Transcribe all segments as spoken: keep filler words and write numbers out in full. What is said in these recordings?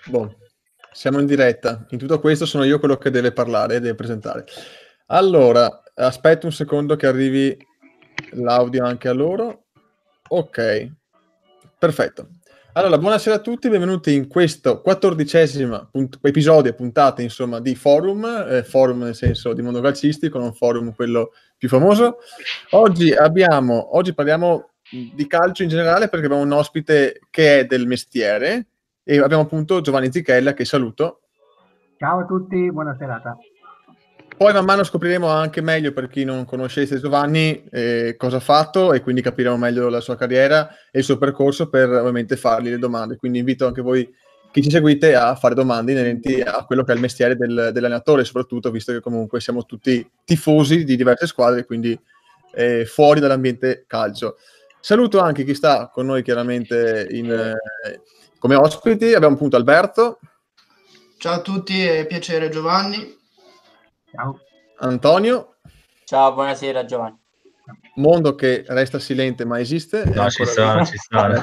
Boh, siamo in diretta. In tutto questo sono io quello che deve parlare e deve presentare. Allora, aspetto un secondo che arrivi l'audio anche a loro. Ok, perfetto. Allora, buonasera a tutti, benvenuti in questo quattordicesimo punt- episodio, puntata, insomma, di Forum, eh, Forum nel senso di mondo calcistico, non Forum quello più famoso. Oggi abbiamo, oggi parliamo di calcio in generale perché abbiamo un ospite che è del mestiere e abbiamo appunto Giovanni Zichella, che saluto. Ciao a tutti, buona serata. Poi man mano scopriremo anche meglio, per chi non conoscesse Giovanni, eh, cosa ha fatto, e quindi capiremo meglio la sua carriera e il suo percorso per ovviamente fargli le domande. Quindi invito anche voi che ci seguite a fare domande inerenti a quello che è il mestiere del, dell'allenatore, soprattutto visto che comunque siamo tutti tifosi di diverse squadre, quindi eh, fuori dall'ambiente calcio. Saluto anche chi sta con noi chiaramente in, eh, come ospiti. Abbiamo appunto Alberto. Ciao a tutti, è piacere Giovanni. Ciao. Antonio. Ciao, buonasera Giovanni. Mondo che resta silente ma esiste. No, ci sono, ci sono.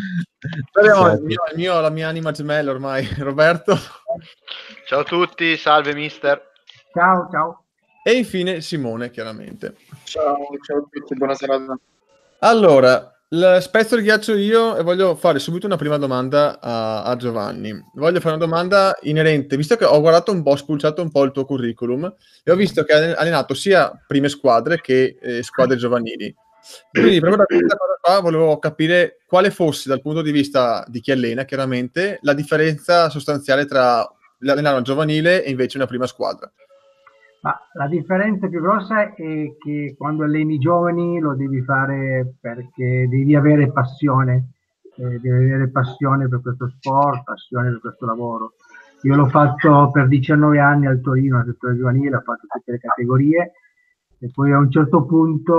Abbiamo il mio, il mio, la mia anima gemella ormai, Roberto. Ciao a tutti, salve mister. Ciao, ciao. E infine Simone, chiaramente. Ciao, ciao a tutti, buona serata. Allora, l- spezzo il ghiaccio io e voglio fare subito una prima domanda a, a Giovanni. Voglio fare una domanda inerente, visto che ho guardato un po', ho spulciato un po' il tuo curriculum e ho visto che hai allenato sia prime squadre che eh, squadre giovanili. Quindi proprio da questa cosa qua volevo capire quale fosse, dal punto di vista di chi allena, chiaramente, la differenza sostanziale tra allenare una giovanile e invece una prima squadra. Ma la differenza più grossa è che quando alleni i giovani lo devi fare perché devi avere passione, eh, devi avere passione per questo sport, passione per questo lavoro. Io l'ho fatto per diciannove anni al Torino, nel settore giovanile, ho fatto tutte le categorie e poi a un certo punto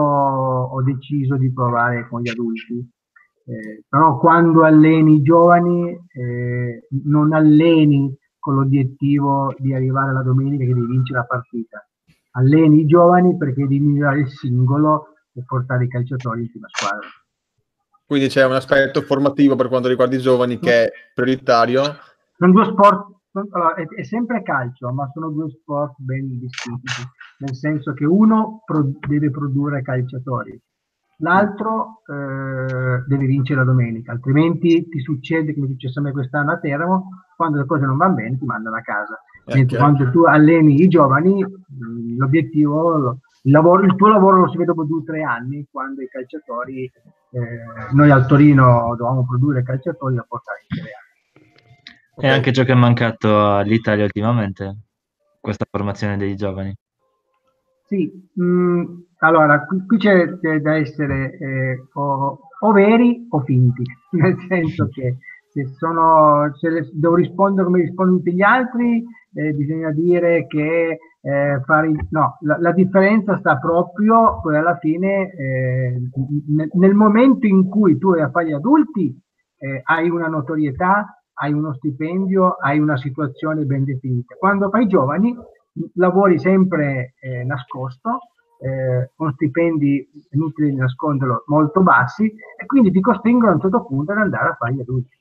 ho deciso di provare con gli adulti. Eh, però quando alleni i giovani eh, non alleni con l'obiettivo di arrivare la domenica che devi vincere la partita. Alleni i giovani perché devi migliorare il singolo e portare i calciatori in prima squadra. Quindi c'è un aspetto formativo per quanto riguarda i giovani che è prioritario. Sono due sport, allora, è, è sempre calcio, ma sono due sport ben distinti, nel senso che uno pro, deve produrre calciatori, l'altro eh, deve vincere la domenica, altrimenti ti succede come è successo a me quest'anno a Teramo, quando le cose non vanno bene ti mandano a casa. Mentre Okay. quando tu alleni i giovani, l'obiettivo, il, lavoro, il tuo lavoro lo si vede dopo due o tre anni, quando i calciatori, eh, noi al Torino dovevamo produrre calciatori da portare in Serie A. È anche ciò che è mancato all'Italia ultimamente, questa formazione dei giovani. Sì, mh, allora qui, qui c'è, c'è da essere eh, o, o veri o finti, nel senso che se, sono, se le, devo rispondere come rispondono tutti gli altri, eh, bisogna dire che eh, fare, no, la, la differenza sta proprio poi alla fine eh, nel, nel momento in cui tu vai a fare gli adulti eh, hai una notorietà, hai uno stipendio, hai una situazione ben definita. Quando fai i giovani lavori sempre eh, nascosto, eh, con stipendi, inutili di nasconderlo, molto bassi, e quindi ti costringono a un certo punto ad andare a fare gli adulti.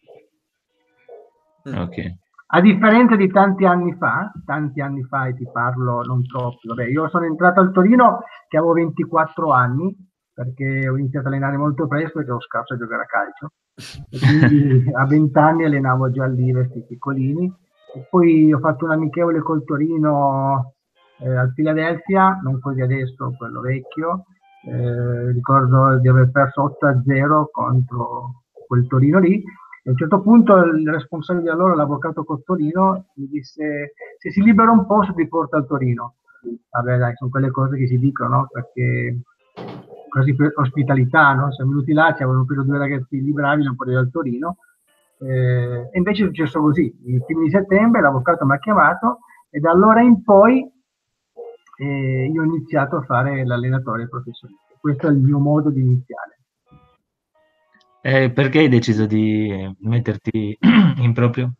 Okay. A differenza di tanti anni fa, tanti anni fa, e ti parlo non troppi, vabbè, io sono entrato al Torino che avevo ventiquattro anni, perché ho iniziato a allenare molto presto perché ero scarso a giocare a calcio, e quindi a venti anni allenavo già lì questi piccolini. E poi ho fatto un amichevole col Torino eh, al Philadelphia, non così adesso, quello vecchio. Eh, ricordo di aver perso otto a zero contro quel Torino lì. E a un certo punto il responsabile di allora, l'avvocato Cozzolino, mi disse: se si libera un posto ti porta al Torino. Vabbè, dai, sono quelle cose che si dicono, no? Perché quasi per ospitalità, no? Siamo venuti là, ci avevano preso due ragazzi bravi, non potevano al Torino. Eh, e invece è successo così, il primo di settembre l'avvocato mi ha chiamato e da allora in poi eh, io ho iniziato a fare l'allenatore professionista. Questo è il mio modo di iniziare. E perché hai deciso di metterti in proprio?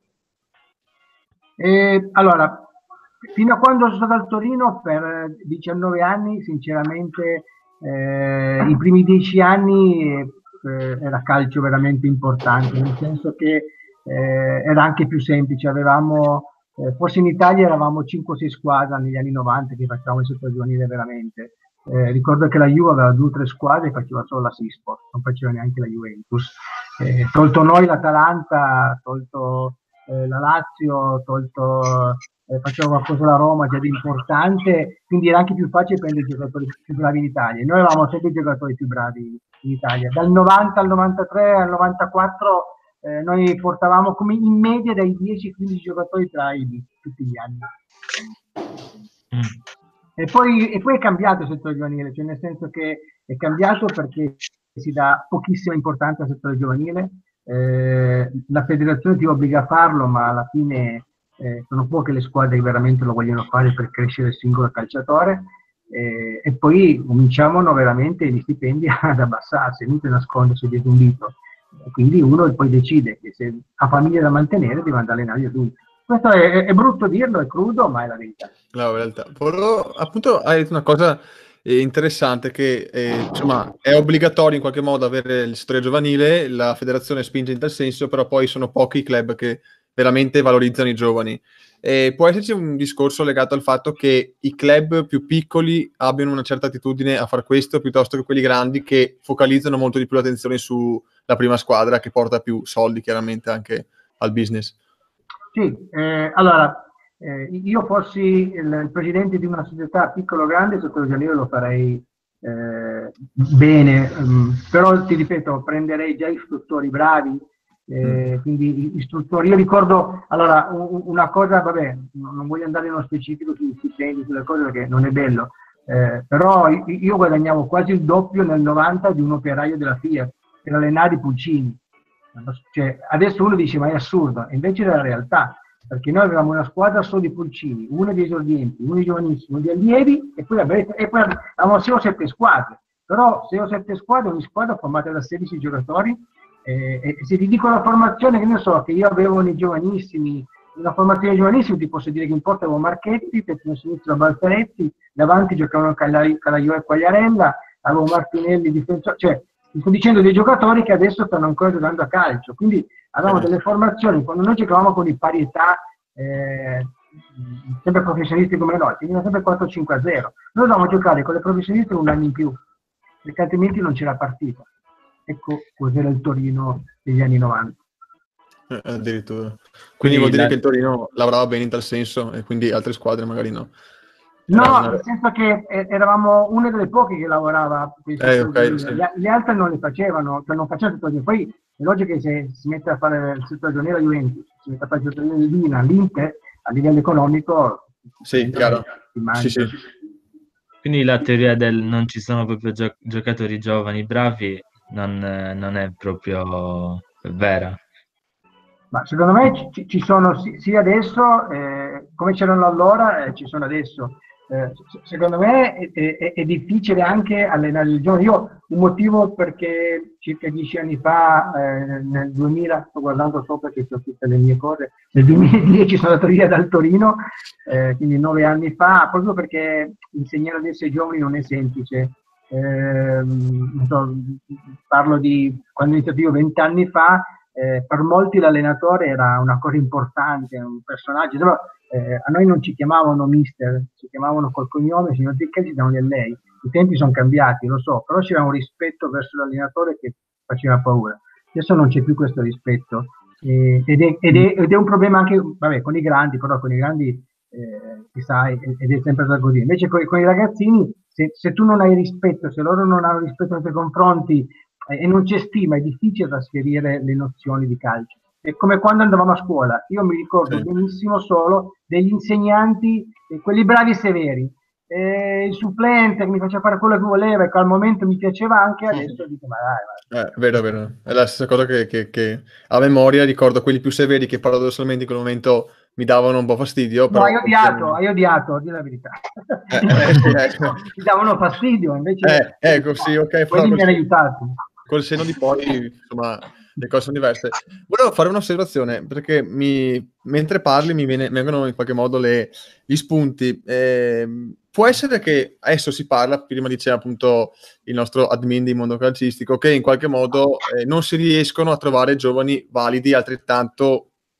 E, allora, fino a quando sono stato al Torino per diciannove anni, sinceramente eh, i primi dieci anni eh, era calcio veramente importante, nel senso che eh, era anche più semplice, avevamo, eh, forse in Italia eravamo cinque o sei squadre negli anni novanta che facevamo il settore giovanile veramente. Eh, ricordo che la Juve aveva due o tre squadre e faceva solo la Sisport, non faceva neanche la Juventus. Eh, tolto noi l'Atalanta, tolto eh, la Lazio, tolto eh, faceva qualcosa la Roma già di importante, quindi era anche più facile prendere i giocatori più bravi in Italia. Noi avevamo sempre i giocatori più bravi in Italia. Dal novanta al novantatré al novantaquattro eh, noi portavamo come in media dai dieci quindici giocatori tra i tutti gli anni. Mm. E poi, e poi è cambiato il settore giovanile, cioè nel senso che è cambiato perché si dà pochissima importanza al settore giovanile, eh, la federazione ti obbliga a farlo, ma alla fine eh, sono poche le squadre che veramente lo vogliono fare per crescere il singolo calciatore, eh, e poi cominciano veramente gli stipendi ad abbassarsi, inutile nascondersi dietro un dito, quindi uno poi decide che se ha famiglia da mantenere deve andare a allenare gli adulti. Questo è, è brutto dirlo, è crudo, ma è la verità. La verità. Però, appunto, hai detto una cosa eh, interessante, che eh, insomma è obbligatorio in qualche modo avere il settore giovanile, la federazione spinge in tal senso, però poi sono pochi i club che veramente valorizzano i giovani. E può esserci un discorso legato al fatto che i club più piccoli abbiano una certa attitudine a far questo, piuttosto che quelli grandi che focalizzano molto di più l'attenzione sulla prima squadra, che porta più soldi chiaramente anche al business. Sì, eh, allora, eh, io fossi il, il presidente di una società piccola o grande, il settore giovanile lo farei eh, bene, um, però ti ripeto, prenderei già istruttori bravi, eh, mm. quindi istruttori. Io ricordo, allora, un, una cosa, vabbè, non voglio andare nello specifico sugli stipendi, sulle cose perché non è bello, eh, però io, io guadagnavo quasi il doppio nel novanta di un operaio della Fiat per allenare i pulcini. Cioè, adesso uno dice ma è assurdo, invece era la realtà, perché noi avevamo una squadra solo di pulcini, uno di esordienti, uno di giovanissimi, uno di allievi, e poi, e poi avevamo sei o sette squadre, però sei o sette squadre, ogni squadra formata da sedici giocatori, eh, e se ti dico la formazione, che ne so, che io avevo nei giovanissimi, una formazione giovanissima, ti posso dire che in porta avevo Marchetti, terzino sinistro Balzaretti, davanti giocavano Calaio e Quagliarella, avevo Martinelli, difensore, cioè ti sto dicendo dei giocatori che adesso stanno ancora giocando a calcio, quindi avevamo delle formazioni, quando noi giocavamo con i pari età, eh, sempre professionisti come noi, quindi sempre quattro cinque a zero, noi dovevamo giocare con le professioniste un anno in più, perché altrimenti non c'era partita. Ecco cos'era il Torino degli anni novanta. Eh, addirittura. Quindi, quindi vuol dire la... che il Torino lavorava bene in tal senso, e quindi altre squadre magari no. No, una... nel senso che eravamo una delle poche che lavorava, eh, okay, sì. le, le altre non le facevano, cioè non facevano tutto. Poi è logico che se si mette a fare il settore giovanile la Juventus, si mette a fare il settore giovanile di Dina, l'Inter, a livello economico, sì, chiaro. Sì, sì. Quindi la teoria del non ci sono proprio gio- giocatori giovani bravi non, non è proprio vera. Ma secondo me ci, ci sono sì, sì adesso, eh, come c'erano allora, eh, ci sono adesso. Eh, secondo me è, è, è difficile anche allenare il giovane. Io un motivo perché circa dieci anni fa, eh, nel duemila, sto guardando sopra che ho tutte le mie cose, nel duemiladieci sono andato via dal Torino, eh, quindi nove anni fa, proprio perché insegnare adesso ai giovani non è semplice. Eh, non so, parlo di quando ho iniziato io vent'anni fa. Eh, per molti l'allenatore era una cosa importante, un personaggio, però eh, a noi non ci chiamavano mister, ci chiamavano col cognome, signor Dicca, ci davano del lei. I tempi sono cambiati, lo so, però c'era un rispetto verso l'allenatore che faceva paura. Adesso non c'è più questo rispetto, eh, ed, è, ed, è, ed è un problema anche, vabbè, con i grandi, però con i grandi eh, si sa, ed è sempre stato così. Invece con, con i ragazzini, se, se tu non hai rispetto, se loro non hanno rispetto nei tuoi confronti, e non c'è stima, è difficile trasferire le nozioni di calcio. È come quando andavamo a scuola, io mi ricordo sì. benissimo solo degli insegnanti, eh, quelli bravi e severi, eh, il supplente che mi faceva fare quello che voleva e che al momento mi piaceva anche, adesso dico ma dai, dai. Eh, vero, vero, è la stessa cosa che, che, che a memoria ricordo quelli più severi che paradossalmente in quel momento mi davano un po' fastidio. No, però hai odiato, hai odiato, di la verità. Eh, eh, sì, ecco. Ti davano fastidio, invece... Eh, ecco, sì, ok. Quelli mi hanno aiutato. Col seno di poi, insomma, le cose sono diverse. Volevo fare un'osservazione, perché mi, mentre parli mi viene, vengono in qualche modo le, gli spunti. Eh, può essere che adesso si parla, prima diceva appunto il nostro admin di mondo calcistico, che in qualche modo eh, non si riescono a trovare giovani validi altrettanto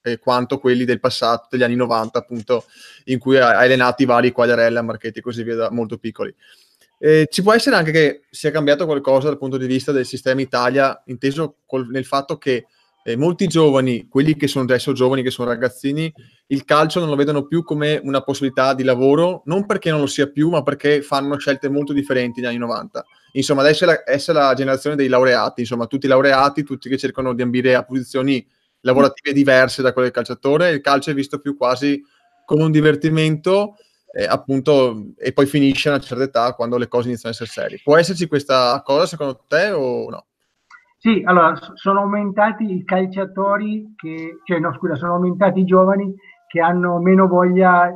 eh, quanto quelli del passato, degli anni novanta, appunto, in cui hai allenato i vari Quagliarella, Marchetti e così via, da molto piccoli. Eh, ci può essere anche che sia cambiato qualcosa dal punto di vista del sistema Italia, inteso col, nel fatto che eh, molti giovani, quelli che sono adesso giovani, che sono ragazzini, il calcio non lo vedono più come una possibilità di lavoro, non perché non lo sia più, ma perché fanno scelte molto differenti negli anni novanta. Insomma, adesso è la, adesso è la generazione dei laureati, insomma, tutti laureati, tutti che cercano di ambire a posizioni lavorative diverse da quelle del calciatore. Il calcio è visto più quasi come un divertimento, eh, appunto, e poi finisce a una certa età quando le cose iniziano a essere serie. Può esserci questa cosa secondo te o no? Sì, allora sono aumentati i calciatori che, cioè no scusa, sono aumentati i giovani che hanno meno voglia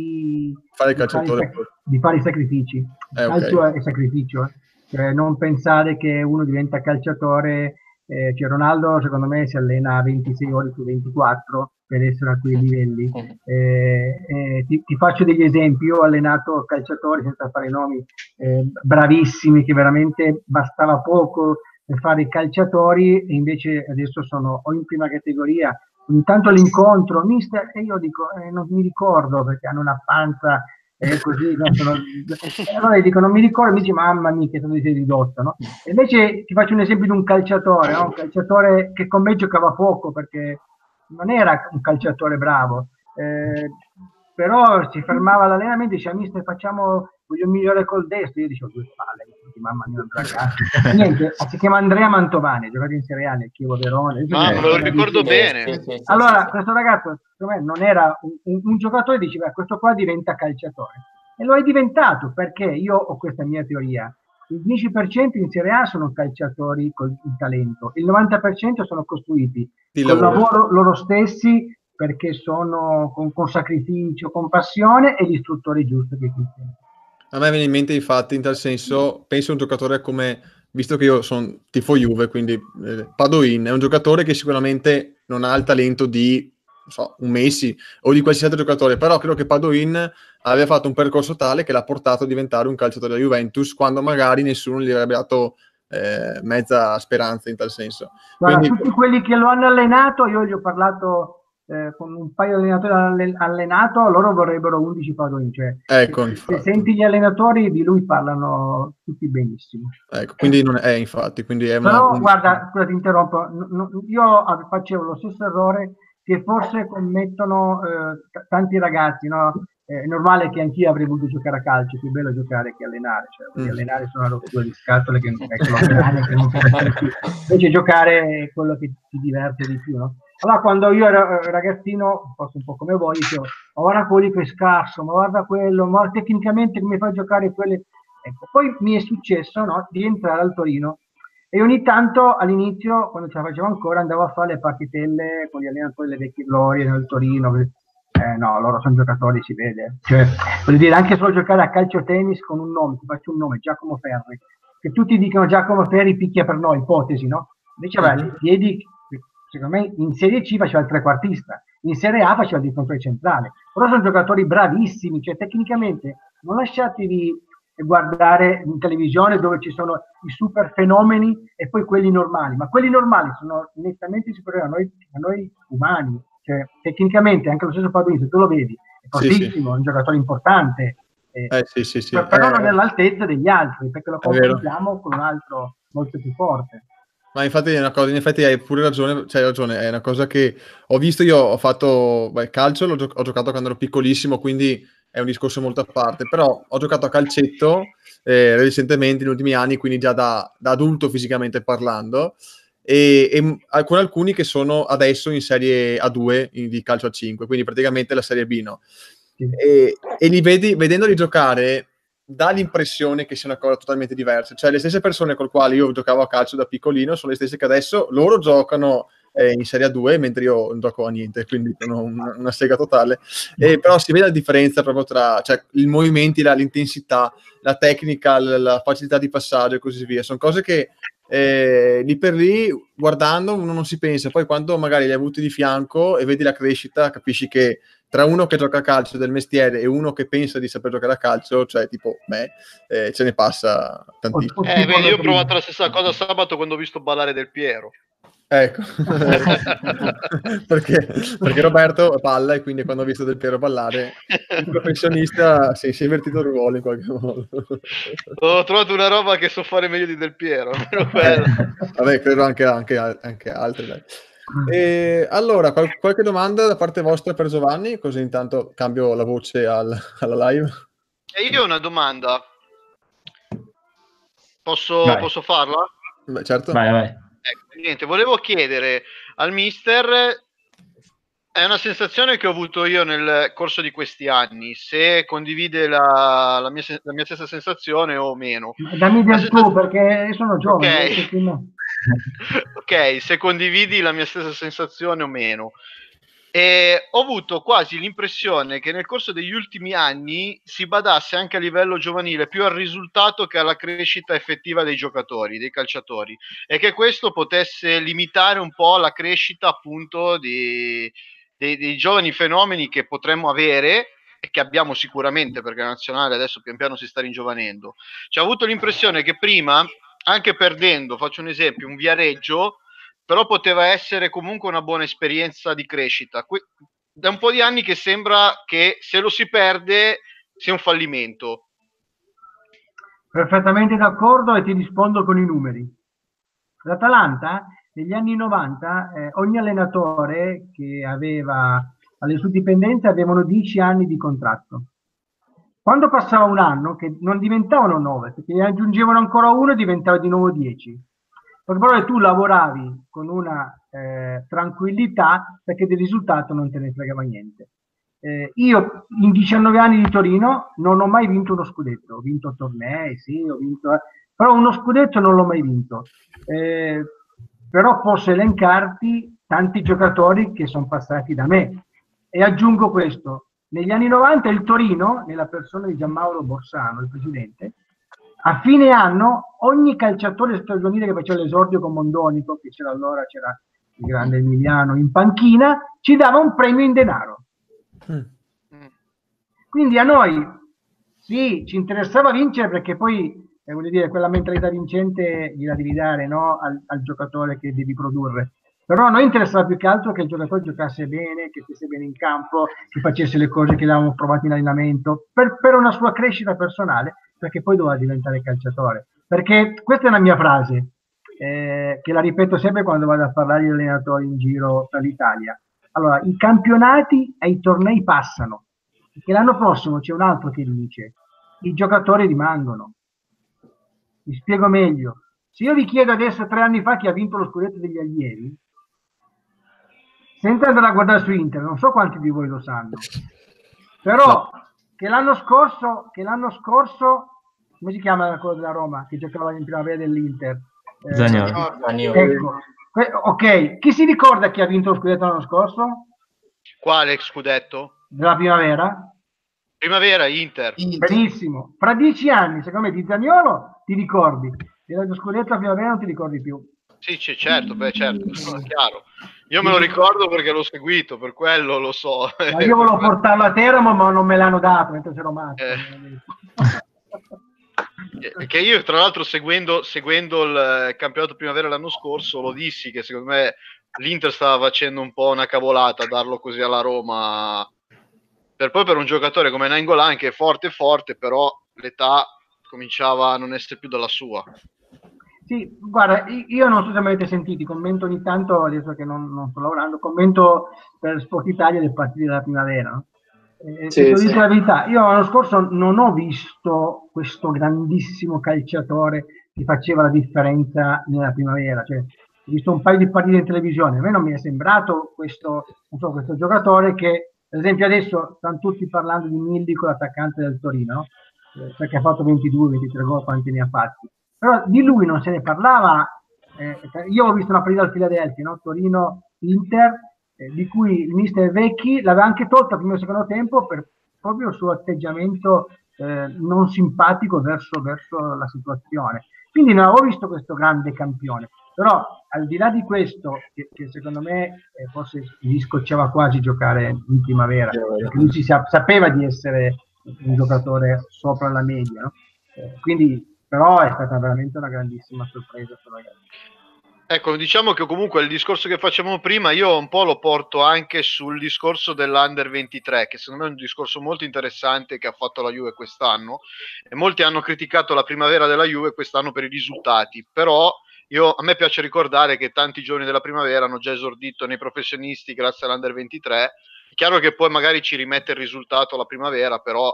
di fare il di fare, i calciatore. sac- di fare i sacrifici. Il Eh, ok. calcio è sacrificio, eh. Cioè, non pensare che uno diventa calciatore, eh, cioè Ronaldo secondo me si allena ventisei ore su ventiquattro per essere a quei livelli. Eh, eh, ti, ti faccio degli esempi, io ho allenato calciatori, senza fare nomi, eh, bravissimi, che veramente bastava poco per fare i calciatori, e invece adesso sono o in prima categoria. Ogni tanto l'incontro, mister, e io dico, eh, non mi ricordo perché hanno una panza eh, così, no, sono, e allora dico, non mi ricordo, mi dice, mamma mia, che sono sei ridotto, no? E invece ti faccio un esempio di un calciatore, no? Un calciatore che con me giocava poco perché non era un calciatore bravo, eh, però si fermava all'allenamento e diceva, mister, facciamo, voglio migliorare col destro. Io dicevo, due palle, mamma mia, ragazzi. Niente, si chiama Andrea Mantovani, ha giocato in Serie A nel Chievo Verona. Ma me lo ricordo bene. Sì, sì, sì, Allora, sì, sì. questo ragazzo, secondo me, non era un, un, un giocatore, diceva, questo qua diventa calciatore. E lo è diventato, perché io ho questa mia teoria. Il dieci per cento in Serie A sono calciatori con il talento, il novanta per cento sono costruiti Il col lavoro. lavoro loro stessi, perché sono con, con sacrificio, con passione, e l'istruttore giusto che ti sente. A me viene in mente, infatti, in tal senso, penso a un giocatore come, visto che io sono tifo Juve, quindi eh, Padoin è un giocatore che sicuramente non ha il talento di, non so, un Messi o di qualsiasi altro giocatore, però credo che Padoin aveva fatto un percorso tale che l'ha portato a diventare un calciatore della Juventus, quando magari nessuno gli avrebbe dato eh, mezza speranza in tal senso. Guarda, Quindi, tutti quelli che lo hanno allenato, io gli ho parlato eh, con un paio di allenatori alle- allenato, loro vorrebbero undici Padoin, cioè ecco, se, se infatti. senti gli allenatori di lui parlano tutti benissimo. Ecco, quindi non è, infatti, quindi è una... Però un- guarda, scusa, ti interrompo, n- n- io av- facevo lo stesso errore che forse commettono eh, t- tanti ragazzi, no? Eh, È normale che anch'io avrei voluto giocare a calcio, più bello giocare che allenare, cioè perché Mm. allenare sono una rottura di scatole che non è che lo grane, che non capisci più. Invece giocare è quello che ti diverte di più, no? Allora quando io ero eh, ragazzino, forse un po' come voi, dicevo, ma guarda quelli che è scarso, ma guarda quello, ma tecnicamente come fa a giocare quelle... Ecco, poi mi è successo, no, di entrare al Torino e ogni tanto all'inizio, quando ce la facevo ancora, andavo a fare le partitelle con gli allenatori delle vecchie glorie nel Torino. Eh, no, loro sono giocatori, si vede. Cioè, voglio dire, anche solo giocare a calcio tennis con un nome, ti faccio un nome, Giacomo Ferri, che tutti dicono Giacomo Ferri picchia per noi, ipotesi, no? Invece aveva Mhm. dei piedi, secondo me in Serie C faceva il trequartista, in Serie A faceva il difensore centrale. Però sono giocatori bravissimi, cioè tecnicamente non lasciatevi guardare in televisione dove ci sono i super fenomeni e poi quelli normali, ma quelli normali sono nettamente superiori a noi, a noi umani, cioè tecnicamente anche lo stesso Padoin, se tu lo vedi, è Sì, sì. fortissimo, è un giocatore importante, eh, Eh, sì, sì, sì. per- però Eh, non è all'altezza degli altri, perché lo È vero. confrontiamo con un altro molto più forte. Ma infatti è una cosa, in effetti hai pure ragione, c'hai ragione, è una cosa che ho visto, io ho fatto beh, calcio, l'ho gio- ho giocato quando ero piccolissimo, quindi è un discorso molto a parte, però ho giocato a calcetto eh, recentemente, negli ultimi anni, quindi già da, da adulto fisicamente parlando, e, e m- con alcuni che sono adesso in serie A due in- di calcio a cinque, quindi praticamente la serie B, no? Sì. E, e li vedi, vedendoli giocare, dà l'impressione che sia una cosa totalmente diversa, cioè le stesse persone con le quali io giocavo a calcio da piccolino sono le stesse che adesso loro giocano eh, in Serie A due, mentre io non gioco a niente, quindi sono una, una sega totale. Eh, però si vede la differenza proprio tra cioè, i movimenti, la, l'intensità, la tecnica, la, la facilità di passaggio e così via. Sono cose che eh, lì per lì, guardando, uno non si pensa. Poi quando magari li hai avuti di fianco e vedi la crescita, capisci che tra uno che gioca a calcio del mestiere e uno che pensa di saper giocare a calcio, cioè tipo me, eh, ce ne passa tantissimo. Eh, vedi, io ho provato la stessa cosa sabato quando ho visto ballare Del Piero. Ecco, perché, perché Roberto palla e quindi quando ho visto Del Piero ballare, il professionista si, si è invertito il ruolo in qualche modo. Ho trovato una roba che so fare meglio di Del Piero. Bello. Vabbè, credo anche, anche, anche altri. Dai. E allora, qual- qualche domanda da parte vostra per Giovanni? Così intanto cambio la voce al, alla live. E io ho una domanda. Posso, Vai. posso farla? Beh, certo. Vai, vai. Ecco, niente, volevo chiedere al mister, è una sensazione che ho avuto io nel corso di questi anni, se condivide la, la, mia, la mia stessa sensazione o meno. Dammi del sensaz- tu, perché sono giovane. Ok. Ok, se condividi la mia stessa sensazione o meno. E ho avuto quasi l'impressione che nel corso degli ultimi anni si badasse anche a livello giovanile più al risultato che alla crescita effettiva dei giocatori, dei calciatori, e che questo potesse limitare un po' la crescita appunto di, dei, dei giovani fenomeni che potremmo avere e che abbiamo sicuramente, perché la nazionale adesso pian piano si sta ringiovanendo. Cioè, ho avuto l'impressione che prima, anche perdendo, faccio un esempio, un Viareggio, però poteva essere comunque una buona esperienza di crescita. Que- da un po' di anni che sembra che se lo si perde sia un fallimento. Perfettamente d'accordo e ti rispondo con i numeri. L'Atalanta negli anni novanta, eh, ogni allenatore che aveva alle sue dipendenze avevano dieci anni di contratto. Quando passava un anno, che non diventavano nove, perché ne aggiungevano ancora uno e diventava di nuovo dieci. Perché però tu lavoravi con una eh, tranquillità perché del risultato non te ne fregava niente. Eh, io in diciannove anni di Torino non ho mai vinto uno scudetto, ho vinto tornei, sì, ho vinto, eh, però uno scudetto non l'ho mai vinto. Eh, però posso elencarti tanti giocatori che sono passati da me. E aggiungo questo, negli anni novanta il Torino, nella persona di Gianmauro Borsano, il presidente, a fine anno ogni calciatore stagionale che faceva l'esordio con Mondonico, che c'era allora, c'era il grande Emiliano in panchina, ci dava un premio in denaro. Mm. Quindi a noi sì, ci interessava vincere perché poi eh, voglio dire, quella mentalità vincente gliela devi dare, no? al, al giocatore che devi produrre. Però a noi interessava più che altro che il giocatore giocasse bene, che stesse bene in campo, che facesse le cose che avevamo provato in allenamento, per, per una sua crescita personale, perché poi doveva diventare calciatore. Perché questa è una mia frase, eh, che la ripeto sempre quando vado a parlare di allenatori in giro per l'Italia. Allora, i campionati e i tornei passano, perché l'anno prossimo c'è un altro che dice, i giocatori rimangono. Vi spiego meglio. Se io vi chiedo adesso tre anni fa chi ha vinto lo scudetto degli allievi, senza andare a guardare su internet, non so quanti di voi lo sanno, però no. che l'anno scorso, che l'anno scorso, come si chiama quello della Roma, che giocava in primavera dell'Inter? Eh, Zaniolo. Ecco, ok, chi si ricorda chi ha vinto lo scudetto l'anno scorso? Quale scudetto? Della primavera? Primavera, Inter. Inter. Benissimo. Fra dieci anni, secondo me, di Zaniolo ti ricordi, dello scudetto della primavera non ti ricordi più. Sì, sì, certo, beh, certo, è chiaro. Io me lo ricordo perché l'ho seguito, per quello lo so. Ma io volevo portarlo a Teramo, ma non me l'hanno dato, mentre c'ero matto. Eh. Che io, tra l'altro, seguendo, seguendo il campionato primavera l'anno scorso, lo dissi che secondo me l'Inter stava facendo un po' una cavolata a darlo così alla Roma. Per poi per un giocatore come Nainggolan, che è forte forte, però l'età cominciava a non essere più dalla sua. Sì, guarda, io non so se mi avete sentito, commento ogni tanto, adesso che non, non sto lavorando, commento per Sport Italia le partite della primavera, no? E, sì, e sì. Dico la verità, io l'anno scorso non ho visto questo grandissimo calciatore che faceva la differenza nella primavera, cioè ho visto un paio di partite in televisione, a me non mi è sembrato questo, non so, questo giocatore che, per esempio adesso stanno tutti parlando di Millico, l'attaccante del Torino, eh, perché ha fatto ventidue ventitré gol, quanti ne ha fatti. Però di lui non se ne parlava, eh, io ho visto una partita al Philadelphia, no? Torino-Inter, eh, di cui il mister Vecchi l'aveva anche tolta al primo e secondo tempo per proprio il suo atteggiamento eh, non simpatico verso, verso la situazione. Quindi non avevo visto questo grande campione, però al di là di questo, che, che secondo me eh, forse gli scocciava quasi giocare in primavera, perché lui si sa, sapeva di essere un giocatore sopra la media, no? eh, quindi però è stata veramente una grandissima sorpresa per ragazzi. Ecco, diciamo che comunque il discorso che facciamo prima io un po' lo porto anche sul discorso dell'Under ventitré, che secondo me è un discorso molto interessante che ha fatto la Juve quest'anno, e molti hanno criticato la primavera della Juve quest'anno per i risultati, però io, a me piace ricordare che tanti giovani della primavera hanno già esordito nei professionisti grazie all'Under ventitré. È chiaro che poi magari ci rimette il risultato la primavera, però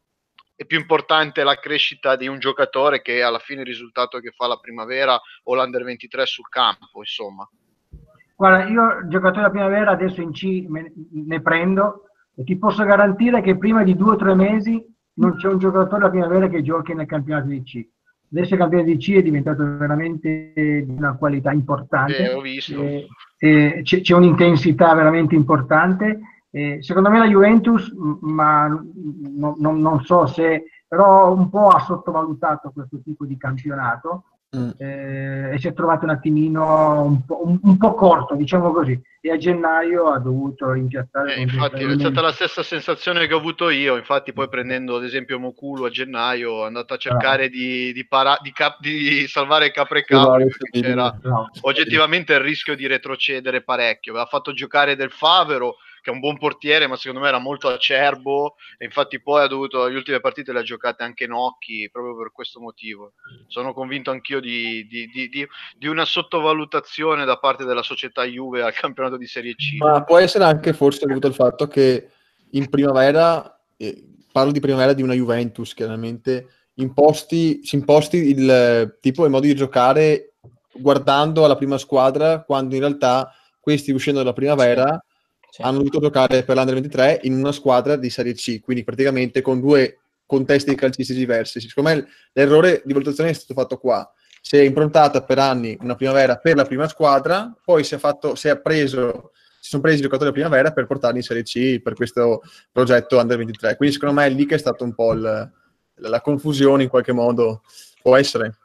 è più importante la crescita di un giocatore che alla fine il risultato che fa la primavera o l'Under ventitré sul campo, insomma. Guarda, io giocatore della primavera adesso in C me, ne prendo e ti posso garantire che prima di due o tre mesi non c'è un giocatore della primavera che giochi nel campionato di C. Adesso il campionato di C è diventato veramente di una qualità importante, eh, ho visto. E, e c'è, c'è un'intensità veramente importante. Eh, secondo me la Juventus, ma no, no, non so se, però un po' ha sottovalutato questo tipo di campionato mm. eh, e si è trovato un attimino un po', un, un po' corto, diciamo così, e a gennaio ha dovuto rimpiazzare. Eh, infatti è stata la stessa sensazione che ho avuto io, infatti poi prendendo ad esempio Mokulu a gennaio è andato a cercare no. di, di, para, di, cap, di salvare capre e cavoli, perché c'era no. oggettivamente il rischio di retrocedere parecchio. Aveva fatto giocare Del Favero, che è un buon portiere, ma secondo me era molto acerbo, e infatti poi ha dovuto, le ultime partite le ha giocate anche Nocchi, proprio per questo motivo. Sono convinto anch'io di, di, di, di, di una sottovalutazione da parte della società Juve al campionato di Serie C. Ma può essere anche forse dovuto al fatto che in primavera, eh, parlo di primavera di una Juventus, chiaramente, imposti, si imposti il tipo e modo di giocare guardando alla prima squadra, quando in realtà questi uscendo dalla primavera sì. hanno dovuto giocare per l'Under ventitré in una squadra di Serie C, quindi praticamente con due contesti calcistici diversi. Secondo me l'errore di valutazione è stato fatto qua. Si è improntata per anni una primavera per la prima squadra, poi si è, fatto, si è preso, si sono presi i giocatori della primavera per portarli in Serie C per questo progetto Under ventitré. Quindi secondo me è lì che è stato un po' il, la confusione in qualche modo, può essere.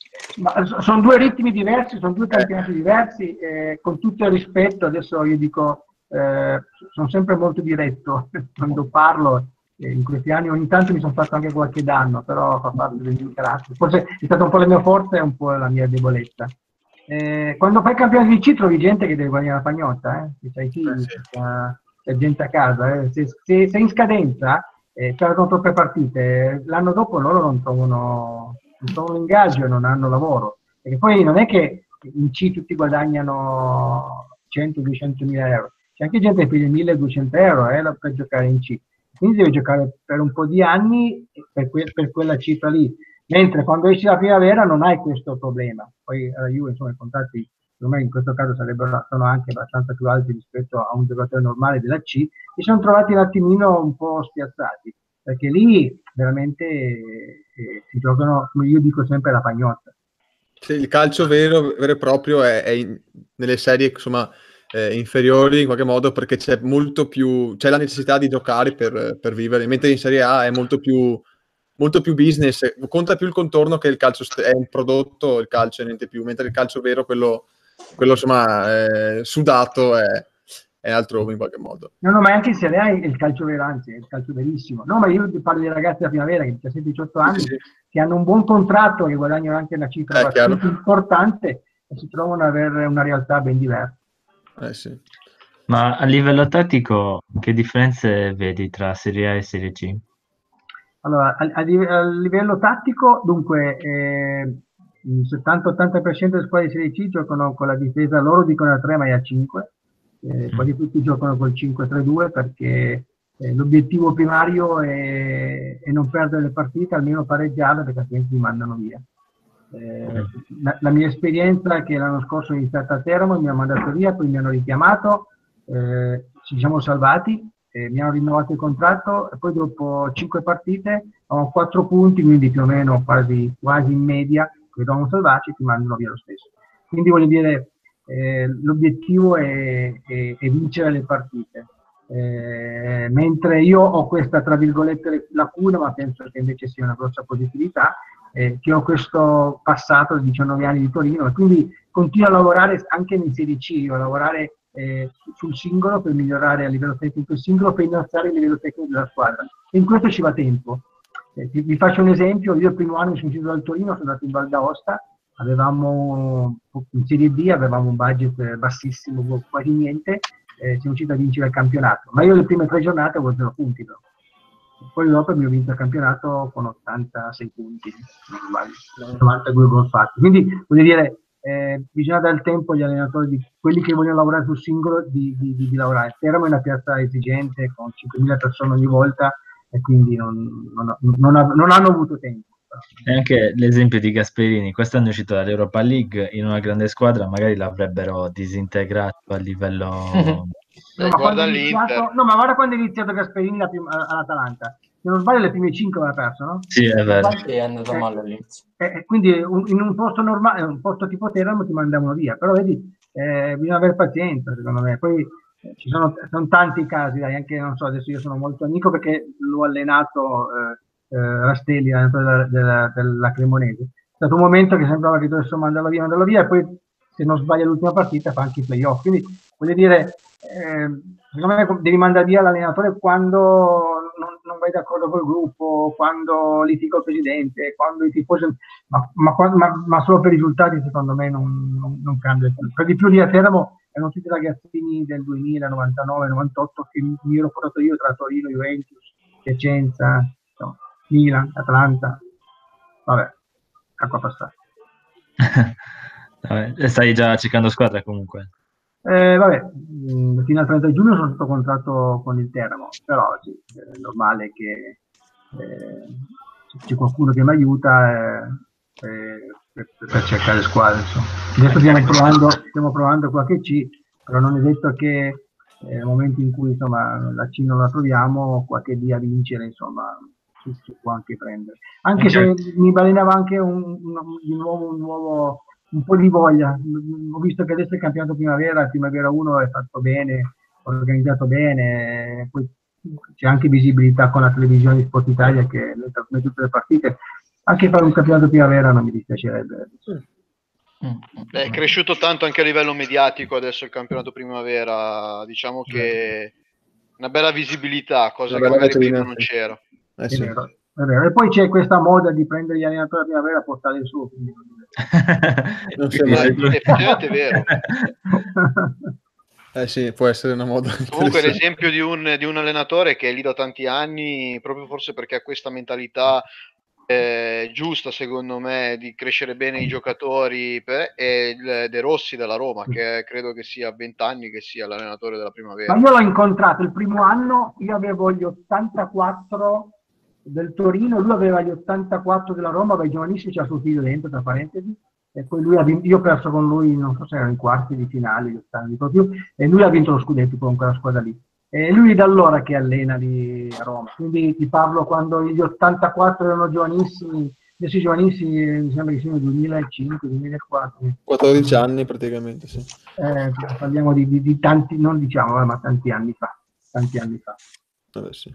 Ma sono due ritmi diversi, sono due campionati eh. diversi, eh, con tutto il rispetto, adesso io dico, eh, sono sempre molto diretto quando parlo, eh, in questi anni ogni tanto mi sono fatto anche qualche danno, però fa parte del mio carattere, forse è stata un po' la mia forza e un po' la mia debolezza. Eh, quando fai campionato di C trovi gente che deve guadagnare la pagnotta, eh? Se c'hai figli, eh sì. c'è, c'è gente a casa, eh? se, se, se in scadenza eh, perdono troppe partite, l'anno dopo loro non trovano non trovano ingaggio e non hanno lavoro, perché poi non è che in C tutti guadagnano cento duecento mila euro, c'è anche gente che piglia milleduecento euro eh, per giocare in C, quindi deve giocare per un po' di anni per, que per quella cifra lì, mentre quando esci la primavera non hai questo problema. Poi alla Juve insomma i contratti secondo me in questo caso sarebbero, sono anche abbastanza più alti rispetto a un giocatore normale della C, e sono trovati un attimino un po' spiazzati, perché lì veramente eh, si giocano, come io dico sempre, la pagnotta. Sì, il calcio vero, vero e proprio è, è in, nelle serie insomma eh, inferiori in qualche modo, perché c'è molto più, c'è la necessità di giocare per, per vivere, mentre in Serie A è molto più molto più business, conta più il contorno che il calcio, è un prodotto, il calcio è niente più, mentre il calcio vero, quello, quello insomma eh, sudato è è altrove in qualche modo. No, no, ma anche in Serie A è il calcio vero, anzi, è il calcio verissimo. No, ma io parlo dei ragazzi della primavera, che diciassette diciotto anni, sì, sì. che hanno un buon contratto, che guadagnano anche una cifra eh, importante, e si trovano ad avere una realtà ben diversa. Eh, sì. Ma a livello tattico, che differenze vedi tra Serie A e Serie C? Allora, a, a, a livello tattico, dunque, eh, il settanta ottanta per cento delle squadre di Serie C giocano con la difesa, loro dicono a tre, ma è a cinque. Eh, quasi tutti giocano col cinque tre due, perché eh, l'obiettivo primario è, è non perdere le partite, almeno pareggiarle, perché altrimenti li mandano via. Eh, la, la mia esperienza è che l'anno scorso è iniziata a Teramo, mi hanno mandato via, poi mi hanno richiamato, eh, ci siamo salvati, eh, mi hanno rinnovato il contratto, e poi dopo cinque partite ho quattro punti, quindi più o meno quasi, quasi in media, che dovevamo salvarci, ti mandano via lo stesso. Quindi voglio dire, Eh, l'obiettivo è, è, è vincere le partite, eh, mentre io ho questa tra virgolette lacuna, ma penso che invece sia una grossa positività, eh, che ho questo passato di diciannove anni di Torino, e quindi continuo a lavorare anche in Serie C, a lavorare eh, sul singolo per migliorare a livello tecnico il singolo, per innalzare il livello tecnico della squadra, e in questo ci va tempo. Eh, vi, vi faccio un esempio: io il primo anno mi sono uscito dal Torino, sono andato in Val d'Aosta avevamo in Serie D avevamo un budget bassissimo, quasi niente, eh, siamo riusciti a vincere il campionato, ma io le prime tre giornate avevo zero punti però. Poi dopo abbiamo vinto il campionato con ottantasei punti, novantadue gol fatti. Quindi voglio dire, eh, bisogna dare il tempo agli allenatori, di quelli che vogliono lavorare sul singolo, di, di, di, di lavorare. Teramo è una piazza esigente con cinquemila persone ogni volta e quindi non, non, non, ha, non hanno avuto tempo. E anche l'esempio di Gasperini, quest'anno è uscito dall'Europa League in una grande squadra, magari l'avrebbero disintegrato a livello... No, ma quando è iniziato, no, ma guarda quando è iniziato Gasperini la prima, all'Atalanta. Se non sbaglio le prime cinque aveva perso, no? Sì, è vero. Sì, è andato male all'inizio. Eh, eh, quindi un, in un posto normale, un posto tipo Teramo ti mandavano via, però vedi, eh, bisogna avere pazienza, secondo me. Poi eh, ci sono, sono tanti casi, dai, anche, non so, adesso io sono molto amico perché l'ho allenato eh, eh, Rastelli, l'allenatore della, della, della Cremonese. È stato un momento che sembrava che dovessero mandarlo via, mandarlo via, e poi se non sbaglia l'ultima partita fa anche i playoff. Quindi voglio dire, eh, secondo me devi mandare via l'allenatore quando non, non vai d'accordo col gruppo, quando litiga il presidente, quando i tifosi, ma, ma, ma, ma solo per i risultati secondo me non, non, non cambia. Per di più lì a Teramo erano tutti ragazzini del duemila, novantanove, novantotto che mi ero portato io tra Torino, Juventus, Piacenza, no, Milan, Atalanta, vabbè, acqua passata. Vabbè, stai già cercando squadra comunque? Eh, vabbè, mh, fino al trenta giugno sono sotto contratto con il Teramo, però sì, è normale che eh, c'è qualcuno che mi aiuta eh, eh, per, per cercare squadre. Insomma. Adesso stiamo provando, stiamo provando qualche C, però non è detto che eh, nel momento in cui insomma, la C non la troviamo, qualche D a vincere, insomma, si, si può anche prendere. Anche okay. Se mi balenava anche un, un, di nuovo un nuovo... un po' di voglia. Ho visto che adesso il campionato primavera, il primavera uno è fatto bene, organizzato bene, poi c'è anche visibilità con la televisione di Sport Italia che trasmette tutte le partite. Anche fare un campionato primavera non mi dispiacerebbe. È cresciuto tanto anche a livello mediatico adesso il campionato primavera, diciamo che una bella visibilità, cosa che magari prima non c'era. Eh sì. È vero. È vero. E poi c'è questa moda di prendere gli allenatori della primavera e portarli su. Non c'è mai. Effettivamente è vero. Eh sì, può essere una moda. Comunque l'esempio di un, di un allenatore che è lì da tanti anni, proprio forse perché ha questa mentalità eh, giusta, secondo me, di crescere bene i giocatori, per, è il De Rossi della Roma, che credo che sia a venti anni che sia l'allenatore della primavera. Ma io l'ho incontrato il primo anno, io avevo gli ottantaquattro del Torino, lui aveva gli ottantaquattro della Roma, vai giovanissimi, c'ha suo figlio dentro, tra parentesi, e poi lui ha vinto, io ho perso con lui, non so se erano in quarti di finale, e lui ha vinto lo scudetto con quella squadra lì. E lui da allora che allena lì a Roma, quindi ti parlo quando gli ottantaquattro erano giovanissimi, adesso i giovanissimi mi sembra che siano duemilacinque, duemilaquattro. quattordici anni praticamente, sì. Eh, parliamo di, di, di tanti, non diciamo, ma tanti anni fa, tanti anni fa. Vabbè, sì.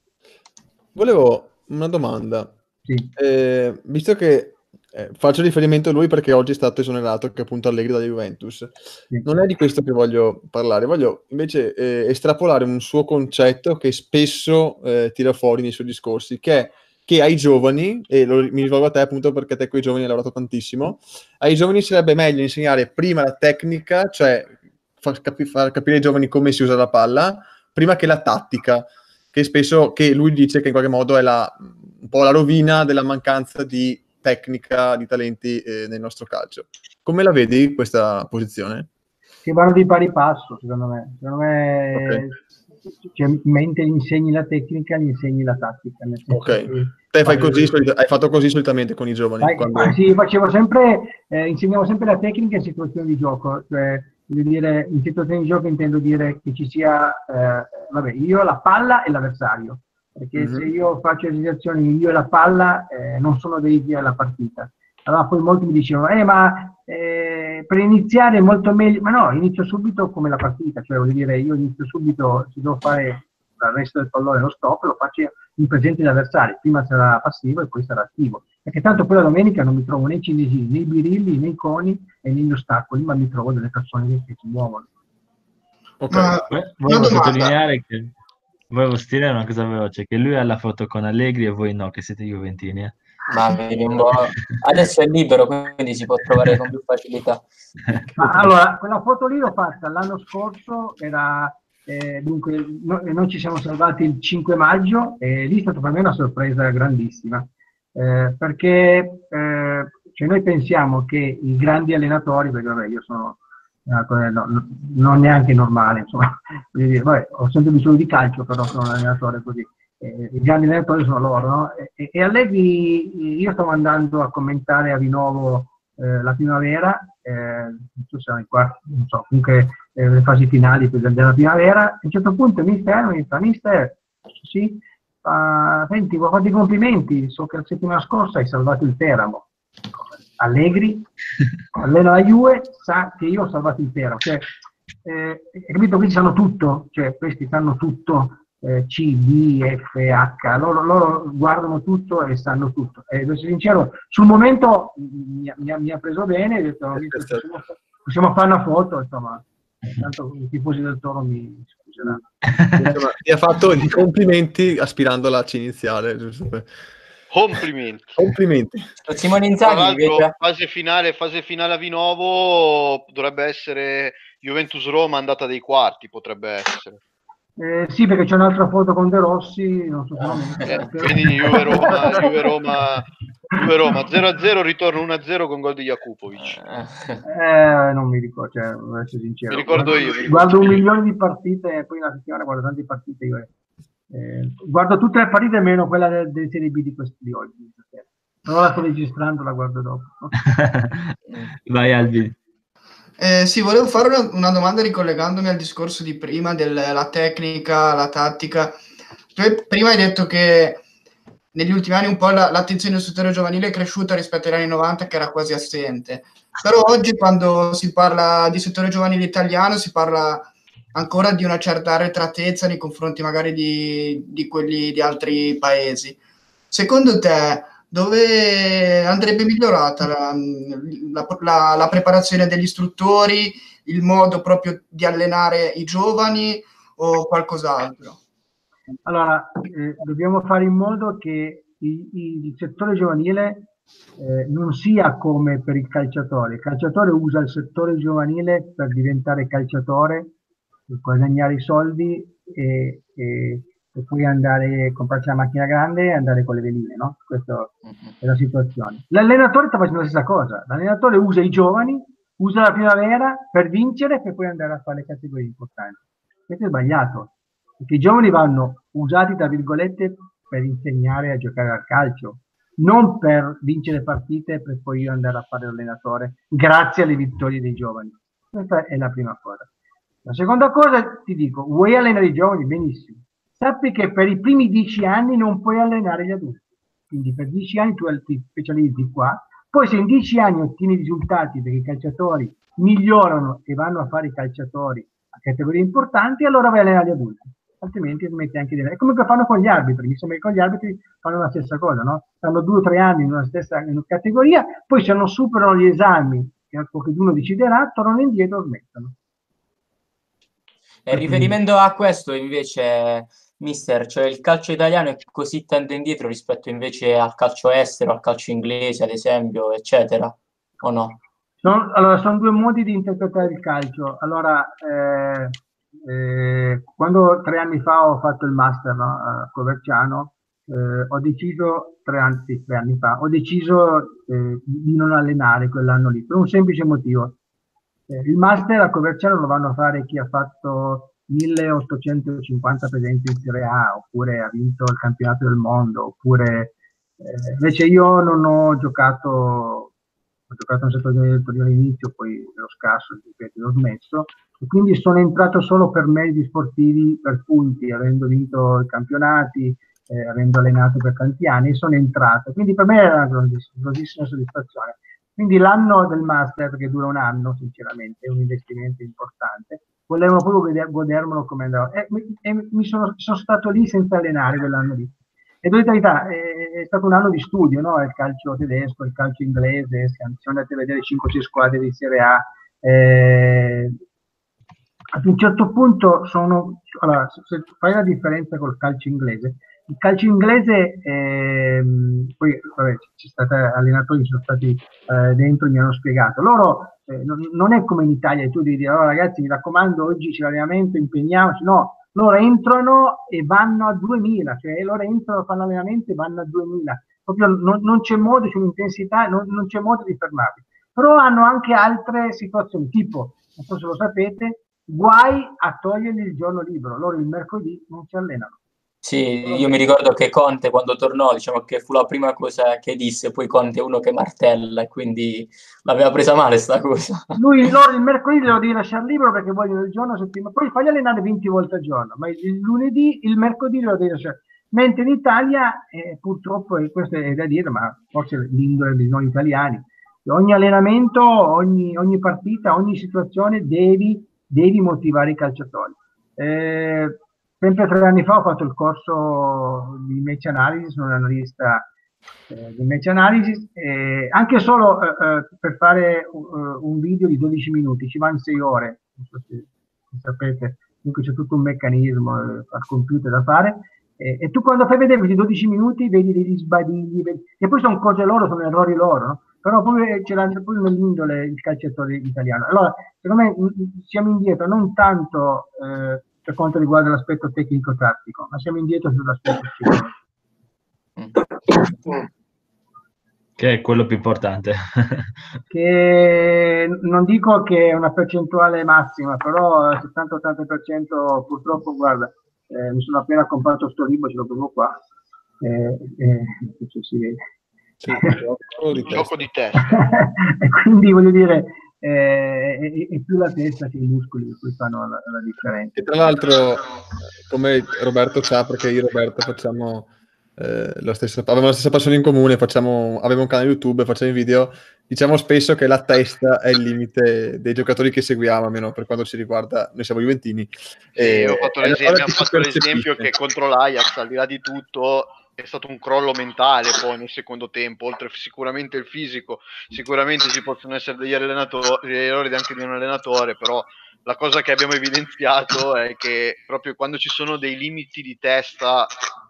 Volevo una domanda. Sì. Eh, visto che eh, faccio riferimento a lui perché oggi è stato esonerato, che appunto Allegri dalla Juventus, sì. Non è di questo che voglio parlare, voglio invece eh, estrapolare un suo concetto che spesso eh, tira fuori nei suoi discorsi, che è che ai giovani, e lo, mi rivolgo a te appunto perché te con i giovani hai lavorato tantissimo, ai giovani sarebbe meglio insegnare prima la tecnica, cioè far, capi- far capire ai giovani come si usa la palla, prima che la tattica, che spesso, che lui dice che in qualche modo è la, un po' la rovina della mancanza di tecnica, di talenti eh, nel nostro calcio. Come la vedi questa posizione? Che vanno di pari passo, secondo me. Secondo me, okay. Cioè, mentre gli insegni la tecnica, gli insegni la tattica. Nel senso ok. Che Te fai così, solita- hai fatto così solitamente con i giovani? Dai, quando... Sì, facevo sempre, eh, insegnavo sempre la tecnica in situazioni di gioco, cioè voglio dire, in situazioni di gioco intendo dire che ci sia, eh, vabbè, io la palla e l'avversario, perché mm-hmm. se io faccio esercitazioni io e la palla eh, non sono dei alla partita. Allora poi molti mi dicevano, eh ma eh, per iniziare è molto meglio, ma no, inizio subito come la partita, cioè voglio dire, io inizio subito, se devo fare il resto del pallone lo stop, lo faccio in presente dell'avversario, prima sarà passivo e poi sarà attivo, perché tanto poi la domenica non mi trovo né cinesini, né birilli, né coni e negli ostacoli, ma mi trovo delle persone che, che si muovono. Ok, ma, volevo sottolineare che volevo dire una cosa veloce, che lui ha la foto con Allegri e voi no, che siete juventini, eh? Ma vedi un po'. Adesso è libero, quindi si può trovare con più facilità. Ma allora, quella foto lì l'ho fatta l'anno scorso, era eh, dunque no, noi ci siamo salvati il cinque maggio e lì è stata per me una sorpresa grandissima, eh, perché eh, cioè noi pensiamo che i grandi allenatori, perché vabbè, io sono eh, no, no, non neanche normale, insomma, dire, vabbè, ho sempre bisogno di calcio, però sono un allenatore così. Eh, i grandi allenatori sono loro, no? E, e Allegri, io stavo andando a commentare a Rinnovo eh, la primavera, eh, non so se erano i quarti, non so, comunque eh, le fasi finali della primavera, a un certo punto mi fermo e mi fa, mister, sì, uh, senti, vuoi farti i complimenti, so che la settimana scorsa hai salvato il Teramo. Allegri, allena la Juve, sa che io ho salvato il Teramo, cioè, eh, capito, questi sanno tutto, cioè questi sanno tutto, eh, C, D, F, H, loro, loro guardano tutto e sanno tutto. E devo essere sincero, sul momento mi, mi, mi ha preso bene, ho detto, possiamo, possiamo fare una foto, insomma, tanto i tifosi del Toro mi scuseranno. Insomma, mi ha fatto i complimenti aspirando alla C iniziale, giusto per... Complimenti. Complimenti. Simone Tra Inzaghi l'altro, invece... fase finale, fase finale a Vinovo dovrebbe essere Juventus-Roma andata dei quarti, potrebbe essere. Eh, sì, perché c'è un'altra foto con De Rossi, non so se lo eh, quindi Juve-Roma, Juve-Roma, Juve-Roma zero a zero, ritorno uno a zero con gol di Jakupovic. Eh, non mi ricordo, cioè, devo essere sincero. Mi ricordo io. Mi ricordo guardo io. un milione di partite e poi una settimana guardo tante partite io. Eh, guardo tutte le partite meno quella del, del Serie B di, questi, di oggi. Però la sto registrando, la guardo dopo. Vai Albi. Eh, sì, volevo fare una, una domanda ricollegandomi al discorso di prima della tecnica, la tattica. Tu prima hai detto che negli ultimi anni un po' la, l'attenzione del settore giovanile è cresciuta rispetto agli anni novanta, che era quasi assente. Però oggi quando si parla di settore giovanile italiano si parla ancora di una certa arretratezza nei confronti magari di, di quelli di altri paesi. Secondo te dove andrebbe migliorata la, la, la, la preparazione degli istruttori, il modo proprio di allenare i giovani o qualcos'altro? Allora, eh, dobbiamo fare in modo che il, il settore giovanile eh, non sia come per il calciatore. Il calciatore usa il settore giovanile per diventare calciatore, per guadagnare i soldi e, e e poi andare a comprarsi la macchina grande e andare con le veline, no? Questa è la situazione. L'allenatore sta facendo la stessa cosa, l'allenatore usa i giovani, usa la primavera per vincere per poi andare a fare le categorie importanti. Questo è sbagliato, perché i giovani vanno usati, tra virgolette, per insegnare a giocare al calcio, non per vincere partite per poi io andare a fare l'allenatore grazie alle vittorie dei giovani. Questa è la prima cosa. La seconda cosa, ti dico, vuoi allenare i giovani? Benissimo. Sappi che per i primi dieci anni non puoi allenare gli adulti, quindi per dieci anni tu ti specializzi qua, poi se in dieci anni ottieni risultati perché i calciatori migliorano e vanno a fare i calciatori a categorie importanti, allora vai a allenare gli adulti, altrimenti smetti anche di allenare. È come che fanno con gli arbitri, mi sembra che con gli arbitri fanno la stessa cosa, no? Stanno due o tre anni in una stessa in una categoria, poi se non superano gli esami che qualcuno deciderà, tornano indietro e smettono. E riferimento a questo invece, mister, cioè il calcio italiano è così tanto indietro rispetto invece al calcio estero, al calcio inglese ad esempio, eccetera, o no? Sono, allora, sono due modi di interpretare il calcio. Allora, eh, eh, quando tre anni fa ho fatto il master, no, a Coverciano, eh, ho deciso, tre anni, sì, tre anni fa, ho deciso eh, di non allenare quell'anno lì, per un semplice motivo. Il master a Coverciano lo vanno a fare chi ha fatto milleottocentocinquanta presenze in Serie A, oppure ha vinto il campionato del mondo, oppure eh, invece io non ho giocato, ho giocato un settore del Torino all'inizio, poi ero scarso, ripeto, l'ho smesso, e quindi sono entrato solo per meriti sportivi, per punti, avendo vinto i campionati, eh, avendo allenato per tanti anni, sono entrato, quindi per me era una grandissima soddisfazione. Quindi l'anno del master, perché dura un anno, sinceramente, è un investimento importante, volevo proprio godermelo come andava. E, e mi sono, sono stato lì senza allenare quell'anno lì. E devo dire la verità, è, è stato un anno di studio, no? Il calcio tedesco, il calcio inglese, siamo andati a vedere cinque sei squadre di Serie A. Eh, ad un certo punto sono... Allora, se fai la differenza col calcio inglese, il calcio inglese, ehm, poi vabbè, ci sono stati allenatori che sono stati eh, dentro, mi hanno spiegato, loro eh, non, non è come in Italia, tu devi dire, oh, ragazzi mi raccomando, oggi c'è l'allenamento, impegniamoci, no, loro entrano e vanno a duemila, cioè loro entrano, fanno allenamento e vanno a duemila, proprio non, non c'è modo, c'è un'intensità, non, non c'è modo di fermarli, però hanno anche altre situazioni, tipo, non so se lo sapete, guai a togliergli il giorno libero, loro il mercoledì non si allenano. Sì, io mi ricordo che Conte quando tornò, diciamo che fu la prima cosa che disse, poi Conte è uno che martella e quindi l'aveva presa male sta cosa. Lui, loro il mercoledì lo devi lasciare libero perché vogliono il giorno settimana, poi fagli allenare venti volte al giorno, ma il lunedì, il mercoledì lo devi lasciare. Mentre in Italia, eh, purtroppo, e questo è da dire, ma forse l'indole di noi italiani, ogni allenamento, ogni, ogni partita, ogni situazione devi, devi motivare i calciatori. Eh, sempre tre anni fa ho fatto il corso di match analysis, sono un analista eh, di match analysis, eh, anche solo eh, eh, per fare uh, un video di dodici minuti, ci vanno sei ore, non so se, se sapete, comunque c'è tutto un meccanismo eh, al computer da fare, eh, e tu quando fai vedere questi dodici minuti vedi degli sbadigli, vedi, e poi sono cose loro, sono errori loro, no? Però poi ce l'ha poi nell'indole il calciatore italiano. Allora, secondo me siamo indietro non tanto eh, per quanto riguarda l'aspetto tecnico-tattico, ma siamo indietro sull'aspetto psicologico. Che è quello più importante. Che non dico che è una percentuale massima, però il settanta ottanta per cento purtroppo, guarda, eh, mi sono appena comprato sto libro, ce l'ho proprio qua. Eh, eh, si vede. Sì, un di gioco di testa. E quindi voglio dire, eh, è, è più la testa che i muscoli che poi fanno la, la differenza. E tra l'altro, come Roberto sa, perché io e Roberto facciamo eh, la stessa, avevamo la stessa passione in comune, facciamo, avevo un canale YouTube, facciamo i video, diciamo spesso che la testa è il limite dei giocatori che seguiamo, almeno per quanto ci riguarda, noi siamo juventini. Sì, e, io ho fatto l'esempio, ho fatto l'esempio che contro l'Ajax, al di là di tutto, è stato un crollo mentale poi nel secondo tempo, oltre sicuramente il fisico, sicuramente ci possono essere degli allenatori, degli errori anche di un allenatore, però la cosa che abbiamo evidenziato è che proprio quando ci sono dei limiti di testa,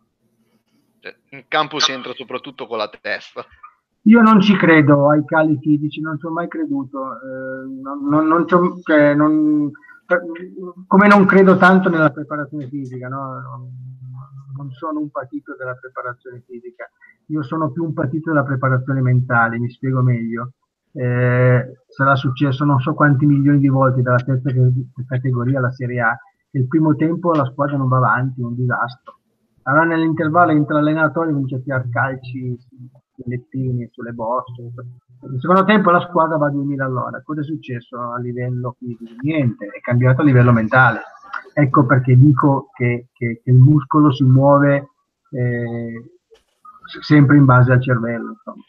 in campo si entra soprattutto con la testa. Io non ci credo ai cali fisici, non ci ho mai creduto, eh, non, non, non cioè, non, come non credo tanto nella preparazione fisica, no? Non, non sono un patito della preparazione fisica, io sono più un patito della preparazione mentale, mi spiego meglio. Eh, sarà successo non so quanti milioni di volte dalla terza categoria alla Serie A, che il primo tempo la squadra non va avanti, è un disastro. Allora nell'intervallo entra l'allenatore e comincia a tirare calci sui lettini, sulle borse. Nel secondo tempo la squadra va a duemila all'ora. Cosa è successo a livello fisico? Niente, è cambiato a livello mentale. Ecco perché dico che, che, che il muscolo si muove eh, sempre in base al cervello. Insomma.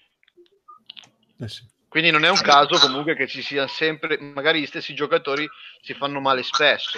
Eh sì. Quindi non è un caso comunque che ci siano sempre, magari gli stessi giocatori si fanno male spesso.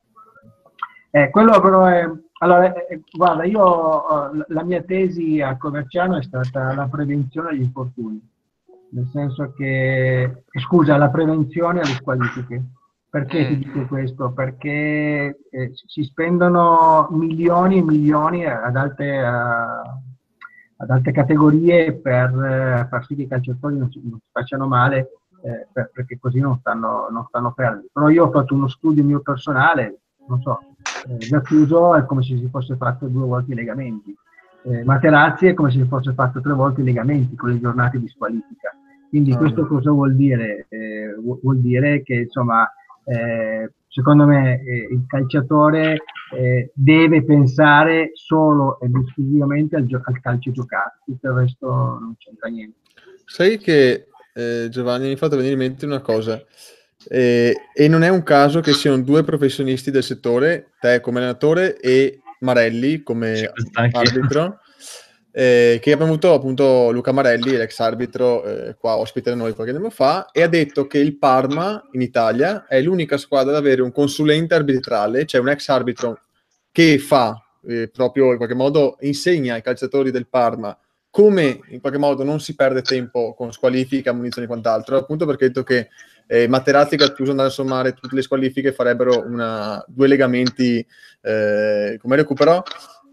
Eh, quello però è... Allora, eh, guarda, io la mia tesi a Coverciano è stata la prevenzione agli infortuni, nel senso che, scusa, la prevenzione alle squalifiche. Perché ti dico questo? Perché eh, si spendono milioni e milioni ad alte, uh, ad alte categorie per uh, far sì che i calciatori non si, non si facciano male, eh, per, perché così non stanno, non stanno fermi. Però io ho fatto uno studio mio personale, non so, eh, Gattuso è come se si fosse fatto due volte i legamenti, eh, Materazzi è come se si fosse fatto tre volte i legamenti con le giornate di squalifica. Quindi oh. questo cosa vuol dire? Eh, vuol dire che insomma Eh, secondo me eh, il calciatore eh, deve pensare solo ed esclusivamente al, al calcio giocato, tutto il resto non c'entra niente. Sai che eh, Giovanni mi ha fatto venire in mente una cosa, eh, e non è un caso che siano due professionisti del settore, te come allenatore e Marelli come arbitro, eh, che abbiamo avuto appunto Luca Marelli, l'ex arbitro, eh, qua ospite da noi qualche tempo fa, e ha detto che il Parma in Italia è l'unica squadra ad avere un consulente arbitrale, cioè un ex arbitro che fa eh, proprio in qualche modo insegna ai calciatori del Parma come in qualche modo non si perde tempo con squalifica, munizioni e quant'altro, appunto perché ha detto che eh, Materazzi e Gattuso andare a sommare tutte le squalifiche farebbero una, due legamenti eh, come recupero.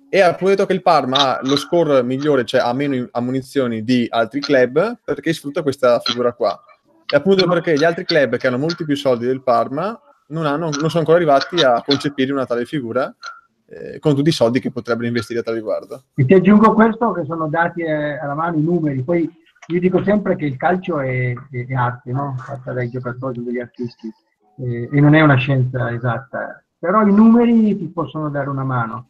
e ha appunto detto che il Parma ha lo score migliore, cioè ha meno ammunizioni di altri club, perché sfrutta questa figura qua. E appunto perché gli altri club che hanno molti più soldi del Parma non, hanno, non sono ancora arrivati a concepire una tale figura, eh, con tutti i soldi che potrebbero investire a tal riguardo. E ti aggiungo questo, che sono dati eh, alla mano i numeri. Poi io dico sempre che il calcio è, è, è arte, no? Fatta dai giocatori, dagli artisti, eh, e non è una scienza esatta, però i numeri ti possono dare una mano.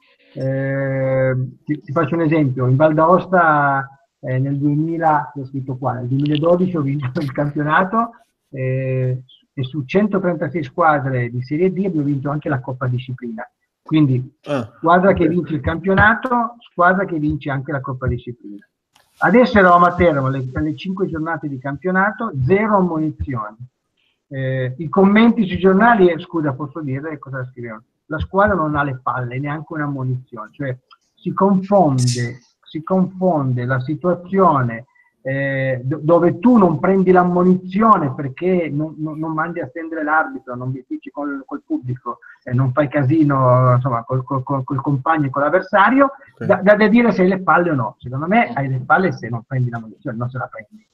Eh, ti, ti faccio un esempio: in Val d'Aosta eh, nel duemila, ho scritto qua, nel duemiladodici ho vinto il campionato, eh, e su centotrentasei squadre di Serie D abbiamo vinto anche la Coppa Disciplina. Quindi Ah, squadra ok. che vince il campionato, squadra che vince anche la Coppa Disciplina. Adesso eravamo a Teramo, le, per le cinque giornate di campionato, zero ammonizioni. Eh, I commenti sui giornali, eh, scusa, posso dire cosa scrivevano? La squadra non ha le palle, neanche un'ammonizione, cioè si confonde, si confonde la situazione eh, do- dove tu non prendi l'ammonizione perché non, non, non mandi a stendere l'arbitro, non bisticci col, col pubblico, eh, non fai casino, insomma, col, col, col, col compagno e con l'avversario, Ok. da, da, da dire se hai le palle o no. Secondo me hai le palle se non prendi l'ammonizione, non se la prendi.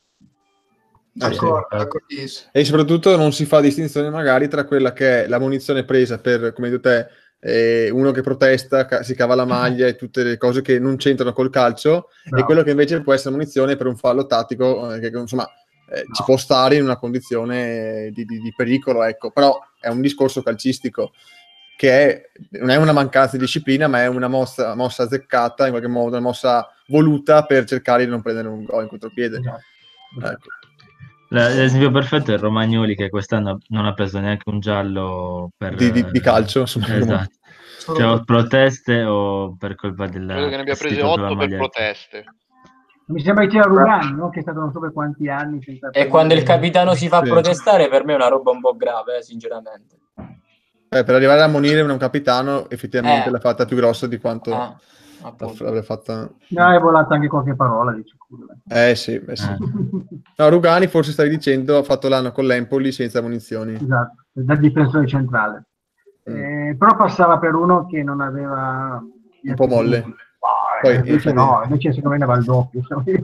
Eh, sì. D'accordo, d'accordissimo. E soprattutto non si fa distinzione magari tra quella che è la munizione presa per, come hai detto te, eh, uno che protesta, ca- si cava la maglia e tutte le cose che non c'entrano col calcio, Bravo. e quello che invece può essere munizione per un fallo tattico, eh, che insomma eh, ci No. può stare in una condizione di, di- di pericolo, ecco. Però è un discorso calcistico che è, non è una mancanza di disciplina, ma è una mossa, mossa azzeccata, in qualche modo, una mossa voluta per cercare di non prendere un gol in contropiede. Esatto. Ecco. L'esempio perfetto è Romagnoli, che quest'anno non ha preso neanche un giallo per... Di, di- di calcio, insomma. Esatto. Cioè, o proteste o per colpa Credo della... che ne abbia sì, prese proprio la otto per maglia. proteste. Mi sembra che c'era Rugani, no? Che è stato non so per quanti anni senza E quando il prendere- capitano si fa Sì. protestare, per me è una roba un po' grave, eh, sinceramente. Eh, per arrivare a ammonire un capitano, effettivamente Eh. l'ha fatta più grossa di quanto Eh, appunto. l'avrebbe fatta. No, è volata anche qualche parola di sicuro. Eh sì, eh sì. Eh. No, Rugani, forse stavi dicendo, ha fatto l'anno con l'Empoli senza munizioni. Esatto, da difensore centrale. Mm. Eh, però passava per uno che non aveva... Un po' molle. Ah, Poi, eh, invece infatti- no, invece secondo me ne va il doppio.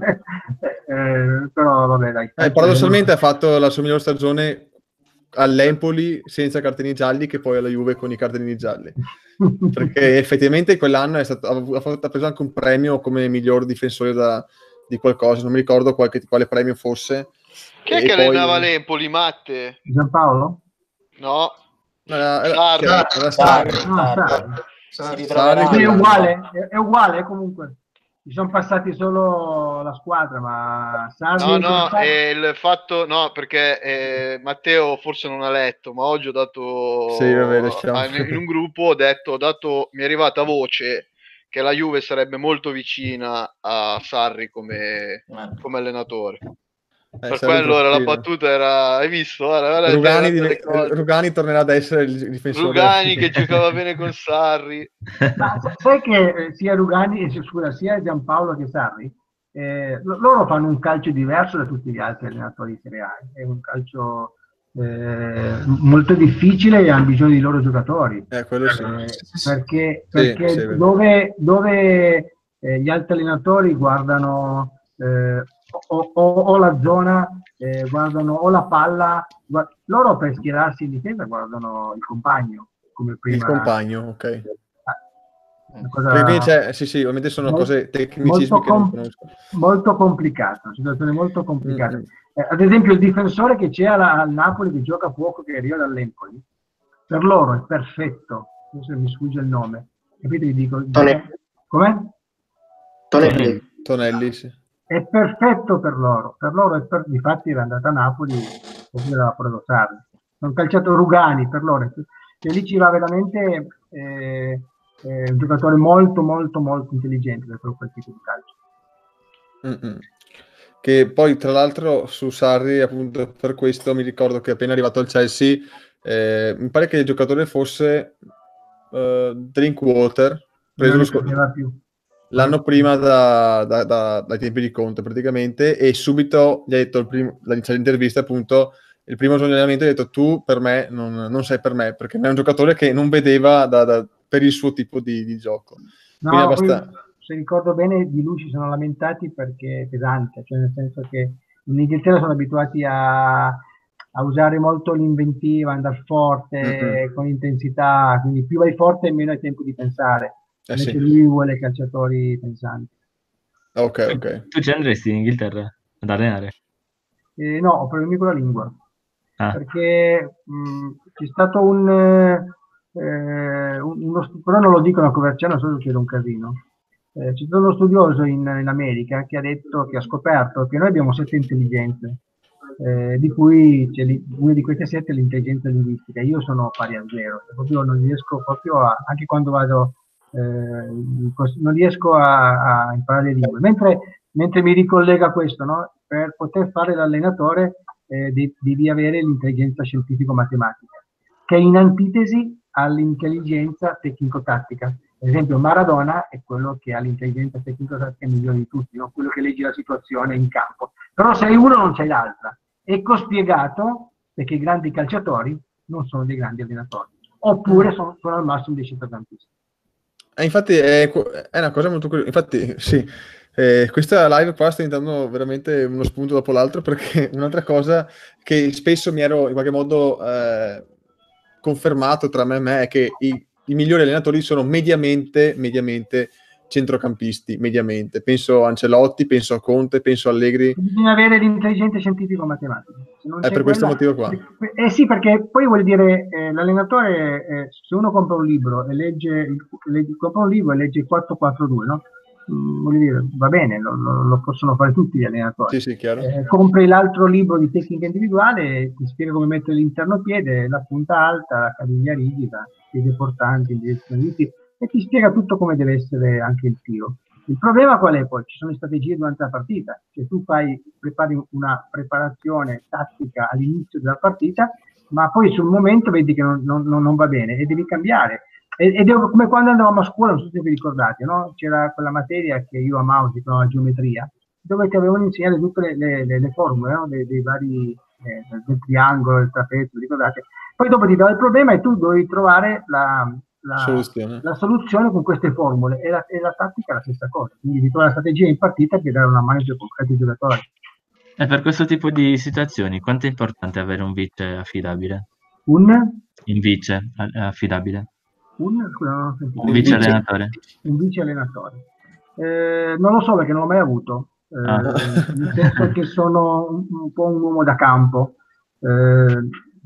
eh, però vabbè, dai. Eh, paradossalmente ha fatto la sua miglior stagione all'Empoli senza cartellini gialli, che poi alla Juve con i cartellini gialli. Perché effettivamente quell'anno è stato, ha, fatto- ha preso anche un premio come miglior difensore da, di qualcosa, non mi ricordo qualche, quale premio fosse. Chi è E che poi- allenava l'Empoli, Matte? Giampaolo? No. Era, era, Sarri. era- era Sarri, Sarri. Ah, Sarri. Sarri. Si Sarri. ritroverà. Sarri, Sì, è quello- uguale, è, è uguale comunque. Mi sono passati solo la squadra, ma Sarri... No, no, è il fatto, no, perché eh, Matteo forse non ha letto, ma oggi ho dato Sì, vabbè, lasciamo. a- in un gruppo, ho detto, ho dato, mi è arrivata voce che la Juve sarebbe molto vicina a Sarri come, Eh. come allenatore. Eh, Per Sarri quello era, la tranquillo. battuta era, hai visto? Guarda, guarda, Rugani, stai div- vedendo le cose. Rugani tornerà ad essere il difensore. Rugani che giocava bene con Sarri. Ma sa- sai che eh, sia Rugani, eh, scusa, sia Giampaolo che Sarri, eh, lo- loro fanno un calcio diverso da tutti gli altri allenatori di Serie A. È un calcio eh, molto difficile e hanno bisogno dei loro giocatori. Eh, quello sì. Eh, perché Sì, perché sì, è vero. dove, dove eh, gli altri allenatori guardano eh, o, o- o la zona, eh, guardano o la palla, gua- loro per schierarsi in difesa guardano il compagno come prima. Il compagno, ok. Una cosa Perché quindi c'è, sì, sì, ovviamente sono mol- cose tecnicismi molto, che non com- conosco. molto complicata, una situazione molto complicata. Mm, mm. Eh, ad esempio il difensore che c'è alla- al Napoli che gioca a poco, che arriva dall'Empoli, per loro è perfetto, adesso mi sfugge il nome, capite che dico? Tonelli. Com'è? Tonelli. Tonelli, sì. È perfetto per loro, per loro è per... difatti era andata a Napoli oppure aveva preso Sarri. Sono calciato Rugani per loro, e lì ci va veramente eh, eh, un giocatore molto molto molto intelligente per quel tipo di calcio. Mm-mm. Che poi tra l'altro su Sarri, appunto per questo mi ricordo che appena arrivato al Chelsea, eh, mi pare che il giocatore fosse eh, Drinkwater, preso Non lo ne scor- prendeva più. l'anno prima da, da- da- dai tempi di Conte praticamente, e subito gli ha detto il primo, l'intervista appunto, il primo giorno di allenamento, gli ha detto tu per me non, non sei per me, perché è un giocatore che non vedeva da- da- per il suo tipo di, di gioco. Quindi No, poi, abbastanza. se ricordo bene, di lui si sono lamentati perché è pesante, cioè nel senso che in Inghilterra sono abituati a, a usare molto l'inventiva, andare forte, Mm-mm. con intensità, quindi più vai forte meno hai tempo di pensare. Eh Invece sì. lui vuole calciatori pensanti. Ok, Tu, ok. tu ci andresti in Inghilterra ad allenare? Eh, no, ho problemi con la lingua, Ah, perché mh, c'è stato un, eh, un- uno, stu- però non lo dicono a Coverciano, solo che era un casino. Eh, c'è stato uno studioso in, in America che ha detto, che ha scoperto che noi abbiamo sette intelligenze, eh, di cui c'è li- una di queste sette è l'intelligenza linguistica. Io sono pari a zero, cioè proprio non riesco proprio a, anche quando vado, eh, in cos- non riesco a, a imparare le lingue. Mentre, mentre mi ricollega questo, no? Per poter fare l'allenatore eh, de- devi avere l'intelligenza scientifico-matematica, che è in antitesi all'intelligenza tecnico-tattica. Ad esempio, Maradona è quello che ha l'intelligenza tecnico-tattica migliore di tutti, no? Quello che legge la situazione in campo. Però sei uno non c'hai l'altra. Ecco spiegato perché i grandi calciatori non sono dei grandi allenatori, oppure sono, sono al massimo dei centrocampisti. Eh, infatti è, è una cosa molto curiosa. Infatti, sì, eh, questa live qua sta diventando veramente uno spunto dopo l'altro, perché un'altra cosa che spesso mi ero in qualche modo eh, confermato tra me e me è che i, i migliori allenatori sono mediamente, mediamente centrocampisti, mediamente. Penso a Ancelotti, penso a Conte, penso a Allegri. Bisogna avere l'intelligenza scientifico-matematica. Se non È c'è per questo quella, motivo qua. eh sì, perché poi vuol dire eh, l'allenatore, eh, se uno compra un libro e legge, legge, compra un libro e legge quattro quattro due, no? Mm, vuol dire, va bene, lo, lo, lo possono fare tutti gli allenatori. Sì, sì, chiaro. Eh, compri l'altro libro di tecnica individuale, ti spiega come mettere l'interno piede, la punta alta, la caviglia rigida, piede portante, in direzione di tiro, e ti spiega tutto come deve essere anche il tiro. Il problema qual è poi? Ci sono le strategie durante la partita, cioè tu fai, prepari una preparazione tattica all'inizio della partita, ma poi sul momento vedi che non, non, non va bene e devi cambiare. Ed è come quando andavamo a scuola, non so se vi ricordate, no? C'era quella materia che io amavo, si chiamava geometria, dove ti avevano insegnato tutte le, le, le, le formule, no? dei, dei vari, eh, del triangolo, del trapezio, ricordate? Poi dopo ti dava il problema e tu dovevi trovare la, la, Soluzione. la soluzione con queste formule, e la, e la tattica è la stessa cosa, quindi ti trovi la strategia in partita per dare una mano ai concreti giocatori. e per questo tipo di situazioni, quanto è importante avere un vice affidabile? Un? Un vice a- affidabile? Un, scusa, non ho sentito. Un vice allenatore? Un vice allenatore. Eh, non lo so perché non l'ho mai avuto, eh, Ah. nel senso che sono un, un po' un uomo da campo. Eh,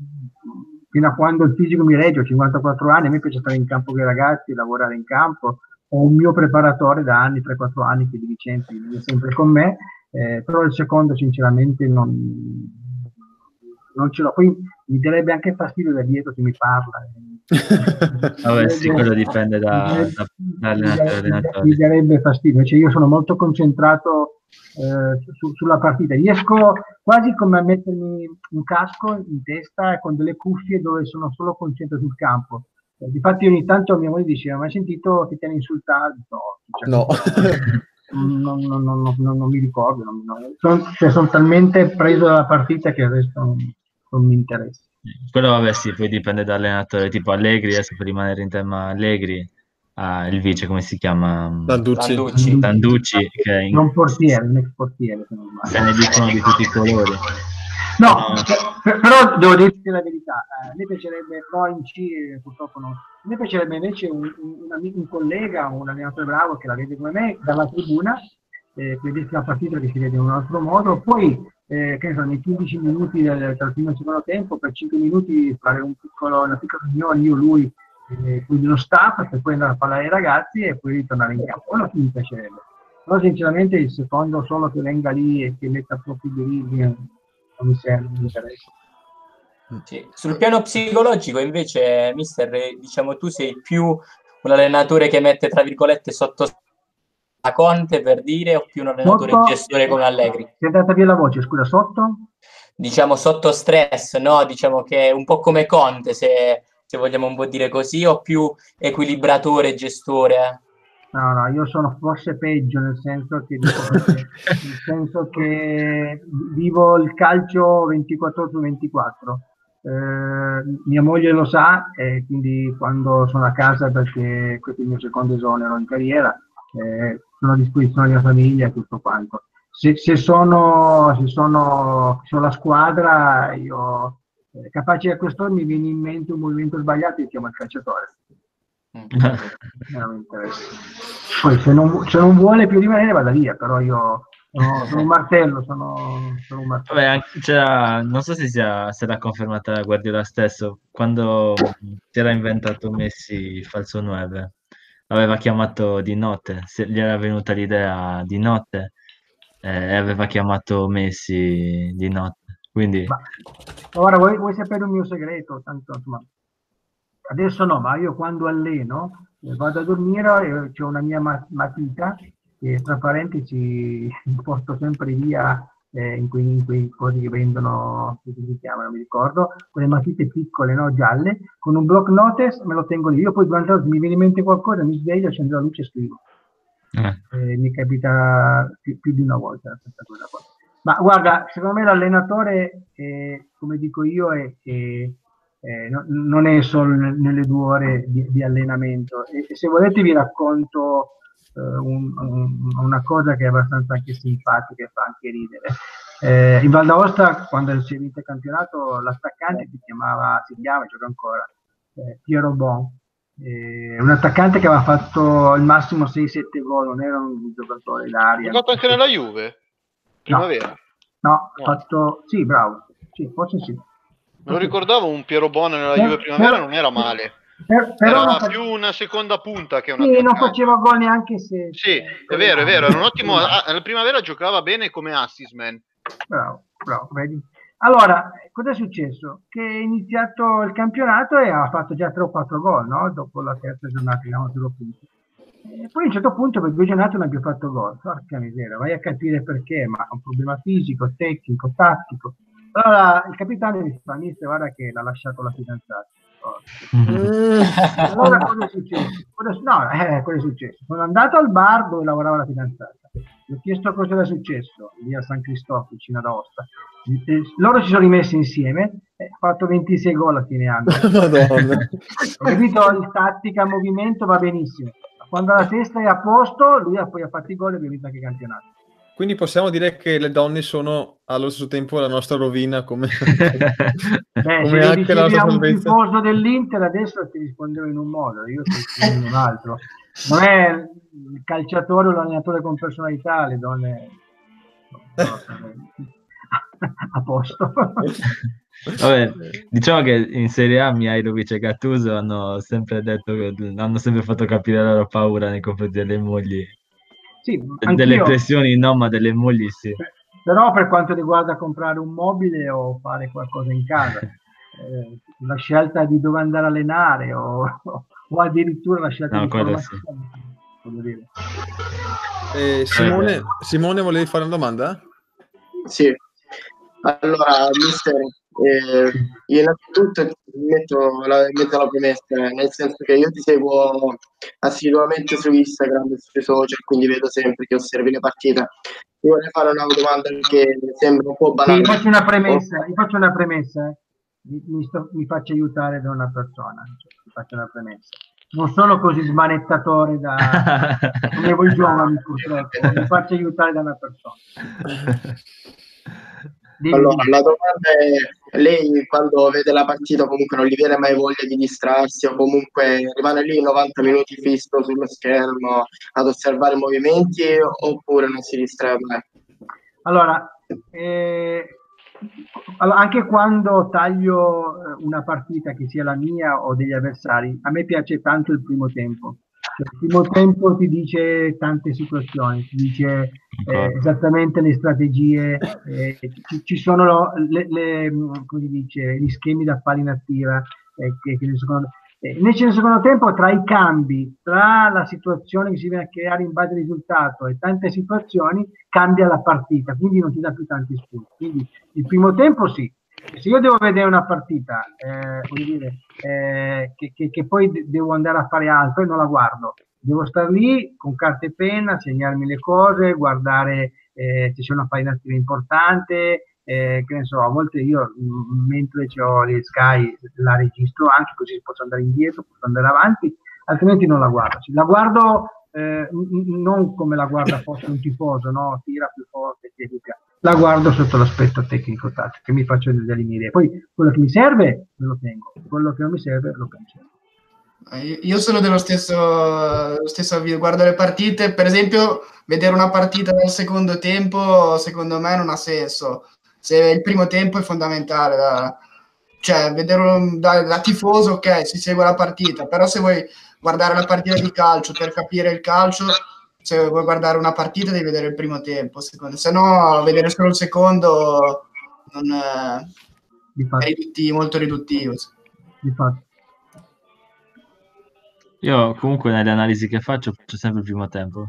fino a quando il fisico mi regge, ho cinquantaquattro anni, a me piace stare in campo con i ragazzi, lavorare in campo. Ho un mio preparatore da anni, tre quattro anni, che di Vicenza viene sempre con me, eh, però il secondo sinceramente non, non ce l'ho. Poi mi darebbe anche fastidio da dietro se mi parla. Vabbè, sì, quello dipende da, da, da allenatore a mi, allenatore. mi darebbe fastidio, cioè io sono molto concentrato eh, su, sulla partita, riesco quasi come a mettermi un casco in testa con delle cuffie dove sono solo concentrato sul campo. Eh, difatti ogni tanto mia moglie diceva: ma hai sentito che ti hanno insultato? No, cioè, No. non, non, non, non, non mi ricordo, non, non, sono, cioè, sono talmente preso dalla partita che adesso non, non mi interessa. Quello vabbè sì, poi dipende dall'allenatore, tipo Allegri, adesso per rimanere in tema Allegri, ha il vice, come si chiama? Landucci. Landucci. Landucci, che in- Non portiere, un ex portiere, se non se sbaglio. ne dicono di tutti i colori. No, No. per- però devo dirti la verità, eh, a me piacerebbe, però in C eh, purtroppo no, a me piacerebbe invece un, un, un, amico, un collega, un allenatore bravo che la vede come me, dalla tribuna, eh, che vede la partita che si vede in un altro modo, poi eh, che ne so, nei quindici minuti del, tra il primo e il secondo tempo, per cinque minuti fare un piccolo, una piccola riunione, io, lui, eh, quindi lo staff, per poi andare a parlare ai ragazzi e poi ritornare in campo. Quello che mi piacerebbe. Però sinceramente il secondo solo che venga lì e che metta proprio i diritti non mi serve, non mi interessa. Sì. Sul piano psicologico invece, mister, diciamo tu sei più un allenatore che mette tra virgolette sotto la Conte, per dire, o più un allenatore Sotto, gestore come Allegri? si è andata via la voce, scusa, sotto? Diciamo sotto stress, no? Diciamo che è un po' come Conte, se, se vogliamo un po' dire così, o più equilibratore, gestore? No, no, io sono forse peggio, nel senso che, nel senso che vivo il calcio ventiquattro ore su ventiquattro. eh, mia moglie lo sa, e quindi quando sono a casa, perché questo è il mio secondo esonero in carriera, eh, sono a disposizione della famiglia e tutto quanto. Se, se, sono, se sono, sono la squadra, io eh, capace che a quest'ora mi viene in mente un movimento sbagliato e chiamo il calciatore. Non mi interessa. Poi se non, se non vuole più rimanere vada via, però io sono, sono un martello, sono, sono un martello. Vabbè, anche- c'era- non so se sia, se l'ha confermata da Guardiola stesso, quando si era inventato Messi il falso nove, aveva chiamato di notte, se gli era venuta l'idea di notte, eh, e aveva chiamato Messi di notte. Quindi Ma ora vuoi, vuoi sapere un mio segreto? Tanto, insomma, adesso no, ma io quando alleno eh, vado a dormire, c'è una mia ma- matita che tra parentesi porto sempre via eh, in, quei, in quei cosi che vendono, come si chiamano, non mi ricordo, quelle matite piccole, no, gialle, con un block notice me lo tengo lì. Io poi durante la notte mi viene in mente qualcosa, mi sveglio, accendo la luce e scrivo. eh, Eh, mi capita più, più di una volta questa cosa qua. Ma guarda, secondo me l'allenatore, eh, come dico io, è, è, eh, no- non è solo nelle due ore di, di allenamento. E, e se volete vi racconto eh, un- un- una cosa che è abbastanza anche simpatica e fa anche ridere. Eh, in Val d'Aosta, quando si è vinto il campionato, l'attaccante si chiamava, si chiama, gioca ancora, eh, Piero Bon. Eh, un attaccante che aveva fatto al massimo sei sette gol, non era un giocatore Ha d'aria. giocato anche nella Juve? Primavera? No, ha No. fatto, sì, bravo, sì, forse sì. Me lo ricordavo un Piero Bono nella Per- Juve Primavera, per- non era male. per- però Era non fa- più una seconda punta che un sì, non attaccante. faceva gol neanche se... Sì, è vero, è vero, era un ottimo... ah, alla Primavera giocava bene come assist man. Bravo, bravo, vedi? Allora, cosa è successo? Che è iniziato il campionato e ha fatto già tre o quattro gol, no? Dopo la terza giornata, abbiamo zero punti. E poi a un certo punto per due giornate non abbia fatto gol. Porca miseria, vai a capire perché, ma è un problema fisico, tecnico, tattico. Allora il capitano mi fa, mister, guarda che l'ha lasciato la fidanzata. Porca. Allora cosa è successo? Cosa, no, eh, cosa è successo? Sono andato al bar dove lavorava la fidanzata. Gli ho chiesto cosa era successo lì a San Cristoforo, vicino ad Aosta. Eh, Loro si sono rimessi insieme e ha fatto ventisei gol a fine anno. Madonna. Ho capito, il tattica, movimento va benissimo. Quando la testa è a posto, lui ha poi ha fatto i gol e abbiamo vinto anche il campionato. Quindi possiamo dire che le donne sono allo stesso tempo la nostra rovina, come, Beh, come se lo anche la dicevi nostra a un salvezza. tifoso dell'Inter adesso ti rispondevo in un modo, io ti rispondo in un altro. Non è il calciatore o l'allenatore con personalità, le donne no, sono a posto. Vabbè, diciamo che in Serie A Mihajlovic e Gattuso hanno sempre detto che hanno sempre fatto capire la loro paura nei confronti delle mogli. Sì, Delle anch'io. pressioni no, ma delle mogli sì. Però per quanto riguarda comprare un mobile o fare qualcosa in casa, eh, la scelta di dove andare a allenare o, o addirittura la scelta No, di quello formazione, voglio dire. Eh, Simone, Simone, volevi fare una domanda? Sì, allora, mister, eh, io innanzitutto metto la, metto la premessa, nel senso che io ti seguo assiduamente su Instagram e sui social, quindi vedo sempre che osservi le partite. Ti vorrei fare una domanda che sembra un po' Sì, banale. vi faccio una premessa, vi faccio una premessa, eh. mi, mi, sto, mi faccio aiutare da una persona, cioè, vi faccio una premessa. Non sono così smanettatore da come voi giovani purtroppo, mi faccio aiutare da una persona. Dimmi, Allora, dimmi. la domanda è, lei quando vede la partita comunque non gli viene mai voglia di distrarsi o comunque rimane lì novanta minuti fisso sullo schermo ad osservare i movimenti oppure non si distrae mai? Allora, eh, allora, anche quando taglio una partita che sia la mia o degli avversari, a me piace tanto il primo tempo. Cioè, il primo tempo ti dice tante situazioni, ti dice eh, esattamente le strategie, eh, ci, ci sono le, le, come si dice, gli schemi da fare in attiva, eh, che, che nel, secondo, eh, invece nel secondo tempo tra i cambi, tra la situazione che si viene a creare in base al risultato e tante situazioni, cambia la partita, quindi non ti dà più tanti spunti. Quindi il primo tempo sì. Se io devo vedere una partita, eh, voglio dire, eh, che, che, che poi de- devo andare a fare altro e non la guardo, devo stare lì con carta e penna, segnarmi le cose, guardare eh, se c'è una farinativa importante, eh, che ne so, a volte io mh, mentre ho le Sky la registro anche, così posso andare indietro, posso andare avanti, altrimenti non la guardo. La guardo eh, n- non come la guarda forse un tifoso, no? Tira più forte, tira più piano. La guardo sotto l'aspetto tecnico-tattico, che mi faccio delle mie idee. Poi quello che mi serve me lo tengo, quello che non mi serve lo cancello. Io sono dello stesso, lo stesso avviso, guardo le partite, per esempio vedere una partita nel secondo tempo secondo me non ha senso, se il primo tempo è fondamentale, da, cioè vedere da, da tifoso ok, si segue la partita, però se vuoi guardare la partita di calcio per capire il calcio, se vuoi guardare una partita devi vedere il primo tempo, secondo, se no vedere solo il secondo non è, è riduttivo, molto riduttivo. Difatti. Io comunque nelle analisi che faccio faccio sempre il primo tempo.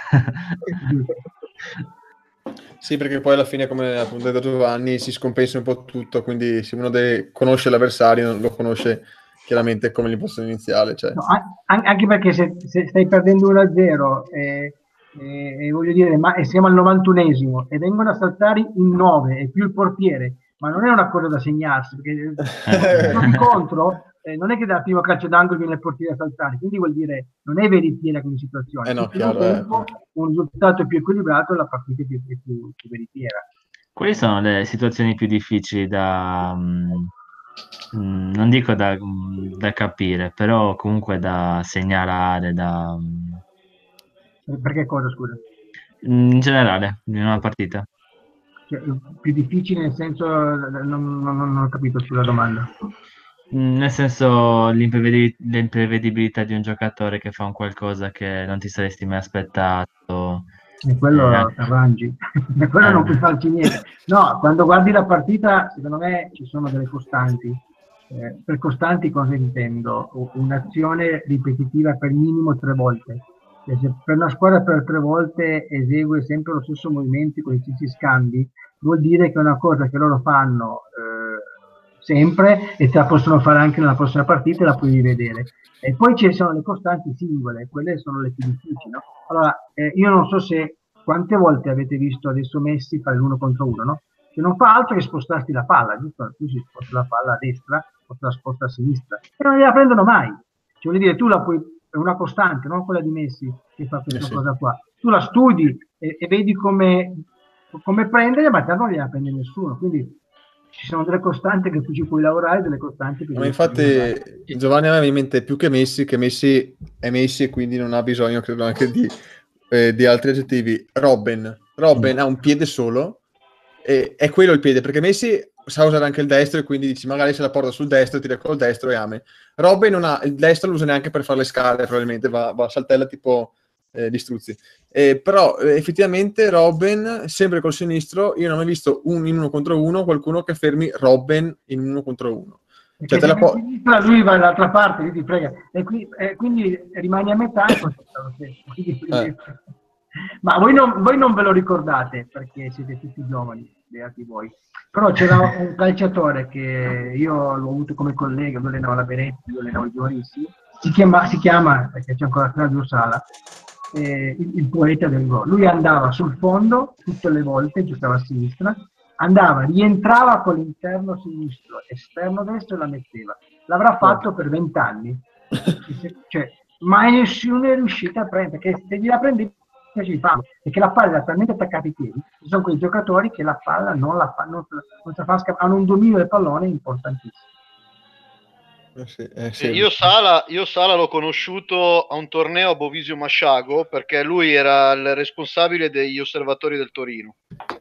Sì, perché poi alla fine, come appunto ha detto Giovanni, si scompensa un po' tutto, quindi se uno deve, conosce l'avversario, lo conosce chiaramente come l'impostazione iniziale. Cioè. No, an- anche perché se, se stai perdendo uno a zero e, e, e voglio dire, ma e siamo al novantunesimo e vengono a saltare in nove e più il portiere, ma non è una cosa da segnarsi, perché di contro eh, non è che dal primo calcio d'angolo viene il portiere a saltare, quindi vuol dire non è veritiera come situazione. Eh no, chiaro, tempo, eh. Un risultato più equilibrato, la partita è più, più, più, più veritiera. Quali sono le situazioni più difficili da, mh, non dico da, mh, da capire, però comunque da segnalare, da, mh, Perché cosa, scusa? in generale, in una partita? Cioè, più difficile nel senso, non, non, non ho capito sulla domanda. Mm, Nel senso, l'imprevedi- l'imprevedibilità di un giocatore che fa un qualcosa che non ti saresti mai aspettato. E quello Eh, ti arrangi, e quello eh, non puoi farci niente. No, quando guardi la partita, secondo me ci sono delle costanti. Eh, per costanti cosa intendo? U- Un'azione ripetitiva per minimo tre volte. Cioè, se per una squadra per tre volte esegue sempre lo stesso movimento con gli stessi scambi, vuol dire che è una cosa che loro fanno eh, sempre e te la possono fare anche nella prossima partita e la puoi rivedere. E poi ci sono le costanti singole, quelle sono le più difficili, no? Allora, eh, io non so se quante volte avete visto adesso Messi fare l'uno contro uno, no? Che non fa altro che spostarsi la palla, giusto? Tu si sposta la palla a destra, o te la sposta a sinistra, e non gliela prendono mai. Cioè, vuol dire, tu la puoi, è una costante, non quella di Messi che fa questa Eh sì. cosa qua. Tu la studi e, e vedi come, come prendere, ma tanto non gliela prende nessuno. Quindi ci sono delle costanti che tu ci puoi lavorare, delle costanti che Ma devi infatti Giovanni aveva in mente più che Messi, che Messi è Messi e quindi non ha bisogno, credo, anche di, eh, di altri aggettivi. Robben. Robben ha un piede solo e è quello il piede, perché Messi sa usare anche il destro e quindi dici magari se la porta sul destro, tira col destro e ame. Robben non ha il destro, lo usa neanche per fare le scale, probabilmente va, va a saltella tipo eh, di Struzzi. Eh, però eh, effettivamente Robben, sempre col sinistro, io non ho mai visto un in uno contro uno qualcuno che fermi Robben in uno contro uno. Perché Cioè, te se la po- sinistra lui va dall'altra parte, lui ti frega. E, qui, e quindi rimani a metà e poi lo stesso. Quindi, Eh. Ma voi non, voi non ve lo ricordate perché siete tutti giovani, beati voi. Però c'era un calciatore che io l'ho avuto come collega, lui allenava la Beretti, io allenavo i giovanissimi, si chiama, si chiama perché c'è ancora Claudio Sala, eh, il, il poeta del gol. Lui andava sul fondo tutte le volte, giocava a sinistra, andava, rientrava con l'interno sinistro, esterno destro e la metteva. L'avrà fatto per vent'anni. Cioè, mai nessuno è riuscito a prendere, perché se gliela prendi ci fa, perché la palla è talmente attaccata ai piedi, ci sono quei giocatori che la palla non la fa, non, non sa fa scappare, hanno un dominio del pallone importantissimo. Eh sì, eh sì. Io Sala, io Sala l'ho conosciuto a un torneo a Bovisio Masciago perché lui era il responsabile degli osservatori del Torino.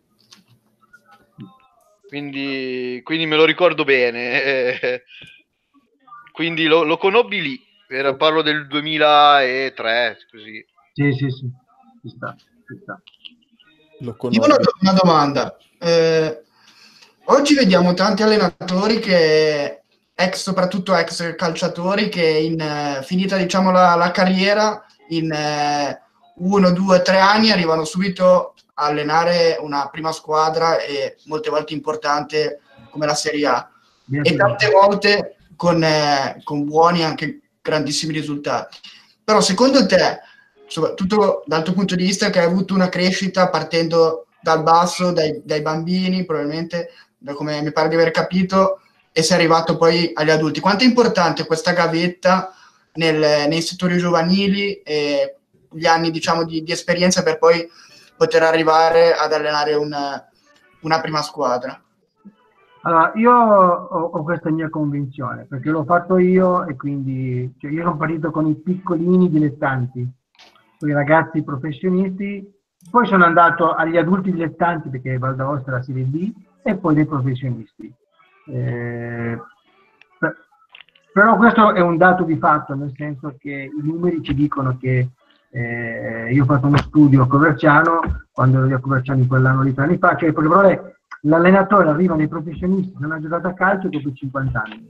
Quindi, quindi me lo ricordo bene. Eh, quindi lo, lo conobbi lì. Era, parlo del duemilatré, così. Sì, sì, sì. Ci sta, ci sta. Lo Io ho una, una domanda. Eh, oggi vediamo tanti allenatori che, ex, soprattutto ex calciatori, che in eh, finita diciamo la, la carriera, in eh, uno, due, tre anni arrivano subito a allenare una prima squadra e molte volte importante come la Serie A. E tante volte con, eh, con buoni anche grandissimi risultati. Però secondo te, soprattutto dal tuo punto di vista che hai avuto una crescita partendo dal basso, dai, dai bambini, probabilmente, da come mi pare di aver capito, e sei arrivato poi agli adulti. Quanto è importante questa gavetta nel, nei settori giovanili e gli anni, diciamo, di, di esperienza per poi poter arrivare ad allenare una, una prima squadra? Allora, io ho, ho questa mia convinzione, perché l'ho fatto io e quindi cioè io sono partito con i piccolini dilettanti, con i ragazzi professionisti, poi sono andato agli adulti dilettanti perché Val d'Aosta è la Serie B e poi dei professionisti. Eh, per, però questo è un dato di fatto, nel senso che i numeri ci dicono che eh, io ho fatto uno studio a Coverciano, quando ero a Coverciano in quell'anno di tre anni fa, cioè perché l'allenatore arriva nei professionisti, non ha giocato a calcio dopo cinquanta anni.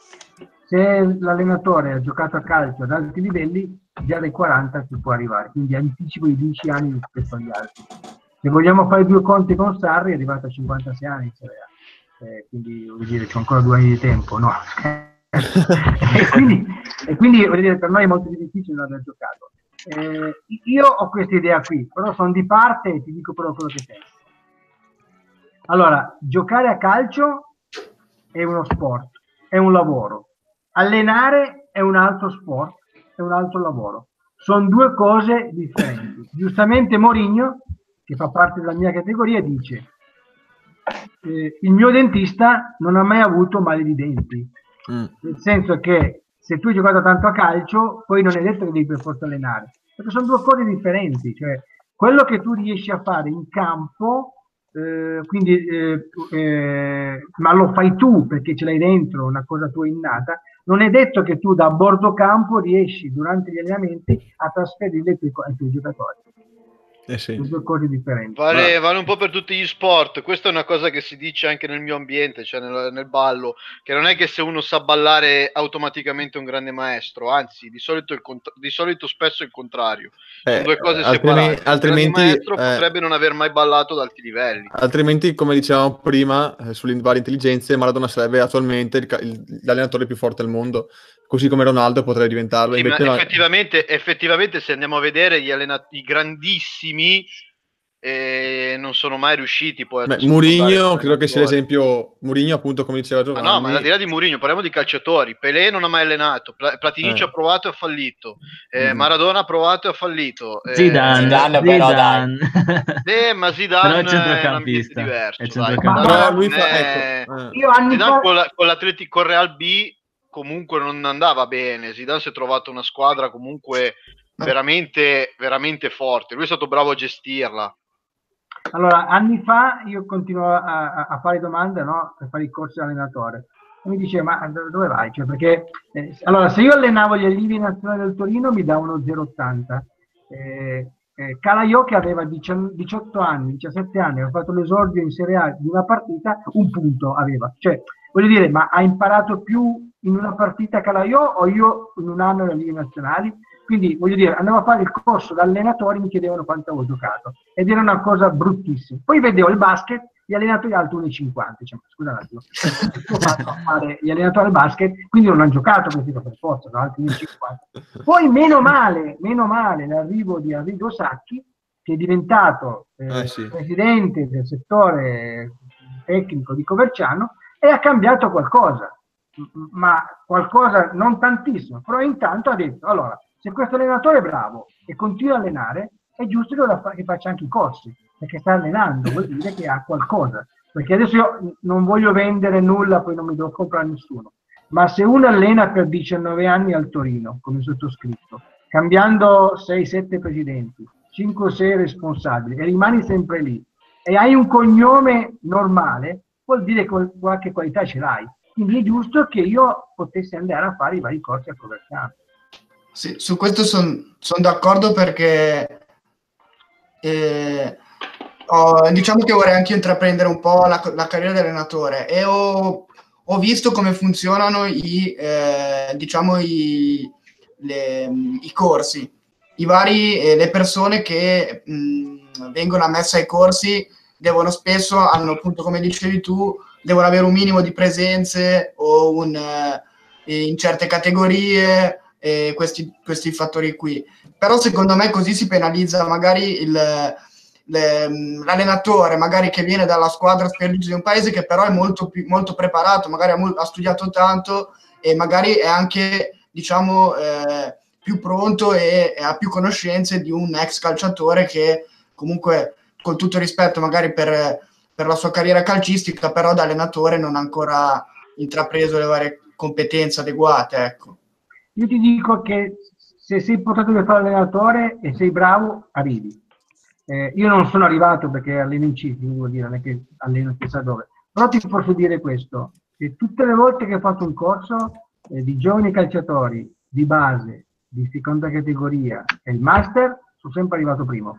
Se l'allenatore ha giocato a calcio ad alti livelli, già dai quaranta si può arrivare, quindi anticipo di dieci anni rispetto agli altri. Se vogliamo fare due conti con Sarri, è arrivato a cinquantasei anni in Serie A, eh, quindi vuol dire c'è ancora due anni di tempo, no? e quindi, e quindi vuol dire, per noi è molto difficile non aver giocato. Eh, io ho questa idea qui, però sono di parte e ti dico però quello che penso. Allora, giocare a calcio è uno sport, è un lavoro. Allenare è un altro sport, è un altro lavoro. Sono due cose differenti. Giustamente Mourinho, che fa parte della mia categoria, dice eh, il mio dentista non ha mai avuto male di denti. Mm. Nel senso che se tu hai giocato tanto a calcio, poi non è detto che devi per forza allenare. Perché sono due cose differenti. Cioè, quello che tu riesci a fare in campo... Eh, quindi eh, eh, ma lo fai tu perché ce l'hai dentro, una cosa tua innata, non è detto che tu da bordo campo riesci durante gli allenamenti a trasferire ai tuoi, ai tuoi giocatori. Eh sì. Sono due cose differenti. Vale, vale un po' per tutti gli sport. Questa è una cosa che si dice anche nel mio ambiente, cioè nel, nel ballo, che non è che se uno sa ballare automaticamente è un grande maestro, anzi di solito, il cont- di solito spesso è il contrario. Sono eh, due cose altrimenti, separate. altrimenti il maestro eh, potrebbe non aver mai ballato ad alti livelli. Altrimenti, come dicevamo prima, eh, sulle varie intelligenze, Maradona sarebbe attualmente il, il, l'allenatore più forte al mondo, così come Ronaldo potrebbe diventarlo. Sì, ma no... effettivamente, effettivamente se andiamo a vedere gli allenatori grandissimi e non sono mai riusciti poi a Mourinho credo che sia l'esempio. Mourinho, appunto, come diceva Giovanni. Ma no, ma al di là di Mourinho parliamo di calciatori. Pelé non ha mai allenato, Platini eh. ci ha provato e ha fallito, eh, mm. Maradona ha provato e ha fallito, eh, Zidane, Zidane, però dai eh, ma Zidane però è un ambiente diverso, dai. Però lui fa, ecco, eh. Io anni Zidane fa... con, la, con l'Atletico con Real B comunque non andava bene. Zidane si è trovato una squadra comunque veramente veramente forte, lui è stato bravo a gestirla. Allora, anni fa io continuo a, a fare domande, no? Per fare i corsi da allenatore. E mi dice, ma dove vai? Cioè, perché, eh, allora, se io allenavo gli allievi nazionali del Torino mi dà uno zero virgola ottanta. Eh, eh, Calaiò, che aveva diciotto anni, diciassette anni, aveva fatto l'esordio in Serie A di una partita, un punto aveva. Cioè, voglio dire, ma ha imparato più in una partita Calaiò o io in un anno agli allievi nazionali? Quindi, voglio dire, andavo a fare il corso da allenatori, mi chiedevano quanto avevo giocato. Ed era una cosa bruttissima. Poi vedevo il basket, gli allenatori alti uno virgola cinquanta. Cioè, scusa un attimo, ho fatto a fare gli allenatori al basket, quindi non hanno giocato questi per forza, no? Alti uno virgola cinquanta. Poi, meno male, meno male, l'arrivo di Arrigo Sacchi, che è diventato eh, eh, sì. presidente del settore tecnico di Coverciano, e ha cambiato qualcosa. Ma qualcosa non tantissimo. Però intanto ha detto, allora, se questo allenatore è bravo e continua a allenare, è giusto che faccia anche i corsi, perché sta allenando, vuol dire che ha qualcosa. Perché adesso io non voglio vendere nulla, poi non mi devo comprare nessuno. Ma se uno allena per diciannove anni al Torino, come sottoscritto, cambiando sei sette presidenti, cinque sei responsabili, e rimani sempre lì, e hai un cognome normale, vuol dire che qualche qualità ce l'hai. Quindi è giusto che io potessi andare a fare i vari corsi a Coverciano. Sì, su questo sono son d'accordo perché eh, ho, diciamo che vorrei anche intraprendere un po' la, la carriera di allenatore e ho, ho visto come funzionano i, eh, diciamo i, le, i corsi, i vari, eh, le persone che mh, vengono ammesse ai corsi devono spesso, hanno appunto come dicevi tu, devono avere un minimo di presenze o un, eh, in certe categorie, eh, questi, questi fattori qui. Però secondo me così si penalizza magari il, le, l'allenatore magari che viene dalla squadra sperduta di un paese che però è molto, più, molto preparato, magari ha, ha studiato tanto e magari è anche, diciamo, eh, più pronto e, e ha più conoscenze di un ex calciatore che comunque, con tutto rispetto magari per, per la sua carriera calcistica, però da allenatore non ha ancora intrapreso le varie competenze adeguate, ecco. Io ti dico che se sei portato per fare allenatore e sei bravo, arrivi. Eh, io non sono arrivato perché alleno in Cipri, vuol dire, non è che alleno chissà dove. Però ti posso dire questo, che tutte le volte che ho fatto un corso eh, di giovani calciatori, di base, di seconda categoria e il master, sono sempre arrivato primo.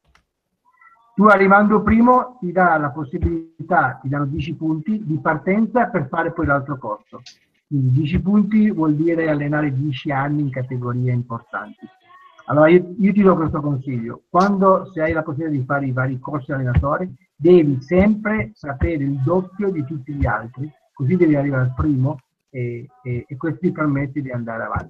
Tu arrivando primo ti dà la possibilità, ti danno dieci punti di partenza per fare poi l'altro corso. Quindi dieci punti vuol dire allenare dieci anni in categorie importanti. Allora io, io ti do questo consiglio: quando se hai la possibilità di fare i vari corsi allenatori, devi sempre sapere il doppio di tutti gli altri, così devi arrivare al primo e, e, e questo ti permette di andare avanti.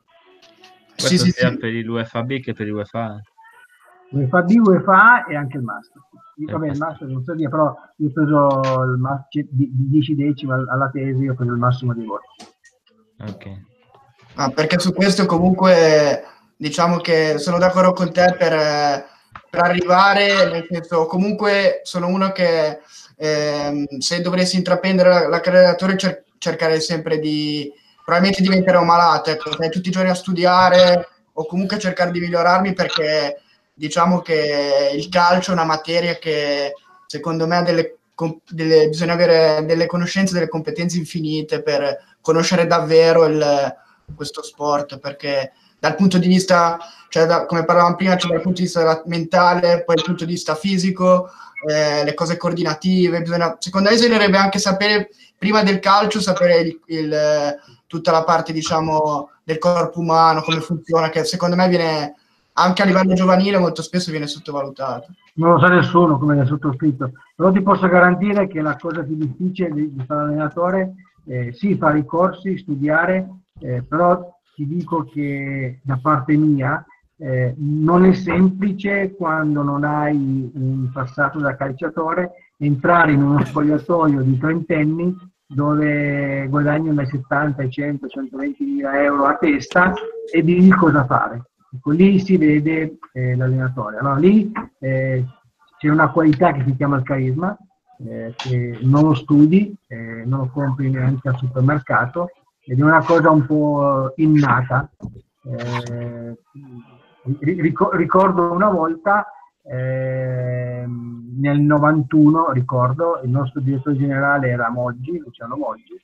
Questo Sì, sì, sia sì. per l'U E F A B che per l'U E F A. U E F A B, U E F A e anche il master. Vabbè, il master non so dire, però io ho preso il ma- di, di dieci decimi alla tesi, ho preso il massimo dei voti. Ok. Ah, perché su questo comunque diciamo che sono d'accordo con te per, eh, per arrivare, nel senso, comunque sono uno che ehm, se dovessi intraprendere la, la carriera di allenatore cer- cercherei sempre di, probabilmente diventerò un malato, ecco, stare tutti i giorni a studiare o comunque cercare di migliorarmi, perché diciamo che il calcio è una materia che secondo me ha delle, delle, bisogna avere delle conoscenze, delle competenze infinite per conoscere davvero il, questo sport, perché dal punto di vista, cioè da, come parlavamo prima, cioè dal punto di vista mentale, poi dal punto di vista fisico, eh, le cose coordinative, bisogna, secondo me bisognerebbe anche sapere, prima del calcio, sapere il, il, tutta la parte, diciamo, del corpo umano, come funziona, che secondo me viene, anche a livello giovanile, molto spesso viene sottovalutato. Non lo sa nessuno come è sottoscritto, però ti posso garantire che la cosa più difficile di, di fare allenatore è eh, sì, fare i corsi, studiare, eh, però ti dico che da parte mia eh, non è semplice, quando non hai un passato da calciatore, entrare in uno spogliatoio di trentenni dove guadagnano dai settanta ai cento centoventi mila euro a testa e di cosa fare. Ecco, lì si vede eh, l'allenatore. Allora lì eh, c'è una qualità che si chiama il carisma, eh, che non lo studi, eh, non lo compri neanche al supermercato, ed è una cosa un po' innata. Eh, ric- ricordo una volta, eh, nel novantuno, ricordo, il nostro direttore generale era Moggi, Luciano Moggi.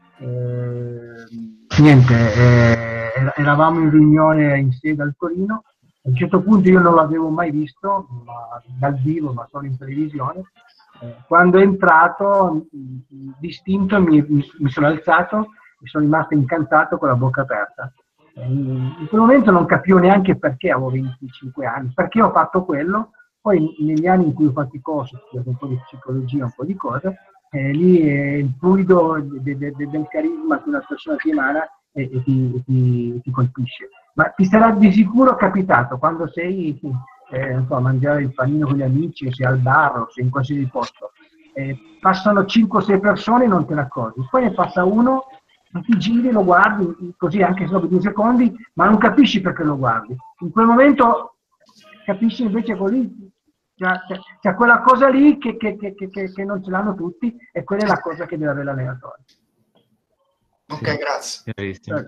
Eh, niente, eh, eravamo in riunione in sede al Torino. A un certo punto io non l'avevo mai visto ma, dal vivo, ma solo in televisione. Eh, quando è entrato, distinto, mi, mi, mi sono alzato e sono rimasto incantato con la bocca aperta. Eh, in, in quel momento non capivo neanche perché, avevo venticinque anni, perché ho fatto quello. Poi negli anni in cui ho fatto i corsi, ho studiato un po' di psicologia, un po' di cose, eh, lì è il fluido de, de, de, del carisma che una persona ti emana e, e, ti, e ti, ti colpisce. Ma ti sarà di sicuro capitato quando sei eh, non so, a mangiare il panino con gli amici, o sei al bar, o sei in qualsiasi posto, eh, passano cinque o sei persone e non te ne accorgi, poi ne passa uno, ti giri, lo guardi così anche dopo due secondi, ma non capisci perché lo guardi. In quel momento capisci invece così. C'è, c'è, c'è quella cosa lì che, che, che, che, che non ce l'hanno tutti, e quella è la cosa che deve avere l'allenatore. Ok, sì, grazie. Chiarissimo.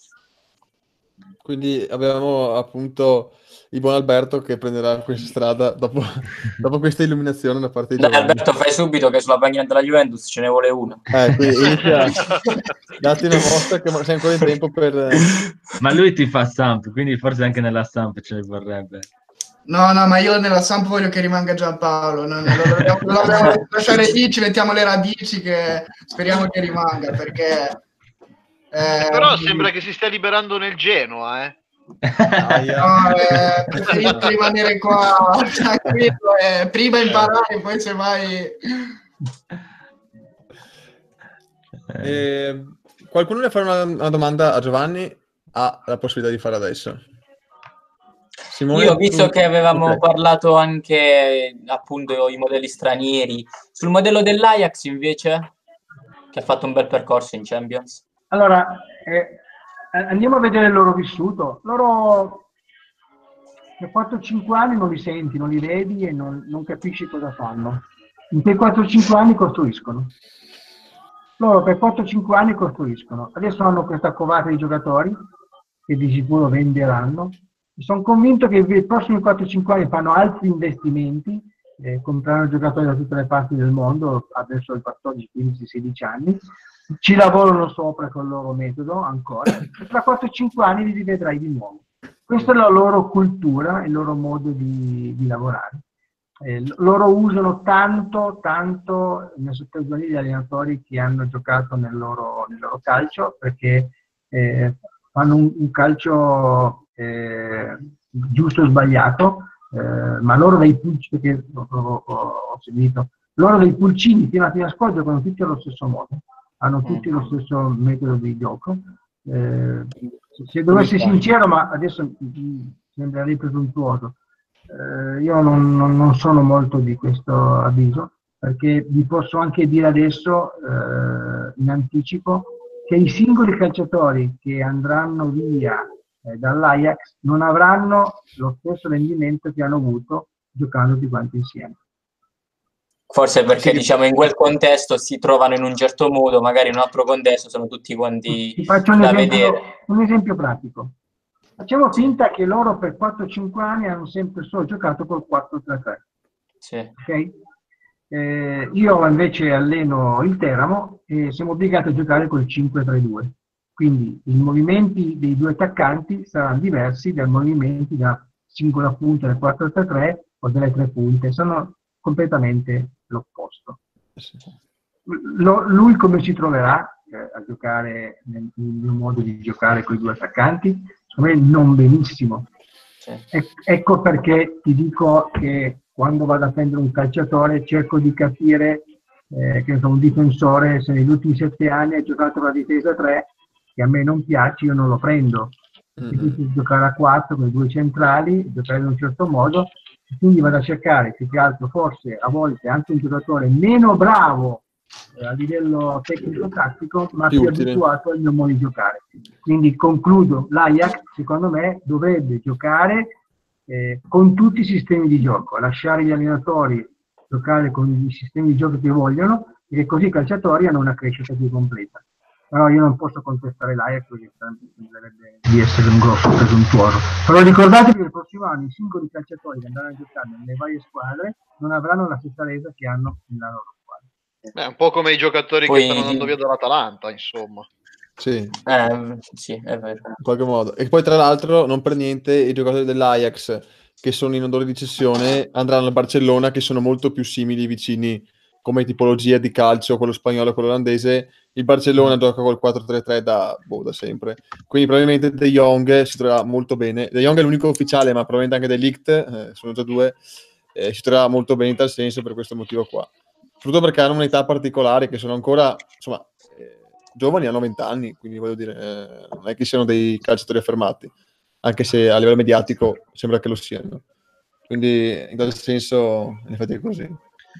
Quindi abbiamo appunto il buon Alberto che prenderà questa strada dopo, dopo questa illuminazione da parte di Dai, Giovanni. Alberto, fai subito che sulla panchina della Juventus ce ne vuole uno. Eh, quindi inizia, datti una mossa che sei ancora in tempo per... Ma lui ti fa Samp, quindi forse anche nella Samp ce ne vorrebbe. No, no, ma io nella Samp voglio che rimanga Giampaolo, non, non lo dobbiamo, lo dobbiamo lasciare lì, ci mettiamo le radici, che speriamo che rimanga, perché... Eh, però sembra che si stia liberando nel Genoa, eh. No, eh, preferisco rimanere qua tranquillo, eh, prima imparare, poi se mai... Eh, qualcuno vuole fare una, una domanda a Giovanni? Ha la possibilità di fare adesso. Simone, Io, visto tu- che avevamo ok. parlato anche appunto i modelli stranieri, sul modello dell'Ajax invece, che ha fatto un bel percorso in Champions. Allora, eh, andiamo a vedere il loro vissuto. Loro per quattro cinque anni non li senti, non li vedi e non, non capisci cosa fanno. In quei quattro cinque anni costruiscono. Loro per quattro cinque anni costruiscono. Adesso hanno questa covata di giocatori che di sicuro venderanno. Sono convinto che nei prossimi quattro cinque anni fanno altri investimenti, eh, compreranno giocatori da tutte le parti del mondo, adesso i quattordici, quindici, sedici anni, ci lavorano sopra col loro metodo ancora, e tra quattro cinque anni li rivedrai di nuovo. Questa è la loro cultura, il loro modo di, di lavorare. Eh, loro usano tanto, tanto nel sottogiovanile gli allenatori che hanno giocato nel loro, nel loro calcio, perché eh, fanno un, un calcio eh, giusto o sbagliato, eh, ma loro dei pulcini, perché ho, ho, ho seguito, loro dei pulcini fino a fine a scuola giocano tutti allo stesso modo, hanno tutti lo stesso metodo di gioco. Eh, se dovessi essere sincero, ma adesso mm, sembrerei presuntuoso, eh, io non, non, non sono molto di questo avviso, perché vi posso anche dire adesso, eh, in anticipo, che i singoli calciatori che andranno via eh, dall'Ajax non avranno lo stesso rendimento che hanno avuto giocando tutti quanti insieme. Forse perché Sì. diciamo in quel contesto si trovano in un certo modo, magari in un altro contesto sono tutti quanti Ti faccio un da esempio, vedere. un esempio pratico. Facciamo Sì. finta che loro per quattro cinque anni hanno sempre solo giocato col quattro tre tre. Sì. Okay? Eh, io invece alleno il Teramo e siamo obbligati a giocare col cinque tre due. Quindi i movimenti dei due attaccanti saranno diversi dai movimenti da singola punta del quattro tre tre o delle tre punte, sono completamente l'opposto. Lo, lui come si troverà eh, a giocare nel, nel mio modo di giocare con i due attaccanti? Secondo me non benissimo. Sì. E, ecco perché ti dico che quando vado a prendere un calciatore cerco di capire eh, che sono un difensore, se negli ultimi sette anni ha giocato la difesa tre, che a me non piace, io non lo prendo. Perché Mm-hmm. tu giocare a quattro con i due centrali, giocare in un certo modo, e quindi vado a cercare più che altro forse a volte anche un giocatore meno bravo eh, a livello tecnico-tattico, ma Più più utile. abituato al mio modo di giocare. Quindi concludo, l'Ajax secondo me dovrebbe giocare eh, con tutti i sistemi di gioco, lasciare gli allenatori giocare con i sistemi di gioco che vogliono, e così i calciatori hanno una crescita più completa. Però io non posso contestare l'Ajax perché sembrerebbe di essere un grosso presuntuoso. Però ricordatevi che il prossimo anno i singoli calciatori che andranno a giocare nelle varie squadre non avranno la stessa resa che hanno nella loro squadra. Beh, un po' come i giocatori Poi- che stanno andando via dall'Atalanta, insomma. Sì, Eh, sì, è vero. in qualche modo. E poi tra l'altro, non per niente, i giocatori dell'Ajax che sono in odore di cessione andranno al Barcellona, che sono molto più simili, vicini come tipologia di calcio, quello spagnolo e quello olandese. Il Barcellona gioca col quattro tre tre da, boh, da sempre. Quindi probabilmente De Jong si troverà molto bene. De Jong è l'unico ufficiale, ma probabilmente anche De Ligt, eh, sono già due, eh, si troverà molto bene in tal senso per questo motivo qua. Soprattutto perché hanno un'età particolare, che sono ancora, insomma, eh, giovani, hanno venti anni, quindi voglio dire, eh, non è che siano dei calciatori affermati, anche se a livello mediatico sembra che lo siano. Quindi in tal senso, in effetti è così.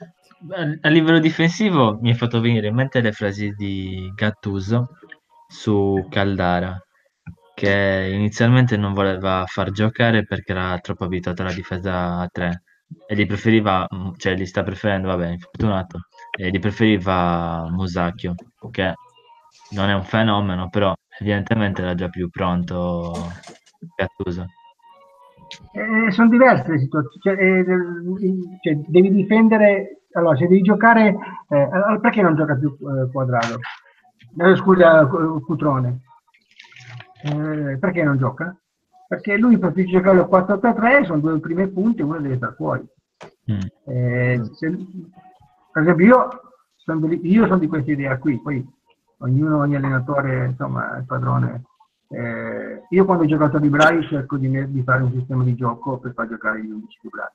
A livello difensivo mi hai fatto venire in mente le frasi di Gattuso su Caldara, che inizialmente non voleva far giocare perché era troppo abituato alla difesa a tre e li preferiva, cioè li sta preferendo, vabbè, infortunato, e li preferiva Musacchio, che non è un fenomeno, però evidentemente era già più pronto Gattuso. Eh, sono diverse le situazioni, cioè, eh, cioè, devi difendere, allora se devi giocare, eh, allora, perché non gioca più eh, Quadrado? Eh, scusa, Cutrone. Eh, perché non gioca? Perché lui preferisce giocare al quattro tre tre, sono due prime punte, uno deve stare fuori. Mm. Eh, se, per esempio io sono, di, io sono di questa idea qui, poi ognuno, ogni allenatore, insomma, è il padrone. Eh, io quando ho giocato a Librai cerco di, di fare un sistema di gioco per far giocare gli undici Librai.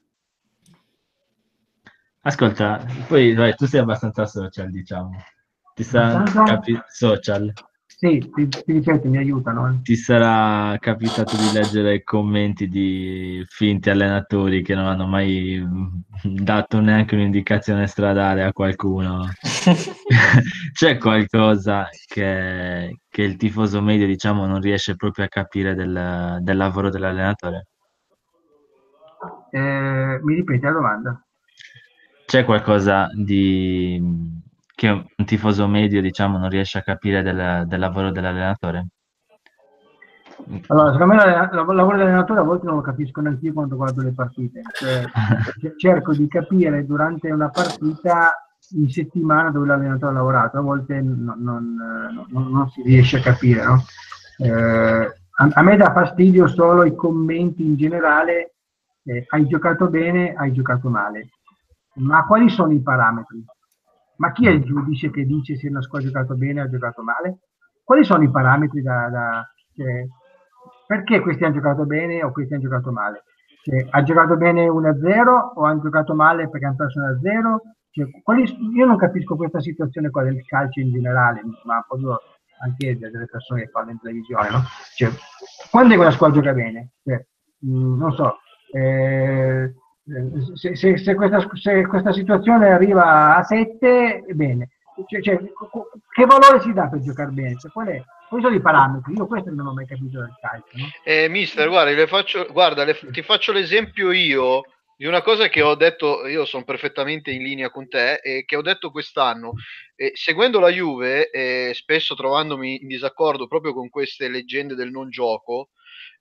Ascolta, poi vai, tu sei abbastanza social, diciamo. Ti sta Abbastanza? capi- social. Sì, ti, ti ripeto, mi aiutano. Eh. Ti sarà capitato di leggere commenti di finti allenatori che non hanno mai dato neanche un'indicazione stradale a qualcuno. C'è qualcosa che, che il tifoso medio, diciamo, non riesce proprio a capire del, del lavoro dell'allenatore? Eh, mi ripeti la domanda? C'è qualcosa di che un tifoso medio, diciamo, non riesce a capire del, del lavoro dell'allenatore? Allora, secondo me il lavoro dell'allenatore a volte non lo capisco neanche io quando guardo le partite. Cioè, cerco di capire durante una partita in settimana dove l'allenatore ha lavorato, a volte non, non, non, non si riesce a capire, no? Eh, a, a me dà fastidio solo i commenti in generale, eh, hai giocato bene, hai giocato male. Ma quali sono i parametri? Ma chi è il giudice che dice se una squadra ha giocato bene o ha giocato male? Quali sono i parametri da... da cioè, perché questi hanno giocato bene o questi hanno giocato male? Cioè, ha giocato bene uno a zero o hanno giocato male perché hanno perso uno a zero? Cioè, quali, io non capisco questa situazione qua del calcio in generale, ma proprio anche delle persone che fanno in televisione, no? Cioè, quando è che una squadra gioca bene? Cioè, mh, non so, eh, se, se, se, questa, se questa situazione arriva a sette, bene. Cioè, cioè, che valore si dà per giocare bene? Cioè, qual è? Quali sono i parametri? Io questo non ho mai capito del calcio. No? Eh, mister, guarda, le faccio, guarda le, ti faccio l'esempio io di una cosa che ho detto, io sono perfettamente in linea con te, e che ho detto quest'anno. Eh, seguendo la Juve, eh, spesso trovandomi in disaccordo proprio con queste leggende del non gioco,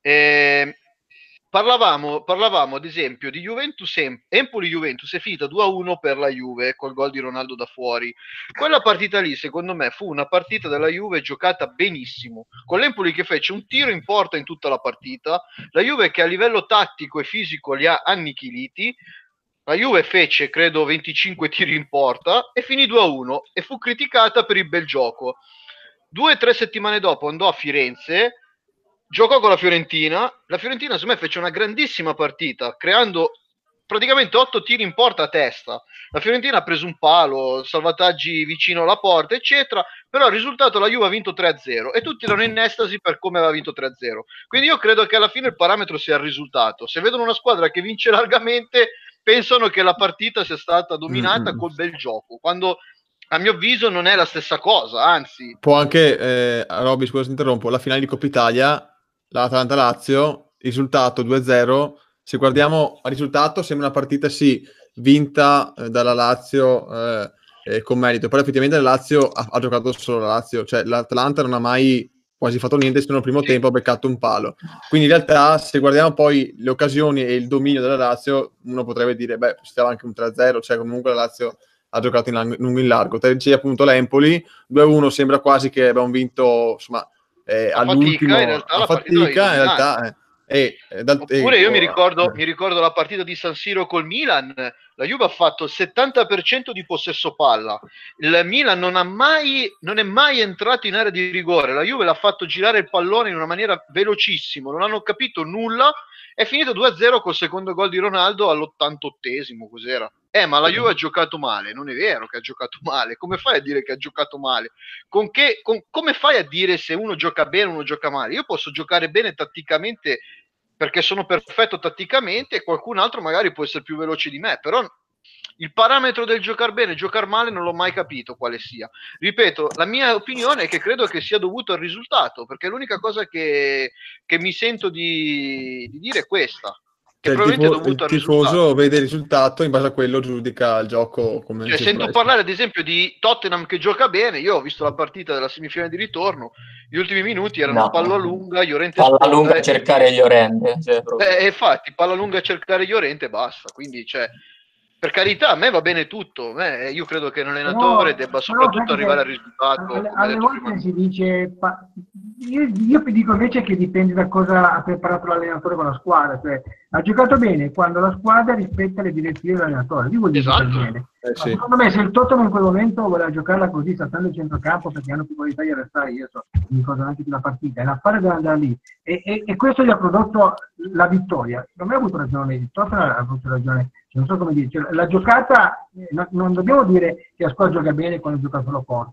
eh, Parlavamo, parlavamo ad esempio di Juventus, Empoli-Juventus è finita due a uno per la Juve col gol di Ronaldo da fuori. Quella partita lì secondo me fu una partita della Juve giocata benissimo, con l'Empoli che fece un tiro in porta in tutta la partita, la Juve che a livello tattico e fisico li ha annichiliti, la Juve fece credo venticinque tiri in porta e finì due a uno e fu criticata per il bel gioco. Due o tre settimane dopo andò a Firenze, giocò con la Fiorentina, la Fiorentina secondo me fece una grandissima partita, creando praticamente otto tiri in porta a testa. La Fiorentina ha preso un palo, salvataggi vicino alla porta, eccetera, però il risultato la Juve ha vinto tre a zero e tutti erano in estasi per come aveva vinto tre a zero. Quindi io credo che alla fine il parametro sia il risultato. Se vedono una squadra che vince largamente, pensano che la partita sia stata dominata mm-hmm. col bel gioco, quando a mio avviso non è la stessa cosa, anzi. Può anche, eh, Robby, scusa se interrompo, la finale di Coppa Italia, l'Atalanta-Lazio, risultato due a zero, se guardiamo al risultato sembra una partita sì vinta eh, dalla Lazio eh, eh, con merito, però effettivamente la Lazio ha, ha giocato solo la Lazio, cioè l'Atalanta non ha mai quasi fatto niente, se non il primo tempo ha beccato un palo, quindi in realtà se guardiamo poi le occasioni e il dominio della Lazio uno potrebbe dire beh stava anche un tre a zero, cioè comunque la Lazio ha giocato in lungo in largo. Te dicevi appunto l'Empoli due a uno, sembra quasi che abbiamo vinto insomma eh, a all'ultimo fatica, in realtà, a fatica in realtà eh, eh, dal, oppure eh, io mi ricordo, eh. mi ricordo la partita di San Siro col Milan, la Juve ha fatto il settanta per cento di possesso palla, il Milan non ha mai non è mai entrato in area di rigore, la Juve l'ha fatto girare il pallone in una maniera velocissima, non hanno capito nulla, è finito due a zero col secondo gol di Ronaldo all'ottantottesimo, cos'era? Eh, ma la Juve ha giocato male, non è vero che ha giocato male, come fai a dire che ha giocato male? Con che, con, come fai a dire se uno gioca bene o uno gioca male? Io posso giocare bene tatticamente perché sono perfetto tatticamente e qualcun altro magari può essere più veloce di me, però il parametro del giocare bene e giocare male non l'ho mai capito quale sia. Ripeto, la mia opinione è che credo che sia dovuto al risultato, perché l'unica cosa che, che mi sento di, di dire è questa. Che cioè, il, tifo- il tifoso vede il risultato e in base a quello giudica il gioco come cioè, sento presto. Parlare ad esempio di Tottenham che gioca bene, io ho visto la partita della semifinale di ritorno, gli ultimi minuti erano no. palla lunga, Llorente palla lunga a cercare Llorente, cioè, eh, infatti palla lunga a cercare Llorente e basta, quindi cioè per carità, a me va bene tutto, eh, io credo che un allenatore però, debba soprattutto arrivare al risultato. Alle, alle volte prima. Si dice, pa, io, io dico invece che dipende da cosa ha preparato l'allenatore con la squadra, cioè ha giocato bene quando la squadra rispetta le direttive dell'allenatore, io voglio esatto. giocare bene. Eh, sì. Secondo me se il Tottenham in quel momento voleva giocarla così, saltando il centrocampo perché hanno più qualità di restare, io so, mi ricordo anche di una partita, è l'affare deve andare lì, e, e, e questo gli ha prodotto la vittoria. Non mi ha avuto ragione, il Tottenham ha avuto ragione. Non so come dire, cioè, la giocata, eh, no, non dobbiamo dire che la squadra gioca bene quando gioca solo corto,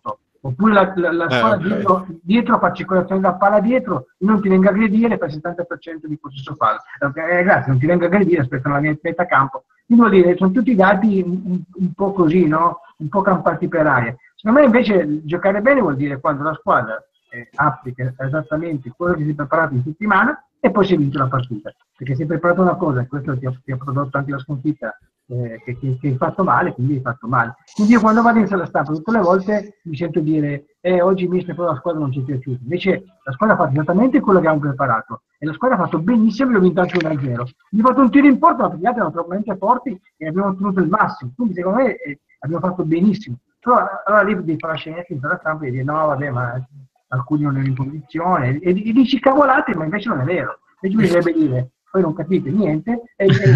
Oppure la, la, la Eh, squadra ok. dietro, dietro fa circolazione da palla dietro, non ti venga a aggredire per il settanta per cento di possesso palla. Eh, grazie, non ti venga a aggredire, aspettano la mia metà campo. Quindi vuol dire, sono tutti dati un, un, un po' così, no? Un po' campati per aria. Secondo me invece giocare bene vuol dire quando la squadra eh, applica esattamente quello che si è preparato in settimana e poi si è vinto la partita. Perché si è preparato una cosa, e questo ti ha, ti ha prodotto anche la sconfitta, eh, che, che, che hai fatto male, quindi hai fatto male. Quindi io quando vado in sala stampa tutte le volte mi sento dire eh, oggi mister però la squadra non ci è piaciuta. Invece la squadra ha fatto esattamente quello che avevamo preparato e la squadra ha fatto benissimo e ho vinto anche uno a zero. Gli ho fatto un tiro in porta, ma gli altri erano troppo forti e abbiamo ottenuto il massimo. Quindi secondo me eh, abbiamo fatto benissimo. Però allora lì devi fare la scenetta in sala stampa e dire no vabbè ma alcuni non erano in condizione e, e dici cavolate, ma invece non è vero. Invece bisognerebbe dire poi non capite niente e, e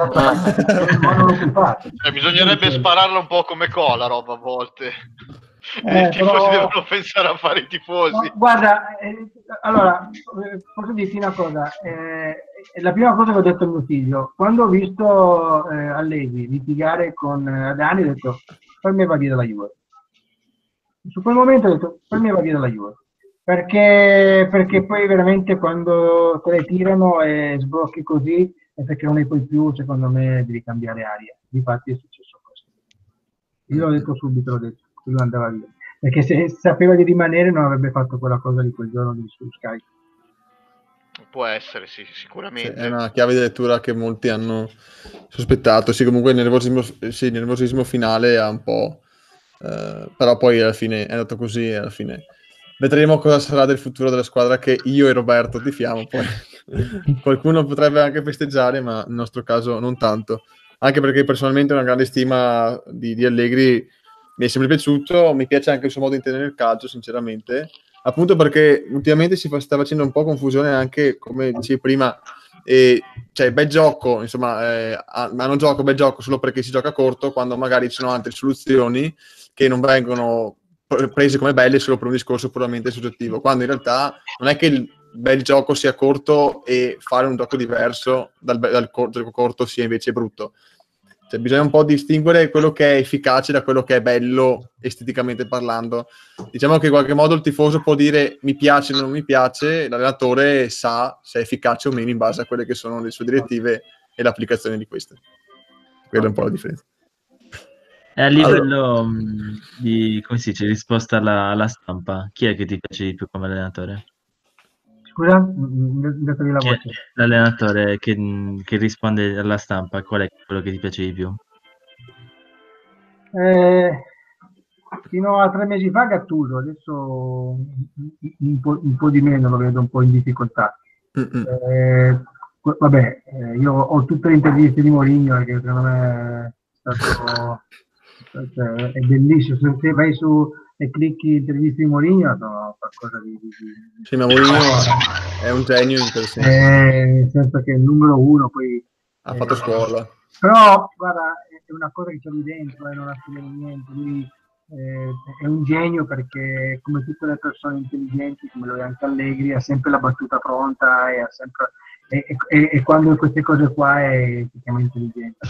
ma non lo puoi fare. Eh, bisognerebbe Quindi, spararla un po' come cola roba a volte. Eh, I tifosi però- devono pensare a fare i tifosi. No, guarda, eh, allora, eh, posso dirti una cosa, eh, la prima cosa che ho detto a mio figlio, quando ho visto eh, Allegri litigare con eh, Adani, ho detto, fammi va via dalla Juve. Su quel momento ho detto, fammi va via dalla Juve. Perché, perché poi veramente quando te le tirano e sbrocchi così, è perché non ne puoi più, secondo me devi cambiare aria. Difatti è successo questo. Io l'ho detto subito, l'ho detto, lui andava via. Perché se sapeva di rimanere non avrebbe fatto quella cosa di quel giorno di su Sky. Può essere, sì, Sì, sicuramente. è una chiave di lettura che molti hanno sospettato. Sì, comunque il nervosismo, sì, il nervosismo finale ha un po'... eh, però poi alla fine è andato così e alla fine vedremo cosa sarà del futuro della squadra che io e Roberto tifiamo. Poi qualcuno potrebbe anche festeggiare, ma nel nostro caso non tanto. Anche perché personalmente ho una grande stima di, di Allegri, mi è sempre piaciuto, mi piace anche il suo modo di intendere il calcio, sinceramente. Appunto perché ultimamente si fa, sta facendo un po' confusione anche, come dicevi prima, e, cioè bel gioco, insomma, eh, ma non gioco, bel gioco solo perché si gioca corto, quando magari ci sono altre soluzioni che non vengono prese come belle solo per un discorso puramente soggettivo, quando in realtà non è che il bel gioco sia corto e fare un gioco diverso dal, dal gioco corto sia invece brutto. Cioè, bisogna un po' distinguere quello che è efficace da quello che è bello esteticamente parlando. Diciamo che in qualche modo il tifoso può dire mi piace o non mi piace, l'allenatore sa se è efficace o meno in base a quelle che sono le sue direttive e l'applicazione di queste. Quella è un po' la differenza. E a livello mh, di, come si dice, risposta alla, alla stampa, chi è che ti piace di più come allenatore? Scusa, mi ho detto di la Chi è voce. l'allenatore che, che risponde alla stampa? Qual è quello che ti piace di più? Eh, fino a tre mesi fa Gattuso, adesso un po', un po' di meno lo vedo un po' in difficoltà. Mm-mm. Eh, vabbè, eh, io ho tutte le interviste di Mourinho che secondo me è stato cioè, è bellissimo. Se, se vai su e clicchi interviste di Mourinho sono qualcosa di, di, di... Sì, ma Mourinho è un genio in quel senso. Eh, nel senso che è il numero uno, poi Ha eh, fatto scuola. però guarda, è una cosa che c'è lì dentro e eh, non ha studiato niente. Lui eh, è un genio perché, come tutte le persone intelligenti, come lo è anche Allegri, ha sempre la battuta pronta e ha sempre e, e, e quando queste cose qua è si chiama intelligenza.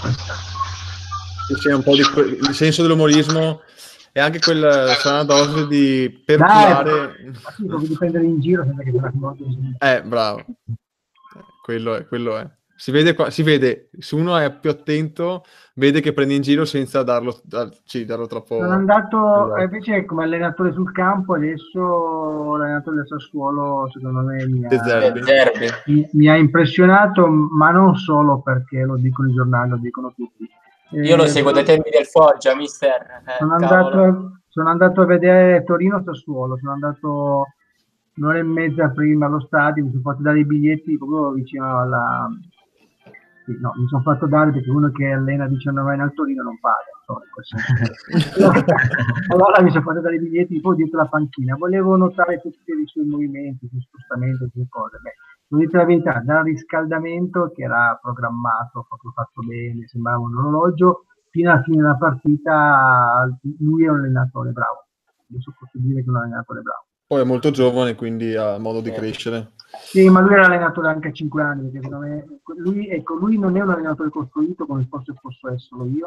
C'è un po' di que- il senso dell'umorismo e anche quella sana dose di Dai, perculare. sì, di prendere in giro senza che te la ricordi. Eh, bravo. Eh, quello è, quello è. Si vede, qua, si vede, se uno è più attento, vede che prende in giro senza darlo, dar, sì, darlo troppo. Sono andato invece come allenatore sul campo, adesso l'allenatore del Sassuolo secondo me mi De ha, Zerbi. mi, mi ha impressionato, ma non solo perché lo dicono i giornali, lo dicono tutti. Io lo Eh, seguo dai tempi del Foggia, mister. Eh, sono, cavolo. andato, sono andato a vedere Torino-Sassuolo, sono andato un'ora e mezza prima allo stadio, mi sono fatto dare i biglietti proprio vicino alla... Sì, no, mi sono fatto dare perché uno che allena diciannove anni al Torino non paga. So, allora, allora mi sono fatto dare i biglietti poi dietro la panchina, volevo notare tutti i suoi movimenti, i suoi spostamenti, queste cose. Beh, devo dire la verità, dal riscaldamento che era programmato, proprio fatto bene, sembrava un orologio, fino alla fine della partita lui è un allenatore bravo. Adesso posso dire che è un allenatore bravo. Poi è molto giovane, quindi ha modo di crescere. Sì, ma lui era allenatore anche a cinque anni, perché secondo me lui, ecco, lui non è un allenatore costruito come forse posso esserlo io,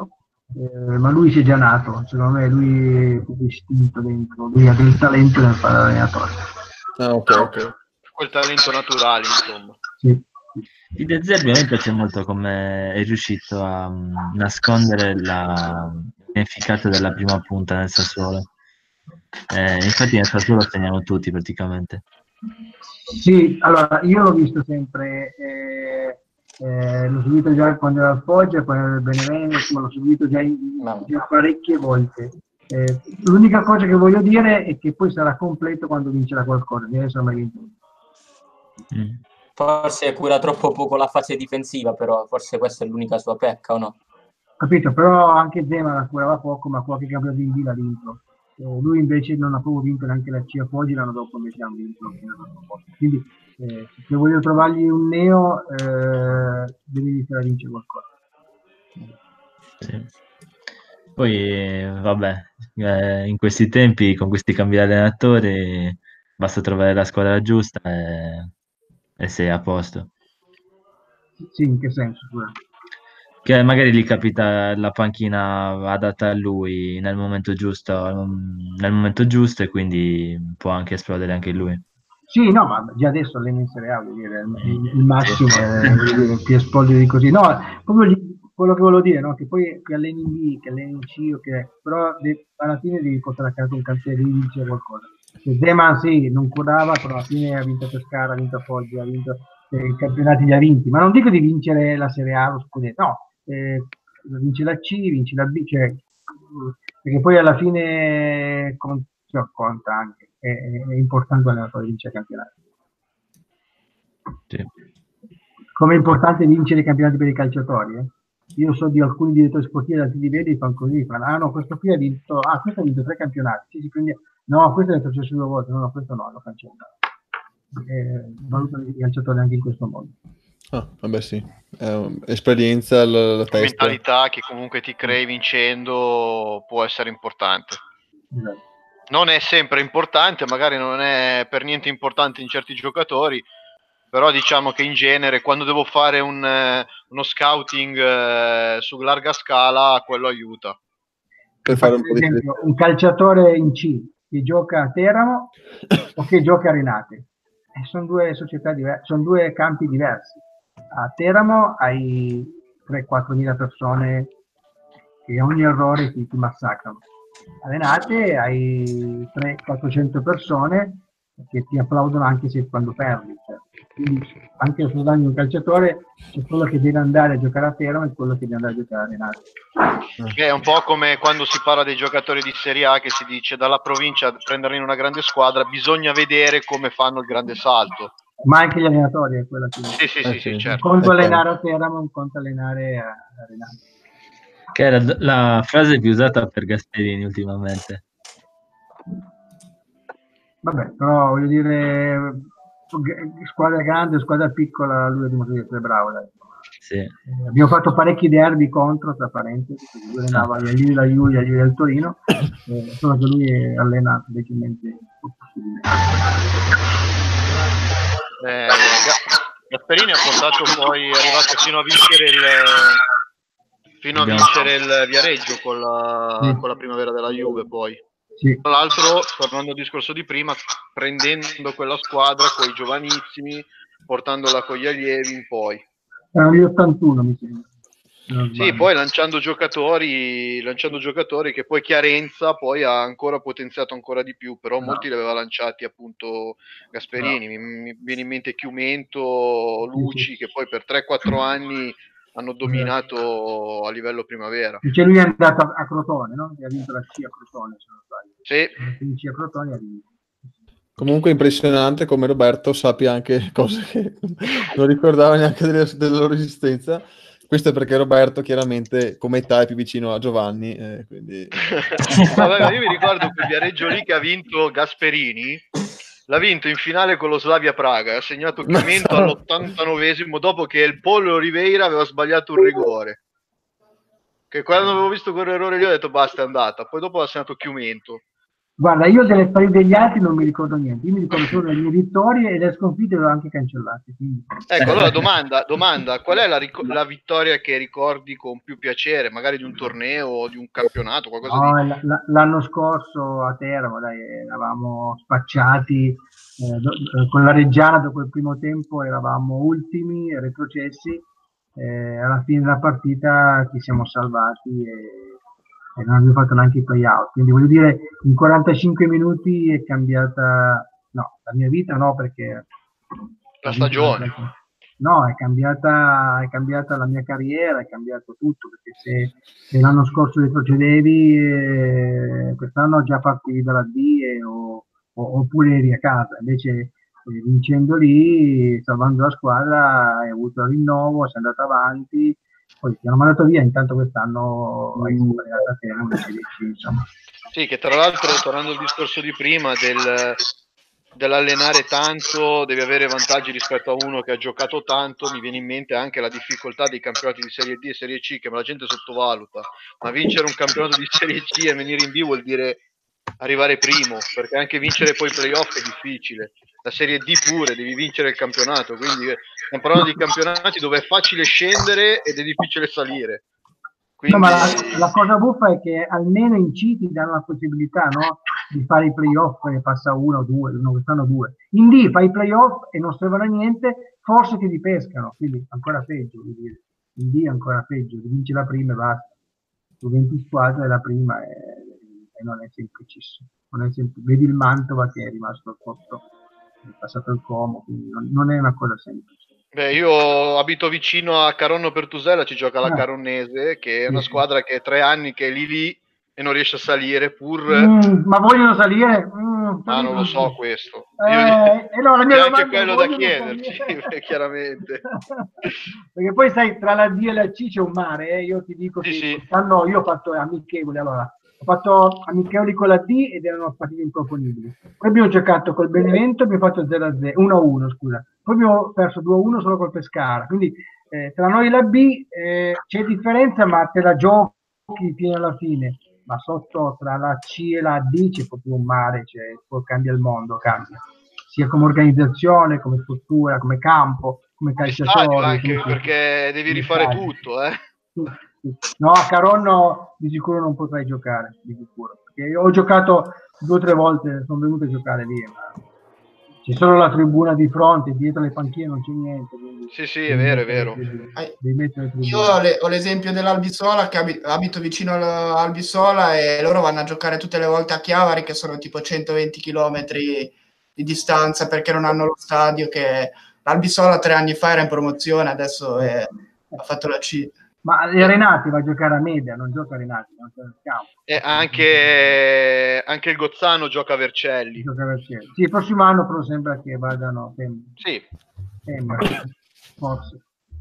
eh, ma lui si è già nato, secondo me lui è proprio istinto dentro, lui ha del talento nel fare l'allenatore. Ah, ok, ok. Quel talento naturale, insomma. Sì. Di De Zerbi a me piace molto come è riuscito a um, nascondere la l'inefficacia della prima punta nel Sassuolo. Eh, infatti nel Sassuolo segnano tutti praticamente. Sì, allora io l'ho visto sempre, eh, eh, l'ho seguito già quando era al Foggia, poi era al Benevento, l'ho seguito già, in, già parecchie volte. Eh, l'unica cosa che voglio dire è che poi sarà completo quando vincerà qualcosa, di adesso non mai vinto. Mm. Forse cura troppo poco la fase difensiva, però forse questa è l'unica sua pecca, o no? Capito, però anche Zema la curava poco, ma qualche campionato in B l'ha vinto. Eh, lui invece non ha proprio vinto neanche la C A Foggi, l'anno dopo invece hanno vinto. Quindi eh, se voglio trovargli un neo, eh, devi iniziare a vincere qualcosa. Sì. Poi, vabbè, eh, in questi tempi, con questi cambi di allenatori, basta trovare la squadra giusta e, e sei a posto. Sì, in che senso? Scusa? Che magari gli capita la panchina adatta a lui nel momento giusto, nel momento giusto e quindi può anche esplodere anche lui. Sì, no, ma già adesso allena in Serie A, vuol dire, il, il massimo Sì. è vuol dire, ti esplode di così. No, proprio gli, quello che volevo dire, no? Che poi che alleni in B, che alleni in C, o che, però de, alla fine devi portare a casa un cantiere, devi vincere qualcosa. Se Zeman sì, non curava, però alla fine ha vinto Pescara, ha vinto Foggia, ha vinto eh, i campionati li ha vinti, ma non dico di vincere la Serie A o scudetto, no, eh, vince la C, vince la B, cioè, perché poi alla fine con, cioè, conta anche, è, è importante l'allenatore vincere i campionati. Sì. Come è importante vincere i campionati per i calciatori, eh? Io so di alcuni direttori sportivi ad alti livelli fanno così, fanno, ah no, questo qui ha vinto, ah questo ha vinto tre campionati, sì, si prende, no, questo è successo due volte, no, no, questo no, lo cancellato. Eh, valutano i calciatori anche in questo modo. Ah, vabbè sì, è esperienza, la, la testa. Mentalità che comunque ti crei vincendo può essere importante. Esatto. Non è sempre importante, magari non è per niente importante in certi giocatori, però diciamo che in genere quando devo fare un, eh, uno scouting eh, su larga scala, quello aiuta. Per fare un po' di esempio, un calciatore in C che gioca a Teramo o che gioca a Renate, eh, sono due società diverse, sono due campi diversi. A Teramo hai tre quattro mila persone che ogni errore ti, ti massacrano. A Renate hai trecento quattrocento persone che ti applaudono anche se quando perdi. Cioè. Quindi anche sul guadagno di un calciatore c'è quello che deve andare a giocare a Teramo e quello che deve andare a giocare a Renate. È un po' come quando si parla dei giocatori di Serie A che si dice dalla provincia a prenderli in una grande squadra bisogna vedere come fanno il grande salto. Ma anche gli allenatori è quella che sì, sì, eh, sì, sì, certo. Un conto okay. allenare a Teramo, un conto allenare a, a Renate. Che era la frase più usata per Gasperini ultimamente. Vabbè, però voglio dire, squadra grande o squadra piccola, lui ha dimostrato di essere bravo. Dai. Sì. Eh, abbiamo fatto parecchi derby contro, tra parentesi, perché lui allenava gli Agliuri, la Juve, gli Agliuri del Torino, eh, solo che lui è allenato leggermente possibilmente. Eh, Gasperini ha portato poi, è arrivato fino a vincere il fino a vincere il Viareggio con la, sì. con la primavera della Juve poi. Sì. Tra l'altro, tornando al discorso di prima, prendendo quella squadra con i giovanissimi, portandola con gli allievi in poi. Erano gli ottantuno, mi sembra. Sì, poi lanciando giocatori, lanciando giocatori che poi Chiarenza poi ha ancora potenziato ancora di più, però no. molti li aveva lanciati appunto Gasperini, no. mi, mi viene in mente Chiumento, Luci, sì, sì. che poi per tre quattro anni hanno dominato a livello primavera. Perché lui è andato a, a Crotone, no? E ha vinto la C a Crotone, se non sbaglio. Sì. La C a Crotone ha vinto. Comunque impressionante come Roberto sappia anche cose che non ricordava neanche delle, della loro esistenza. Questo è perché Roberto chiaramente come età è più vicino a Giovanni, eh, quindi... Vabbè, io mi ricordo quel Viareggio lì che ha vinto Gasperini, l'ha vinto in finale con lo Slavia Praga, ha segnato Chiumento so. all'ottantanovesimo dopo che il Pollo Oliveira aveva sbagliato un rigore. Che quando avevo visto quell'errore lì ho detto basta, è andata. Poi dopo ha segnato Chiumento. Guarda, io delle partite degli altri non mi ricordo niente, io mi ricordo solo le mie vittorie e le sconfitte le ho anche cancellate. Quindi... Ecco, allora domanda, domanda, qual è la, ric- la vittoria che ricordi con più piacere, magari di un torneo o di un campionato, qualcosa No, di... l- l- l'anno scorso a Teramo, dai, eravamo spacciati eh, do- con la Reggiana, dopo il primo tempo eravamo ultimi, retrocessi, eh, alla fine della partita ci siamo salvati e, e non abbiamo fatto neanche i play-out. Quindi voglio dire, in quarantacinque minuti è cambiata, no, la mia vita no, perché... La stagione. No, è cambiata, è cambiata la mia carriera, è cambiato tutto, perché se, se l'anno scorso retrocedevi, eh, quest'anno già partivi dalla D e, o, o, oppure eri a casa, invece eh, vincendo lì, salvando la squadra, hai avuto il rinnovo, sei andato avanti, poi ti hanno mandato via, intanto quest'anno hai sbagliato a terra una Serie C, insomma. Sì, che tra l'altro, tornando al discorso di prima, del... dell'allenare tanto, devi avere vantaggi rispetto a uno che ha giocato tanto. Mi viene in mente anche la difficoltà dei campionati di Serie D e Serie C, che la gente sottovaluta, ma vincere un campionato di Serie C e venire in B vuol dire arrivare primo, perché anche vincere poi i playoff è difficile. La Serie D pure, devi vincere il campionato, quindi stiamo parlando di campionati dove è facile scendere ed è difficile salire. Quindi... No, ma la, la cosa buffa è che almeno in C ti danno la possibilità, no, di fare i playoff e passa uno o due, no, quest'anno due. In D fai i playoff e non servono a niente, forse ti ripescano, quindi ancora peggio, vuol dire. In D ancora peggio, vinci la prima e basta. Tu venti squadre la prima e, e non è semplicissimo. Non è semplice. Vedi il Mantova che è rimasto al posto, è passato il Como, quindi non, non è una cosa semplice. Beh, io abito vicino a Caronno Pertusella, ci gioca la Ah. Caronnese, che è una Sì. squadra che è tre anni che è lì lì e non riesce a salire, pur... Mm, ma vogliono salire? Mm, Ma non lo so questo. Eh, Io... e no, la mia C'è anche domanda è, quello da vogliono chiederci, salire? chiaramente. Perché poi sai, tra la D e la C c'è un mare, eh? Io ti dico Sì, che sì. quest'anno io ho fatto amichevoli, allora, ho fatto amichevoli con la D ed erano partite improponibili. Poi abbiamo giocato col Benevento, abbiamo fatto zero a zero, uno a uno, scusa. Poi abbiamo perso due a uno solo col Pescara. Quindi eh, tra noi e la B eh, c'è differenza, ma te la giochi fino alla fine. Ma sotto tra la C e la D c'è proprio un mare, cioè, poi cambia il mondo, cambia. Sia come organizzazione, come struttura, come campo, come calciatori. Stadio anche, tutto. perché devi rifare tutto, eh. No, a Caronno di sicuro non potrai giocare, di sicuro. Perché io ho giocato due o tre volte, sono venuto a giocare lì, ma c'è solo la tribuna di fronte, dietro le panchine non c'è niente. Quindi sì, sì, è vero, è vero. Io ho, le, ho l'esempio dell'Albisola, che abito, abito vicino all'Albisola e loro vanno a giocare tutte le volte a Chiavari, che sono tipo centoventi chilometri di distanza, perché non hanno lo stadio. Che l'Albisola tre anni fa era in promozione, adesso è, ha fatto la C. Ma Renati va a giocare a media, non gioca a Renati, non gioca al campo. E anche, anche il Gozzano gioca a Vercelli. Gioca a Vercelli. Sì, il prossimo anno però sembra che vadano. Sembra. Sì. Sembra, forse.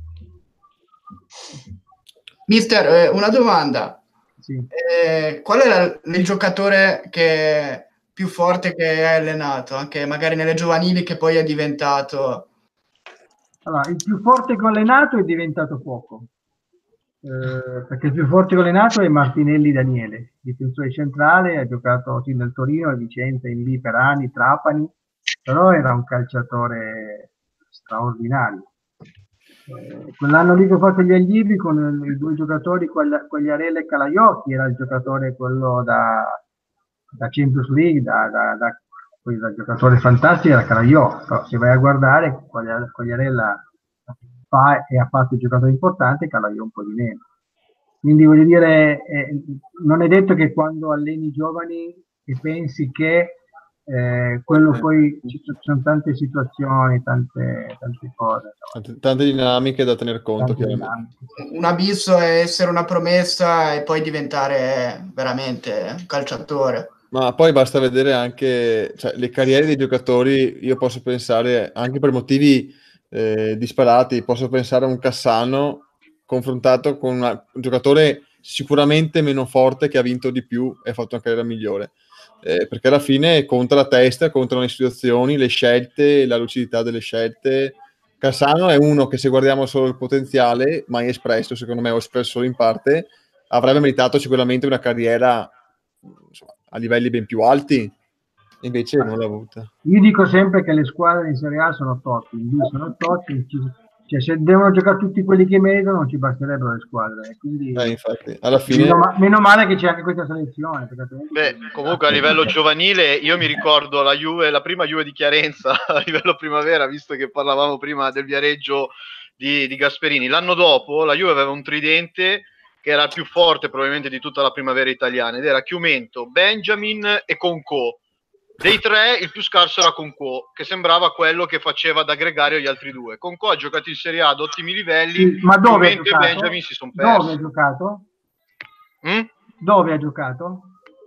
Mister, eh, una domanda. Sì. Eh, qual è la, il giocatore che più forte che hai allenato, anche magari nelle giovanili, che poi è diventato? Allora, il più forte che ho allenato è diventato poco. Eh, perché il più forte che ho allenato è Martinelli Daniele, difensore centrale, ha giocato sì, nel Torino, a Vicenza, in B per anni, Trapani, però era un calciatore straordinario. Eh, quell'anno lì che ho fatto gli allievi con i due giocatori, Quagliarella e Calaiocchi, era il giocatore quello da, da Champions League, da, da, da, poi da giocatore fantastico era Calaiocchi, però se vai a guardare Quagliarella fa e ha fatto il giocatore importante, Calaiocchi un po' di meno. Quindi voglio dire, eh, non è detto che quando alleni giovani e pensi che Eh, quello poi ci sono tante situazioni, tante, tante cose, tante, tante dinamiche da tener conto. Un abisso è essere una promessa e poi diventare veramente un calciatore. Ma poi basta vedere anche, cioè, le carriere dei giocatori. Io posso pensare, anche per motivi eh, disparati, posso pensare a un Cassano confrontato con una, un giocatore sicuramente meno forte che ha vinto di più e ha fatto una carriera migliore. Eh, perché alla fine conta la testa, contano le situazioni, le scelte, la lucidità delle scelte. Cassano è uno che, se guardiamo solo il potenziale, mai espresso, secondo me, o espresso solo in parte, avrebbe meritato sicuramente una carriera, insomma, a livelli ben più alti, invece non l'ha avuta. Io dico sempre che le squadre in Serie A sono totti, in B sono totti, ci, cioè se devono giocare tutti quelli che meritano non ci basterebbero le squadre. Quindi, eh, infatti, alla fine... meno, ma- meno male che c'è anche questa selezione. Beh, comunque a livello giovanile io mi ricordo la Juve, la prima Juve di Chiarenza a livello primavera, visto che parlavamo prima del Viareggio di, di Gasperini. L'anno dopo la Juve aveva un tridente che era il più forte probabilmente di tutta la primavera italiana, ed era Chiumento, Benjamin e Concò. Dei tre il più scarso era Concò, che sembrava quello che faceva da gregario agli altri due. Concò ha giocato in Serie A ad ottimi livelli, Sì, ma dove Chiumento e Benjamin si sono persi. persi. Dove ha giocato? Mm? Dove ha giocato?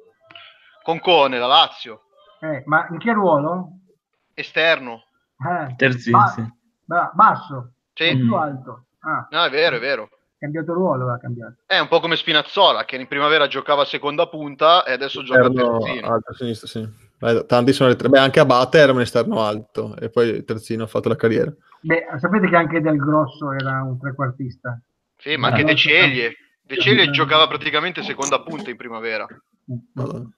Concò nella Lazio. Eh, ma in che ruolo? Esterno. Eh, Terzino, ba- sì. ba- basso, Sì. o più Mm. alto. Ah, No, è vero, è vero. cambiato ruolo, ha cambiato. È un po' come Spinazzola, che in primavera giocava a seconda punta e adesso gioca a Esterno terzino. alto a sinistra, sì. Beh, tanti sono le tre. Beh, anche Abate era un esterno alto e poi terzino ha fatto la carriera. Beh, sapete che anche Del Grosso era un trequartista. Sì, ma anche Eh, De Ceglie. De Ceglie eh, giocava praticamente seconda punta in primavera. Madonna.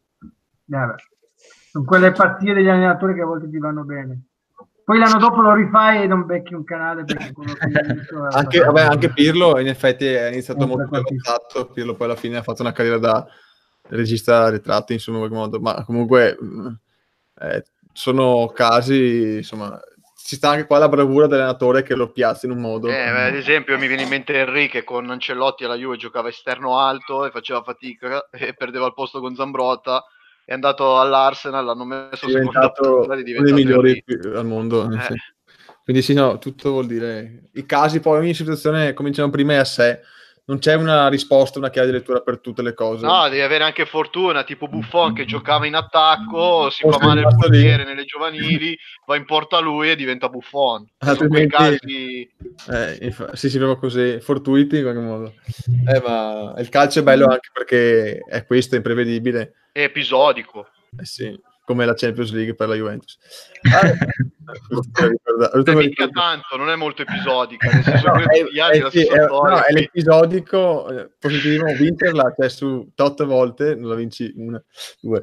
Vabbè. Sono quelle pazzie degli allenatori che a volte ti vanno bene. Poi l'anno dopo lo rifai e non becchi un canale perché quello che hai visto è Anche, abbastanza- vabbè, anche Pirlo in effetti è iniziato È un molto trequartista. avanzato. Pirlo poi alla fine ha fatto una carriera da regista ritratto, insomma, in qualche modo. Ma comunque mh, eh, sono casi, insomma, ci sta anche qua la bravura dell'allenatore che lo piazza in un modo. Eh, beh, ad esempio mi viene in mente Henry che con Ancelotti alla Juve giocava esterno alto e faceva fatica e perdeva il posto con Zambrotta. È andato all'Arsenal, l'hanno messo È seconda diventato punta ed è uno dei diventato migliori Henry. più- al mondo. Eh. Sì. Quindi sì, no, tutto vuol dire... I casi, poi ogni situazione, come dicevamo prima, è a sé. Non c'è una risposta, una chiave di lettura per tutte le cose. No, devi avere anche fortuna, tipo Buffon che giocava in attacco, si O fa sei male il rimasto lì. portiere nelle giovanili, va in porta lui e diventa Buffon. Sono quei Altrimenti, casi... eh, infa- sì, sì, proprio così, fortuiti in qualche modo. Eh, ma il calcio è bello anche perché è questo, è imprevedibile. è episodico. Eh sì, come la Champions League per la Juventus. Ah, giusto per ricordare- giusto Beh, per mica ricordare. tanto, non è molto episodica, nel senso No, che è, tutti gli anni è- la sì, stessa è- storia. no, è quindi- l'episodico eh, positivo, vincerla, cioè su tot volte non la vinci una, due.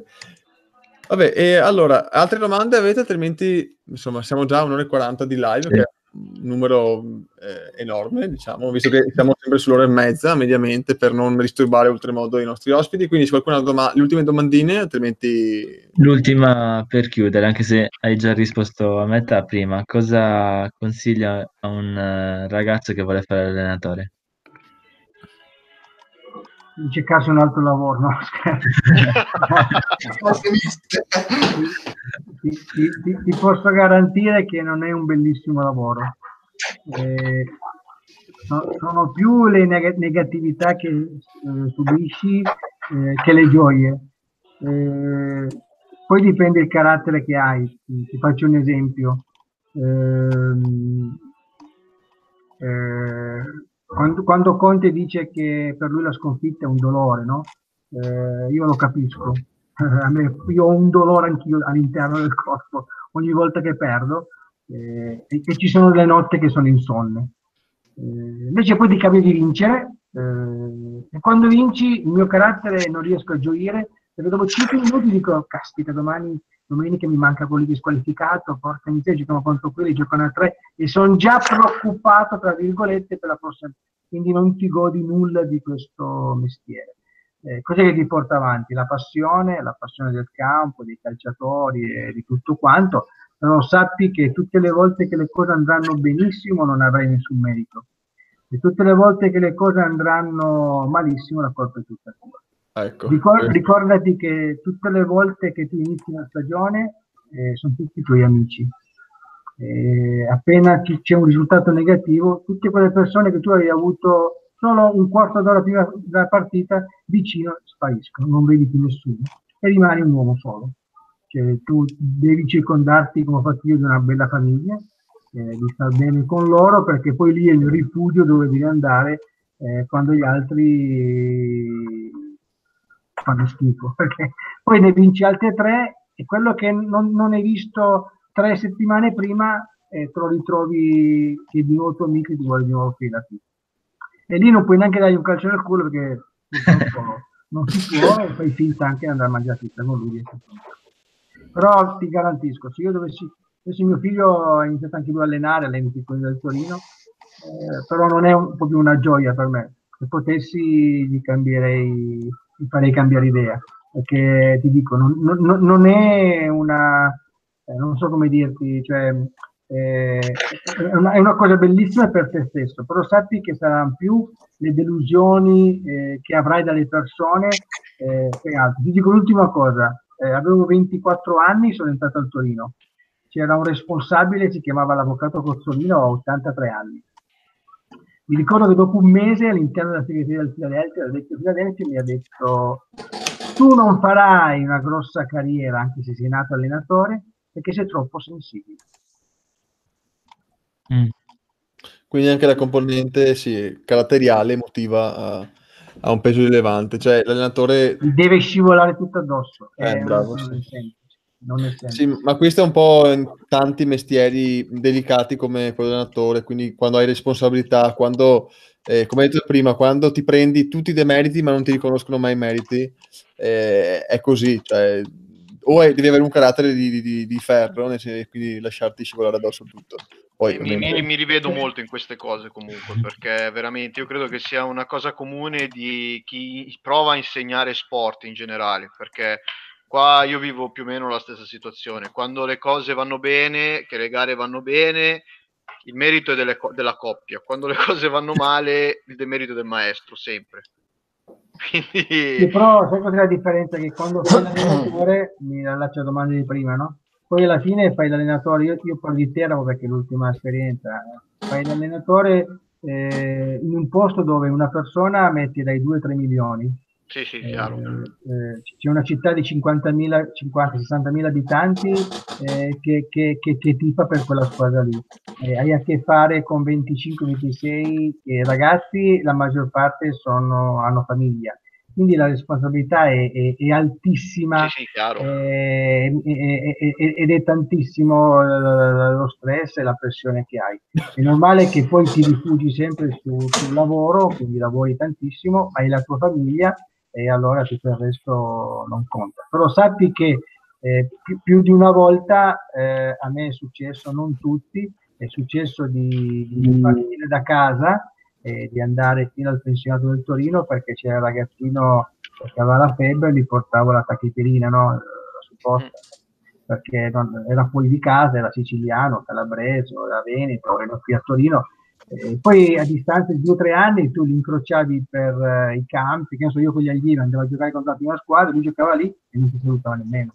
Vabbè, e allora, altre domande avete? Altrimenti, insomma, siamo già a un'ora e quaranta di live, Sì. che è un numero eh, enorme, diciamo, visto che siamo sempre sull'ora e mezza, mediamente, per non disturbare oltremodo i nostri ospiti. Quindi, se qualcuno ha doma- le ultime domandine, altrimenti... L'ultima per chiudere, anche se hai già risposto a metà prima, cosa consiglia a un eh, ragazzo che vuole fare l'allenatore? di cercarsi un altro lavoro, no, scherzo. Cose miste. ti, ti- ti- ti posso garantire che non è un bellissimo lavoro. Eh, so- sono più le neg- negatività che eh, subisci eh, che le gioie. Eh, poi dipende il carattere che hai. Ti, ti faccio un esempio. Ehm, eh, quando, quando Conte dice che per lui la sconfitta è un dolore, no? Eh, io lo capisco. A me- io ho un dolore anch'io all'interno del corpo ogni volta che perdo eh, e, e ci sono delle notti che sono insonne. Eh, invece poi ti capita di vincere eh, e quando vinci il mio carattere non riesco a gioire perché dopo cinque minuti dico caspita, domani domenica mi manca quello di squalificato, porca miseria, giocano contro quelli, giocano a tre e sono già preoccupato tra virgolette per la prossima, quindi non ti godi nulla di questo mestiere. Eh, cos'è che ti porta avanti? La passione, la passione del campo, dei calciatori e di tutto quanto, però sappi che tutte le volte che le cose andranno benissimo non avrai nessun merito e tutte le volte che le cose andranno malissimo la colpa è tutta tua. Ecco. Ricor- ricordati che tutte le volte che tu inizi una stagione eh, sono tutti i tuoi amici. Eh, appena ci- c'è un risultato negativo, tutte quelle persone che tu hai avuto solo un quarto d'ora prima della partita vicino spariscono, non vedi più nessuno e rimani un uomo solo. Cioè, tu devi circondarti, come ho fatto io, di una bella famiglia, eh, di star bene con loro, perché poi lì è il rifugio dove devi andare eh, quando gli altri fanno schifo, perché poi ne vinci altre tre e quello che non, non hai visto tre settimane prima eh, te lo ritrovi che è di nuovo tuo amico e ti vuole di nuovo fila. E lì non puoi neanche dargli un calcio nel culo perché purtroppo non si può, e fai finta anche di andare a mangiare pizza con lui. Però ti garantisco, se io dovessi, adesso mio figlio ha iniziato anche lui a allenare, allena i piccoli del Torino, eh, però non è un po' più una gioia per me. Se potessi gli cambierei, gli farei cambiare idea, perché ti dico, non, non, non è una, eh, non so come dirti, cioè, eh, è, una, è una cosa bellissima per te stesso, però sappi che saranno più le delusioni eh, che avrai dalle persone eh, che altro. Ti dico l'ultima cosa, eh, avevo ventiquattro anni, sono entrato al Torino, c'era un responsabile, si chiamava l'avvocato Cozzolino, ho ottantatré anni. Mi ricordo che dopo un mese all'interno della segreteria del Filadelfia, del vecchio Filadelfia, mi ha detto: tu non farai una grossa carriera anche se sei nato allenatore perché sei troppo sensibile. Mm. Quindi anche la componente sì, caratteriale emotiva ha, ha un peso rilevante, cioè l'allenatore deve scivolare tutto addosso, eh, è bravo, non, sì. non è semplice. Non è semplice. Sì, ma questo è un po' in tanti mestieri delicati come quello dell'allenatore, quindi quando hai responsabilità, quando, eh, come hai detto prima, quando ti prendi tutti i demeriti ma non ti riconoscono mai i meriti, eh, è così, cioè, o è, devi avere un carattere di, di, di ferro, nel senso, quindi lasciarti scivolare addosso tutto. Poi, mi, ovviamente... mi, mi rivedo molto in queste cose comunque, perché veramente io credo che sia una cosa comune di chi prova a insegnare sport in generale, perché qua io vivo più o meno la stessa situazione. Quando le cose vanno bene, che le gare vanno bene, il merito è delle, della coppia. Quando le cose vanno male, il demerito è del maestro, sempre. Quindi... Sì, però sai cos'è la differenza? Che quando fai l'allenatore, mi allaccio alla domanda di prima, no? Poi alla fine fai l'allenatore, io, io parlo di Teramo perché è l'ultima esperienza, fai l'allenatore eh, in un posto dove una persona metti dai due ai tre milioni. Sì, sì, Eh, chiaro. eh, c'è una città di cinquantamila, cinquanta sessantamila abitanti eh, che, che, che, che tifa per quella squadra lì. Eh, hai a che fare con venticinque ventisei eh, ragazzi, la maggior parte sono, hanno famiglia, quindi la responsabilità è, è, è altissima. Sì, sì, chiaro. Eh, ed è tantissimo eh, lo stress e la pressione che hai. È normale che poi ti rifugi sempre su, sul lavoro, quindi lavori tantissimo, hai la tua famiglia e allora tutto il resto non conta. Però sappi che eh, più, più di una volta eh, a me è successo, non tutti, è successo di, di partire da casa e di andare fino al pensionato del Torino perché c'era il ragazzino che aveva la febbre e gli portavo la tachipirina, no? La supposta, perché non, era fuori di casa, era siciliano, calabrese, era veneto, era qui a Torino. E poi a distanza di due o tre anni tu li incrociavi per uh, i campi, che non so, io con gli allievi andavo a giocare contro la prima squadra, lui giocava lì e non si salutava nemmeno.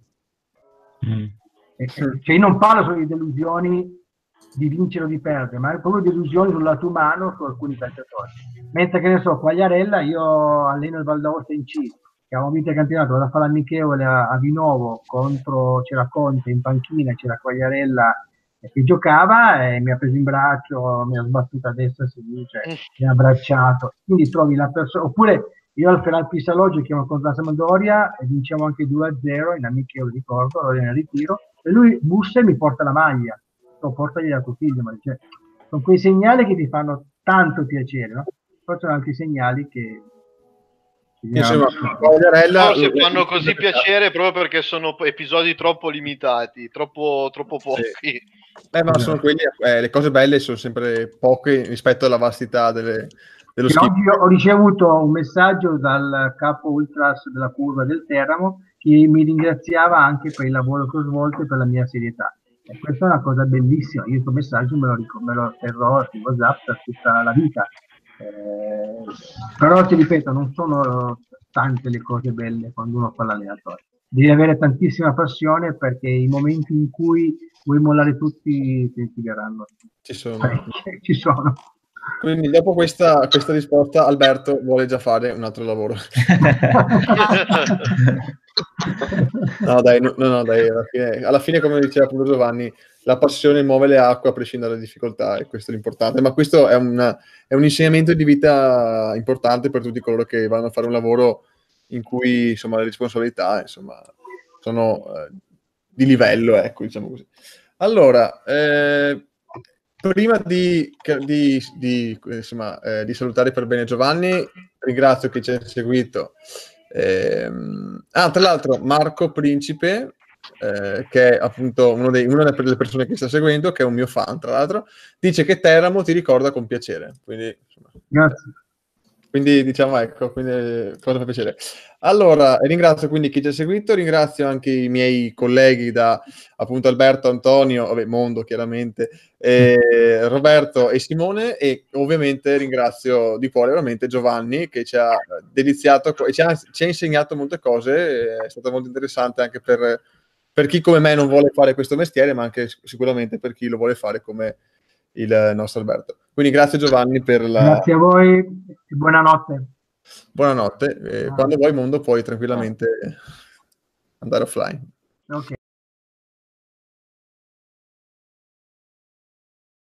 Mm. E, cioè io non parlo solo di delusioni di vincere o di perdere, ma proprio di delusioni sul lato umano su alcuni calciatori. Mentre che ne so, Quagliarella, io alleno il Val d'Aosta in C, che avevamo vinto il campionato, vado a fare l'amichevole a, a Vinovo, contro c'era Conte in panchina, c'era Quagliarella che giocava e mi ha preso in braccio, mi ha sbattuto a destra e a sinistra, mi ha abbracciato. Quindi trovi la persona, oppure io al Feral Pisalogio chiamo contro la Sampdoria e vinciamo anche due a zero in amichevole, ricordo, allora nel ritiro, e lui bussa e mi porta la maglia. O portagli a tuo figlio, ma dice, sono quei segnali che ti fanno tanto piacere, no? Poi sono altri segnali che, che insomma, forse fanno così piacere proprio perché sono episodi troppo limitati, troppo, troppo pochi. Sì. Eh, ma sono quelli, eh, le cose belle sono sempre poche rispetto alla vastità delle, dello schifo. Oggi ho ricevuto un messaggio dal capo ultras della curva del Teramo che mi ringraziava anche per il lavoro che ho svolto e per la mia serietà. E questa è una cosa bellissima, io questo messaggio me lo, ric- me lo terrò su WhatsApp per tutta la vita. Eh, però ti ripeto, non sono tante le cose belle quando uno fa l'allenatore. Devi avere tantissima passione perché i momenti in cui vuoi mollare tutti ti, ti verranno. Ci sono. Eh, ci sono. Quindi dopo questa, questa risposta Alberto vuole già fare un altro lavoro. No dai, no, no, dai alla, fine, alla fine come diceva appunto Giovanni, la passione muove le acque a prescindere dalle difficoltà e questo è l'importante, ma questo è, una, è un insegnamento di vita importante per tutti coloro che vanno a fare un lavoro in cui insomma le responsabilità insomma sono eh, di livello, ecco, diciamo così. Allora, eh, prima di, di, di, insomma, eh, di salutare per bene Giovanni, ringrazio chi ci ha seguito Ehm, ah, tra l'altro Marco Principe, eh, che è appunto uno dei, una delle persone che sta seguendo, che è un mio fan tra l'altro, dice che Teramo ti ricorda con piacere, quindi insomma, Grazie. quindi diciamo ecco, quindi cosa fa piacere. Allora ringrazio quindi chi ci ha seguito, ringrazio anche i miei colleghi da appunto Alberto, Antonio, vabbè, Mondo chiaramente, eh, Roberto e Simone, e ovviamente ringrazio di cuore veramente Giovanni che ci ha deliziato e ci ha, ci ha insegnato molte cose, è stato molto interessante anche per, per chi come me non vuole fare questo mestiere, ma anche sicuramente per chi lo vuole fare come il nostro Alberto. Quindi grazie Giovanni per la... Grazie a voi e buonanotte. Buonanotte, eh, Ah. quando vuoi Mondo puoi tranquillamente andare offline. Ok.